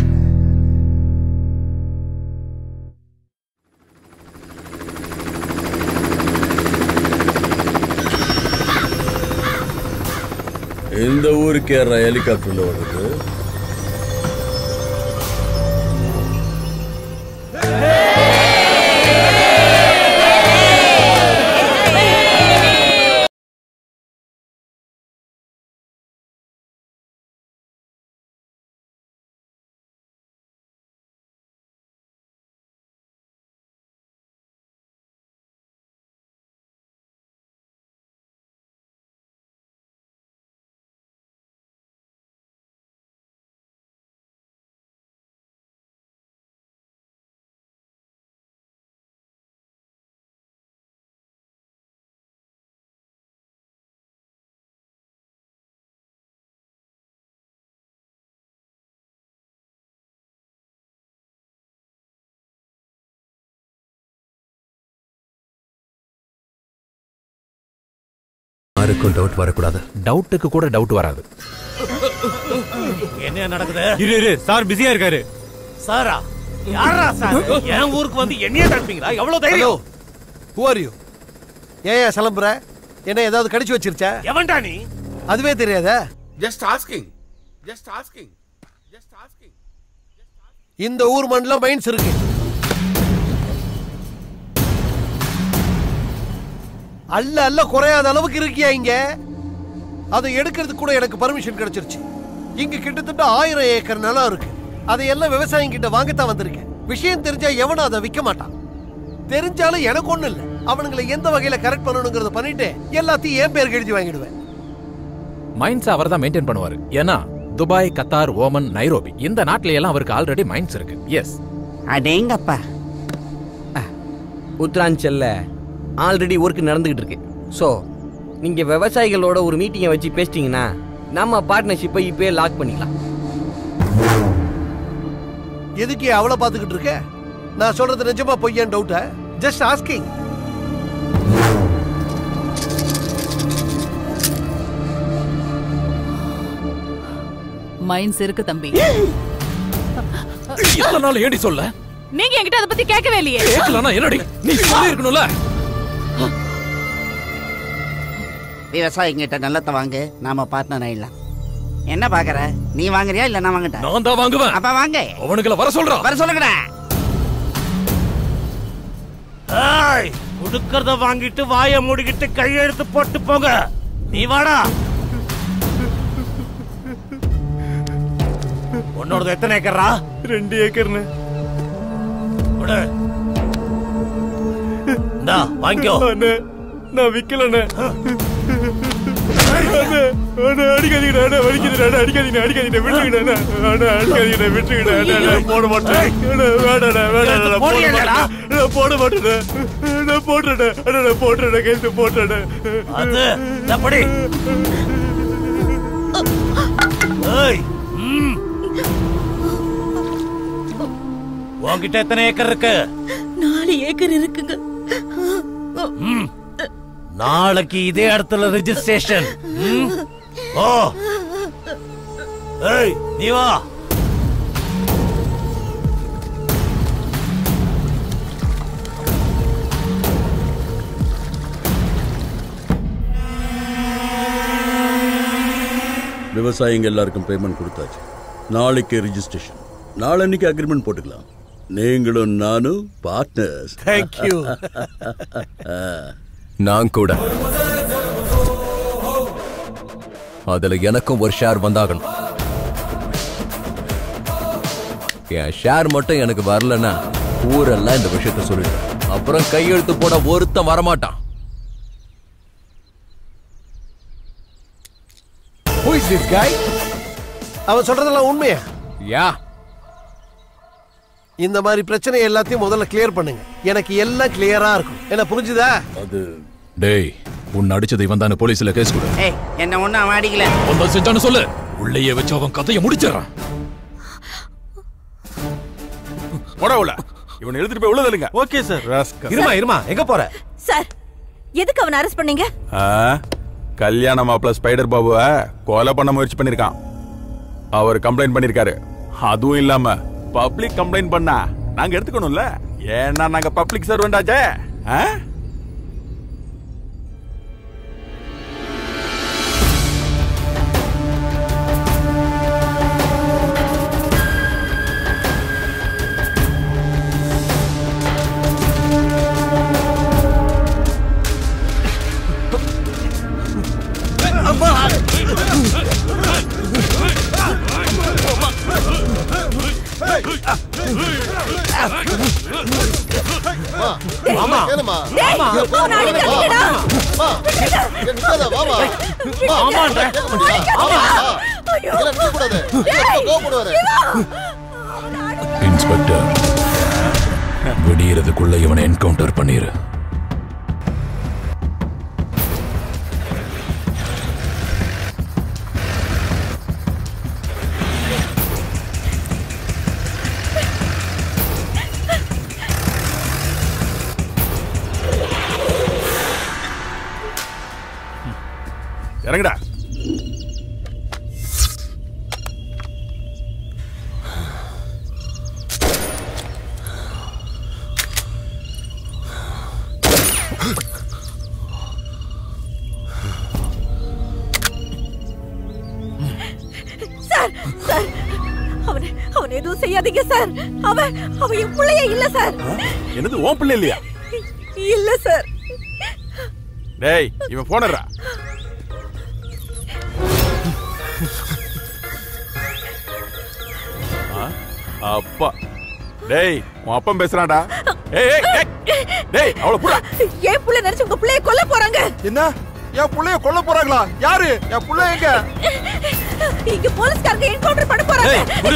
இந்த ஊருக்கு ஏற ஹெலிகாப்டர்ல வருது. யாருக்கும் டவுட் வரக்கூடாது. டவுட்டுக்கு கூட டவுட் வராது. என்ன நடக்குது? இரு சார் பிஸியா இருக்காரு. சாரா யாரா சார்? என் ஊருக்கு வந்து என்னைய தடுப்பீங்களா? எவ்வளவு தைரியம்? Who are you? ஏன் சலம்புற? என்ன ஏதாவது கடிச்சு வச்சிருச்சா? எவன்டா நீ? அதுவே தெரியாதா? Just asking. இந்த ஊர் மண்ணில் மைன்ஸ் இருக்கு. அல்ல குறையாத அளவுக்கு இருக்கியா இங்க? அதை எடுக்கிறதுக்கு கூட எனக்கு பர்மிஷன் கிடைச்சிருச்சு. இங்க கிட்டத்தட்ட 1000 ஏக்கர் நிலம் இருக்கு. அதையெல்லாம் விவசாயிங்க கிட்ட வாங்கத்தான் வந்திருக்கேன். விஷயம் தெரிஞ்சா எவனும் அதை விற்க மாட்டான். தெரிஞ்சாலும் எனக்கு ஒண்ணு இல்ல. அவனுங்களை எந்த வகையில கரெக்ட் பண்ணணுங்கிறத பண்ணிட்டு எல்லாத்தையும் என் பேருக்கு எழுதி வாங்கிடுவேன். மைன்ஸ் அவர் தான் மெயின்டைன் பண்ணுவாரு. ஏன்னா துபாய், கத்தார், ஓமன், நைரோபி இந்த நாட்டில எல்லாம் அவருக்கு ஆல்ரெடி மைன்ஸ் இருக்கு. எஸ். அடேங்கப்பா. உத்தராஞ்சல்ல ஆல்ரெடி ஒர்க் நடந்துகிட்டு இருக்கு. ஸோ நீங்க விவசாயிகளோட ஒரு மீட்டிங்கை வச்சு பேசிட்டீங்கன்னா நம்ம பார்ட்னர்ஷிப்பை இப்பயே லாக் பண்ணிக்கலாம். எதுக்கு அவளை பார்த்துக்கிட்டு இருக்க? நான் சொல்றது நிஜமா பொய்யான்னு டவுட்டா? Just asking. மைன்ஸ் இருக்கு தம்பி. இத்தனை நாள் ஏடி சொல்ல? நீங்க என்கிட்ட அதை பத்தி கேட்கவே இல்லையே. கேட்கலனா என்னடி? நீ சொல்லி இருக்கணும்ல. விவசாயிங்கிட்ட நல்லத்தை வாங்க, நாம பார்ட்னர் ஆயிடலாம். என்ன பாக்குற? நீ வாங்குறியா இல்ல நான் வாங்கட்டா? நான் தான் வாங்குவேன். அப்ப வாங்க. அவனுங்கள வர சொல்றா. வர சொல்லுங்கடா. ஏய், கொடுக்கறத வாங்கிட்டு வாயை மூடிக்கிட்டு கையெழுத்து போட்டு போங்க. நீ வாடா. உன்னோடது எத்தனை ஏக்கரா? 2 ஏக்கர்னு. இந்தா வாங்கிக்கோ. நான் விக்கலண்ணே. அடிக்காதீங்கடா, வலிக்குதுடா, அடிக்காதீங்க விட்டுக்கிட்டா, அடிக்காதீங்க விட்டுக்கிட்டா, போட மாட்டேன், வேடாடா போட மாட்டேன், நான் போட்டுறேன், போட்டுறேன், கைத்து போட்டுறேன். அது எப்படி? உன்கிட்ட எத்தனை ஏக்கர் இருக்கு? 4 ஏக்கர் இருக்குங்க. நாளைக்கு இதே இடத்துல ரெஜிஸ்ட்ரேஷன். ஓ ஏய் நீ வா. விவசாயிங்க எல்லாருக்கும் பேமெண்ட் கொடுத்தாச்சு. நாளைக்கு ரெஜிஸ்ட்ரேஷன், நாளன்னைக்கு அக்ரிமெண்ட் போட்டுக்கலாம். நீங்களும் நானும் பார்ட்னர்ஸ். Thank you. நான் கூட அதுல எனக்கும் ஒரு ஷேர் வந்தாகணும். என் ஷேர் மட்டும் எனக்கு வரலன்னா ஊரெல்லாம் இந்த விஷயத்த சொல்லிடுவேன். அப்புறம் கையெழுத்து போட ஒருத்தன் வரமாட்டான். Who is this guy? அவன் சொல்றதெல்லாம் உண்மையா? யா. இந்த மாதிரி பிரச்சனை எல்லாத்தையும் முதல்ல கிளியர் பண்ணுங்க. எனக்கு எல்லாம் கிளியரா இருக்கும். என்ன புரிஞ்சுதா? அது டேய், உன்னை அடிச்சது இவன் தானே போலீஸ்ல கேஸ் கொடு. ஏய், என்ன ஒண்ணு அவன் அடிக்கல. வந்தா செஞ்சான்னு சொல்லு. உள்ளேயே வச்சு அவன் கதையை முடிச்சிடறான். போடா உள்ள. இவனை எழுதிட்டு போய் உள்ள தள்ளுங்க. Okay sir. இருமா எங்க போற? சார், எதுக்கு அவனை அரெஸ்ட் பண்ணீங்க? கல்யாண மாப்பிள்ள ஸ்பைடர் பாபுவை கொலை பண்ண முயற்சி பண்ணிருக்கான். அவர் கம்ப்ளைண்ட் பண்ணிருக்காரு. அதுவும் இல்லாம பப்ளிக் கம்ப்ளைண்ட் பண்ணா நாங்க எடுத்துக்கணும்ல, ஏன்னா நாங்க பப்ளிக் சர்வெண்ட் ஆச்சே. இன்ஸ்பெக்டர், விடியறதுக்குள்ள இவனை என்கவுண்டர் பண்ணிரு. இறங்கடா. சார், அவன் எதுவும் செய்யாதீங்க சார். அவன் என் பிள்ளையே இல்ல சார். என்னது உன் பிள்ளை இல்லையா? இல்ல சார். டேய், இவன் போனறா. அப்பா, டேய் உன் அப்பன் பேசுறான்டா. டேய் அவளை புடா. என் புள்ள நினைச்சு உங்க புள்ளைய கொல்ல போறாங்க. என்ன? என் புள்ளைய கொல்ல போறாங்களா? யாரு? என் புள்ள எங்க? இங்க போலீஸ்காரங்க என்கவுண்டர் பண்ண போறாங்க.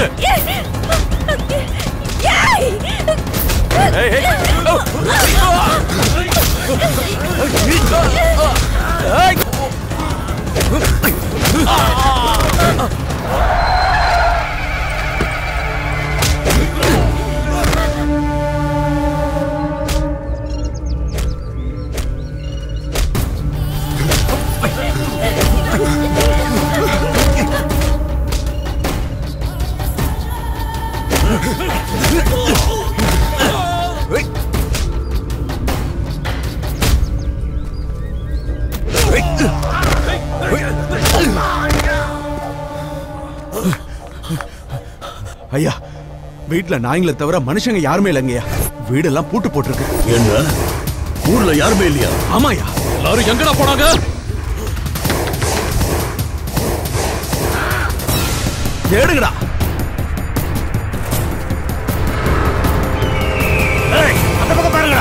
ஐயா, வீட்டுல நாய்களை தவிர மனுஷங்க யாருமே இல்லைங்கய்யா. வீடெல்லாம் பூட்டு போட்டிருக்கு. என்ன, ஊர்ல யாருமே இல்லையா? ஆமாயா. எல்லாரும் எங்கடா போனாங்க? தேடுங்கடா. அந்த பக்கம் பாருங்கடா.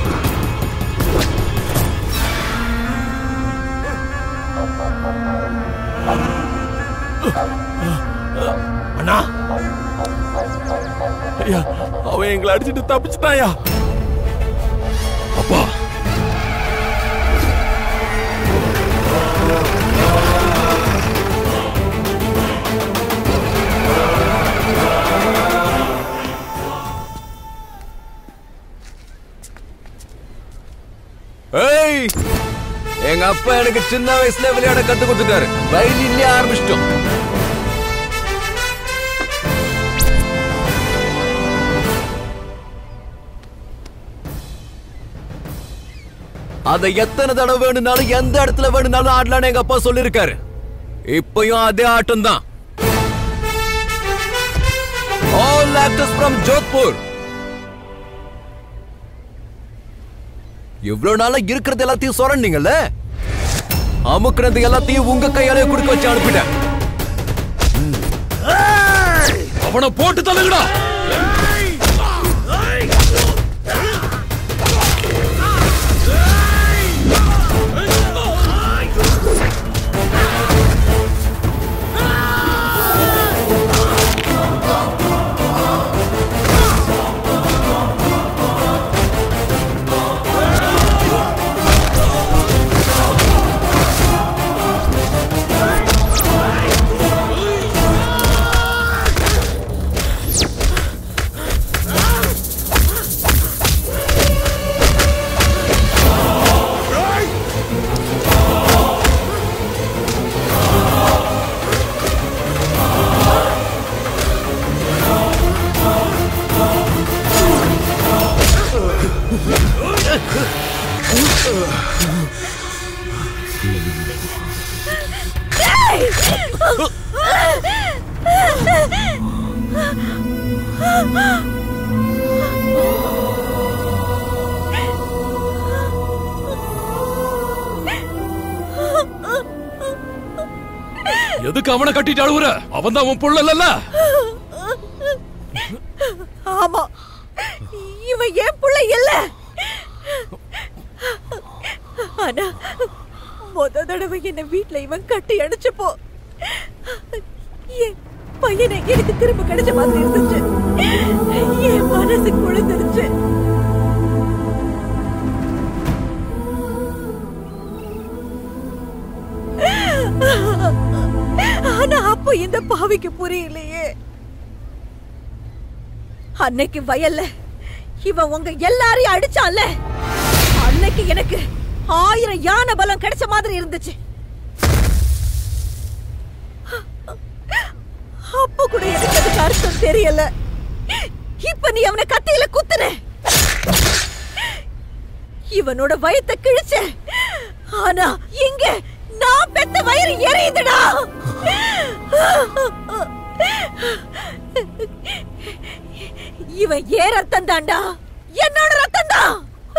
அண்ணா, ஐயா, அவன் எங்களை அடிச்சிட்டு தப்பிச்சிட்டாயா? அப்பா, ஏய், எங்க அப்பா எனக்கு சின்ன வயசுல விளையாட கத்து கொடுத்துட்டாரு. வயலின்லயே ஆரம்பிச்சிட்டோம். அதை எத்தனை தடவை வேணும்னாலும் எந்த இடத்துல வேணும்னாலும் ஆடலான்னு எங்க அப்பா சொல்லிருக்காரு. இப்பயும் அதே ஆட்டம் தான். All actors from Jodhpur. இவ்வளவு நாளா இருக்கிறது எல்லாத்தையும் சொரண்டீங்கல்ல, அமுக்குறது எல்லாத்தையும் உங்க கையாலே குடுக்க வச்சு அனுப்பிட்டேன். அவனை போட்டு தள்ளுங்கடா. எதுக்கு அவனை கட்டிட்டு அழுவுற? அவன் தான் உன் புள்ள இல்ல? ஆமா, இவன் என் புள்ள இல்ல. ஆனா முத தடவை என்ன வீட்டுல இவன் கட்டி அடிச்சப்போ என் பையனை எனக்கு திரும்ப கிடைச்ச மாதிரி இருந்துச்சு. என் மனசு குளிர்ந்துருச்சு. ஆனா அப்போ இந்த பாவிக்கு புரியலையே. அன்னைக்கு வயல்ல இவன் உங்க எல்லாரையும் அடிச்சான்ல, அன்னைக்கு எனக்கு 1000 யானை பலம் கிடைச்ச மாதிரி இருந்துச்சு. அப்ப கூட எனக்கு அதுக்கு அர்த்தம் தெரியல. இப்ப நீ அவனை கத்தியில குத்துன, இவனோட வயத்தை கிழிச்ச. ஆனா இங்க நான் பெத்த வயிறு எரியுதுடா. இவன் ஏன் ரத்தம் தாண்டா, என்னோட ரத்தம் தான்.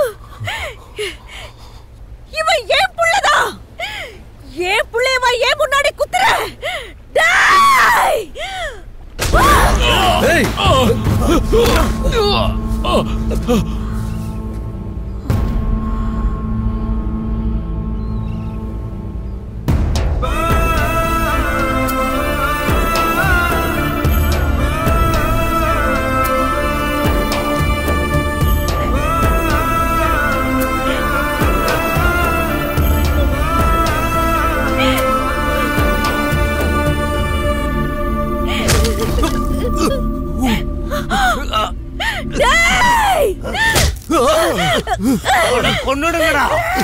இவன் ஏன் புள்ளதா, ஏன் புள்ளையவா ஏன் முன்னாடி குத்துற? டேய்! கொன்னுடுங்கடா.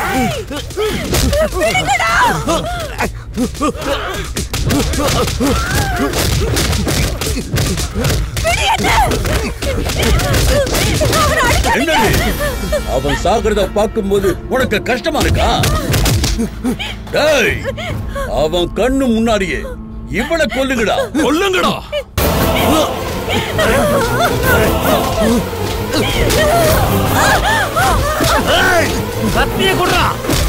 அவன் சாகிறத பார்க்கும்போது உனக்கு கஷ்டமா இருக்கா? டேய், அவன் கண்ணு முன்னாடியே இவனை கொல்லுங்கடா. கொல்லுங்கடா. கத்திய குடுறா.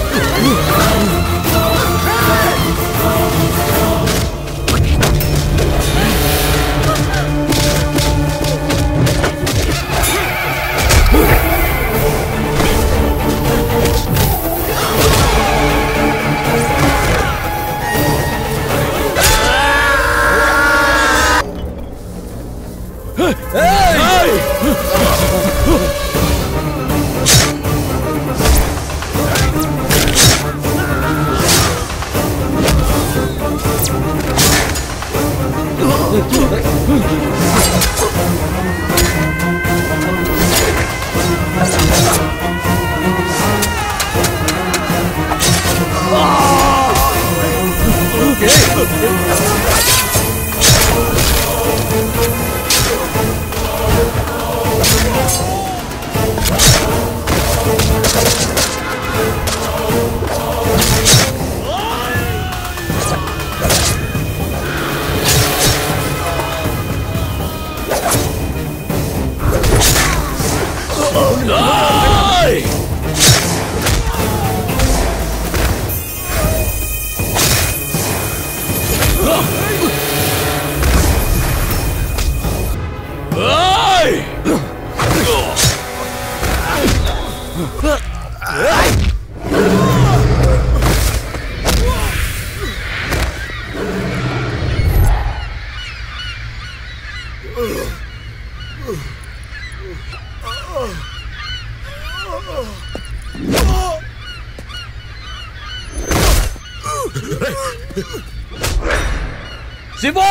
சிவா!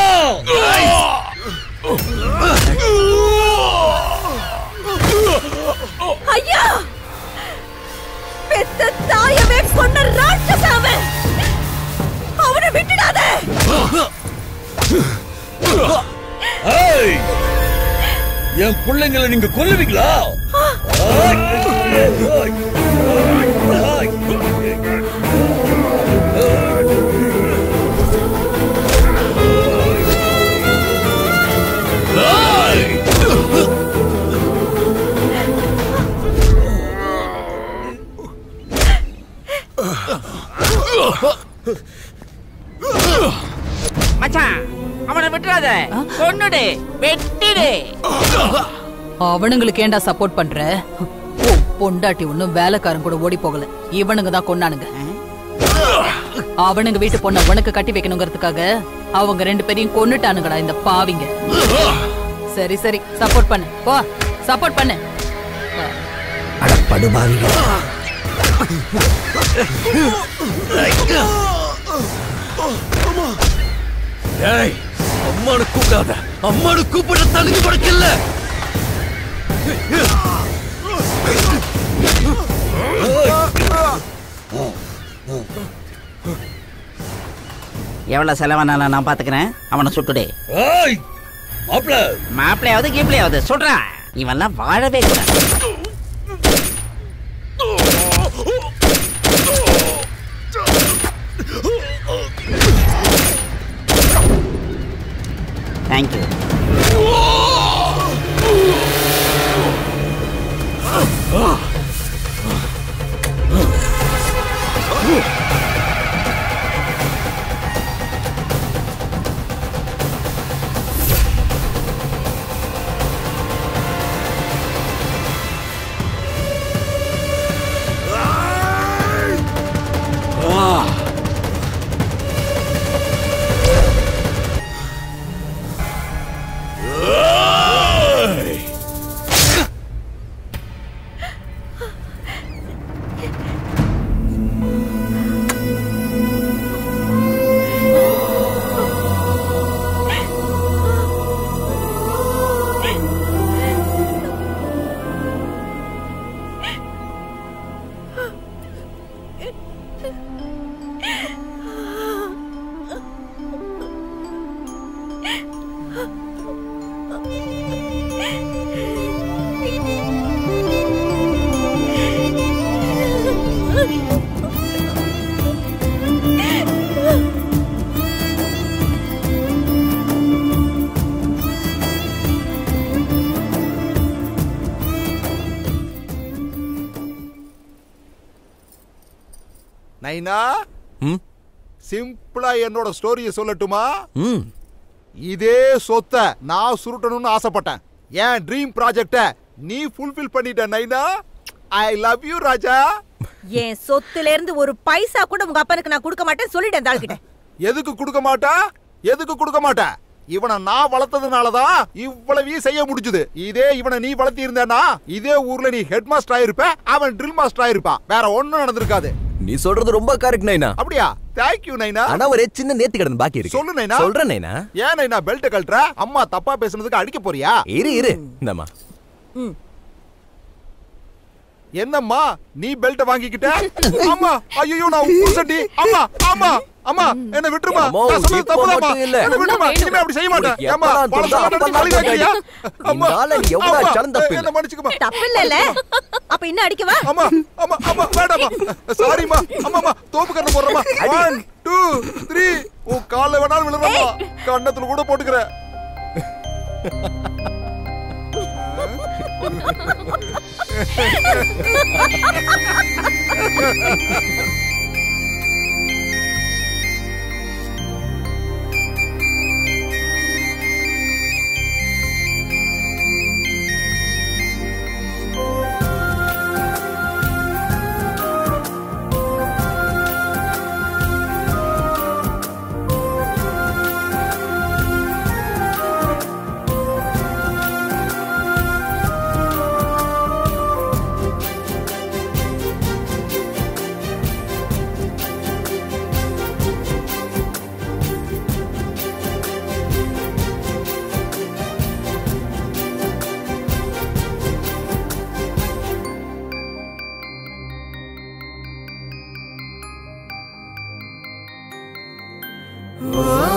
ஐயா! பெத்த தாயவே கொன்ன ராட்சசாவன்! அவனை விட்டுடாதே! ஏய்! என் பிள்ளைங்களை நீங்க கொல்லுவீங்களா? மச்சான் அவனை விட்டுறாத, கொன்னுடு, வெட்டிடு. அவனுங்களுக்கு ஏண்டா சப்போர்ட் பண்ற? பொண்டாட்டி ஒண்ணும் வேலைக்காரன் கூட ஓடி போகல, இவனுங்க தான் கொன்னானுங்க. அவனுங்க வீட்டு பொண்ண உனக்கு கட்டி வைக்கணுங்கிறதுக்காக அவங்க 2 பேரையும் கொன்னுட்டானுங்கடா இந்த பாவிங்க. சரி சரி, சப்போர்ட் பண்ணு, போ சப்போர்ட் பண்ணு. அட படுபாவிங்க. ஏய், அம்மானு கூப்பிடாத. அம்மானு கூப்பிட தகுதி படைக்கல. எவ்வளவு செலவானாலும் நான் பாத்துக்கிறேன். அவனை சுட்டுடே. மாப்பிளையாவது கீப்பிளையாவது சுடுறான். இவெல்லாம் வாழவே கூடாது. தேங்க்யூ. நைனா, சிம்பிளா என்னோட ஸ்டோரிய சொல்லட்டுமா? இதே சொத்தை நான் சுருட்டணும்னு ஆசைப்பட்டேன். என் ட்ரீம் ப்ராஜெக்ட நீ ஃபுல்ஃபில் பண்ணிட்ட நைனா. ஐ லவ் யூ ராஜா. என் சொத்துல இருந்து ஒரு பைசா கூட உங்க அப்பனுக்கு நான் கொடுக்க மாட்டேன் சொல்லிட்டேன் தாள்கிட்ட. எதுக்கு கொடுக்க மாட்டா? எதுக்கு கொடுக்க மாட்டா? இவனை நான் வளர்த்ததுனாலதான் இவ்வளவையும் செய்ய முடிஞ்சது. இதே இவனை நீ வளர்த்தி இருந்தேன்னா இதே ஊர்ல நீ ஹெட் மாஸ்டர் ஆயிருப்ப, அவன் ட்ரில் மாஸ்டர் ஆயிருப்பான். வேற ஒண்ணும் நடந்திருக்காது. நீ சொல்றது ரொம்ப கரெக்ட் நைனா. அப்படியா? தேங்க் யூ நைனா. ஆனா ஒரு சின்ன நேர்த்தி கடன் பாக்கி இருக்கு. சொல்லு நைனா. சொல்றேன் நைனா. ஏன் நைனா பெல்ட் கழட்ற? அம்மா தப்பா பேசுனதுக்கு அடிக்க போறியா? இரு இந்தம்மா. என்னம்மா நீ பெல்ட் வாங்கிக்கிட்ட? அம்மா ஐயோ நான் புருஷன்டி. அம்மா அம்மா அம்மா என்ன விட்டுருமா. நான் சொல்றது தப்புதாம்மா. என்ன விட்டுருமா. இனிமே அப்படி செய்ய மாட்டேன். அம்மா பழசெல்லாம் வலி வைக்கிறியா? அம்மா எவ்வளவு சலந்த தப்பு. என்ன மன்னிச்சுக்கமா. தப்பு இல்லல. அப்ப இன்னும் அடிக்கவா? அம்மா அம்மா அம்மா வேண்டாம்மா. சாரிம்மா. அம்மா தோப்பு கண்ணு போடுறமா. 1 2 3 உன் கால்ல வேணாலும் விழுறமா. கண்ணத்துல கூட போட்டுக்கற. Oh